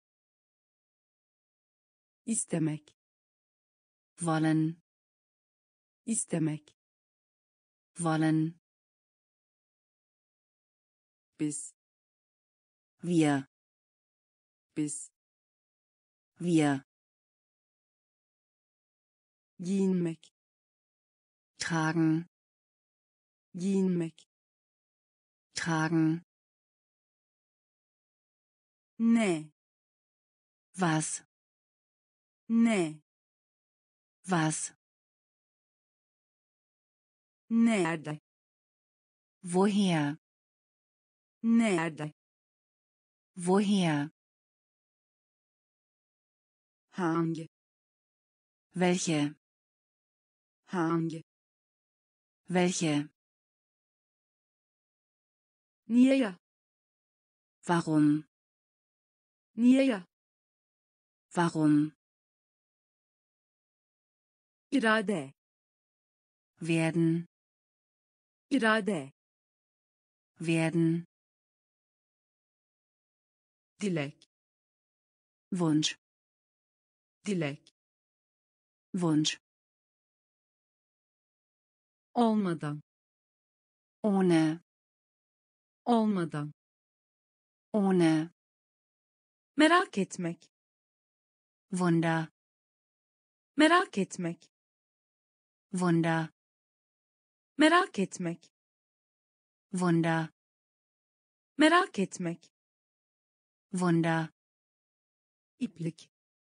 istemek, wollen, istemek, wollen, biz, wir, biz, wir, giyinmek, tragen, giyinmek, tragen, ne, was, ne, was, nerede, woher, nerede, woher, hangi, welche, hangi, welche, niye ya, warum, niye ya, warum, irade, werden, irade, werden, dilek, Wunsch, dilek, Wunsch, olmadan, ohne, olmadan, ohne, merak etmek, Wunder, merak etmek, Wunder, merak etmek, Wunder, merak etmek, Wunder, iplik,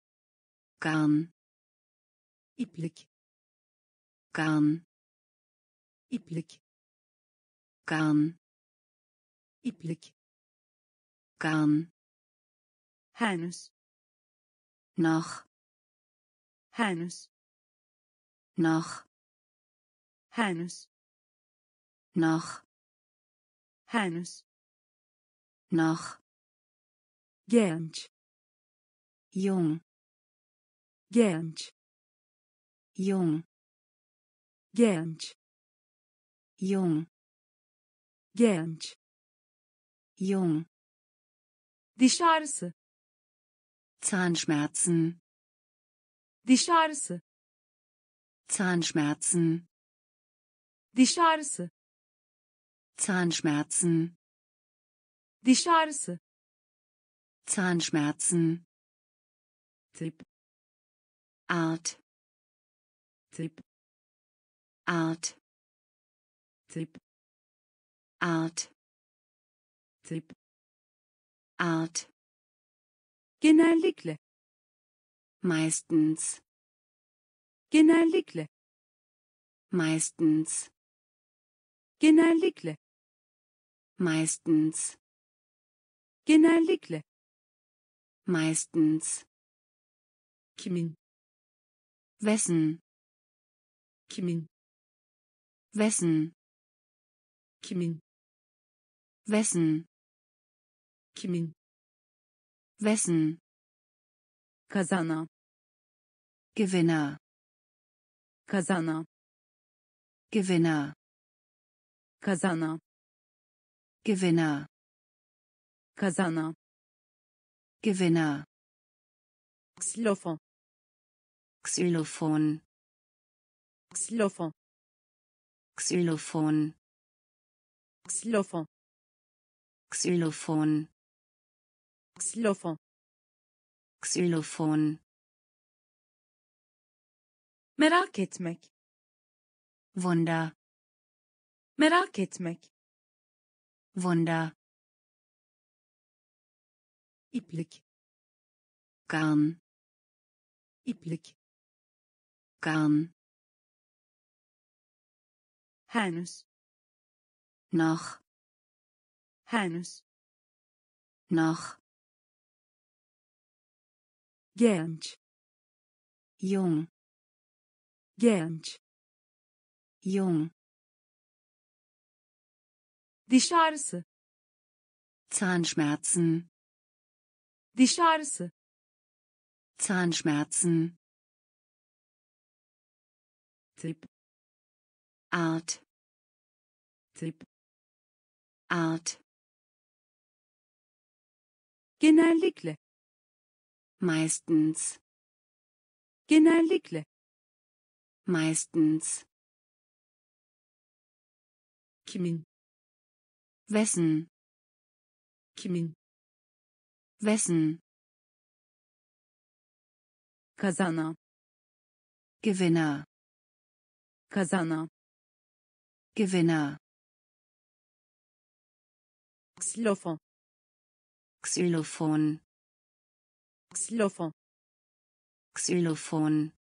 Garn, iplik, Garn, iplik, Garn, iplik, Garn, henüz, noch, henüz, noch, henüz, noch, henüz, noch, genç, jung, genç, jung, genç, jung, genç, jung, diş ağrısı, Zahnschmerzen, diş ağrısı, Zahnschmerzen, diş ağrısı, Zahnschmerzen, diş ağrısı, Zahnschmerzen, tip, Art, tip, Art, tip, Art, tip, Art, genellikle, meistens, genellikle, meistens, genellikle, meistens, genellikle, meistens, kimin, wessen, kimin, wessen, kimin, wessen, kimin, wessen, kazanan, Gewinner, kazanan, Gewinner, kazanan, Gewinner, kazanan, Gewinner, xilofon, Xylophon, xilofon, Xylophon, xilofon, Xylophon, xilofon, Xylophon, merak etmek, Wunder, merak etmek, Wunder, iplik, Garn, iplik, Garn, henüz, noch, henüz, noch, genç, jung, genç, jung, diş ağrısı, Zahnschmerzen, diş ağrısı, Zahnschmerzen, tip, Art, tip, Art, genellikle, meistens, genellikle, meistens, kimin, wessen, kimin, wessen, kazanan, Gewinner, kazanan, Gewinner, xilofon, Xylophon, xilofon, Xylophon,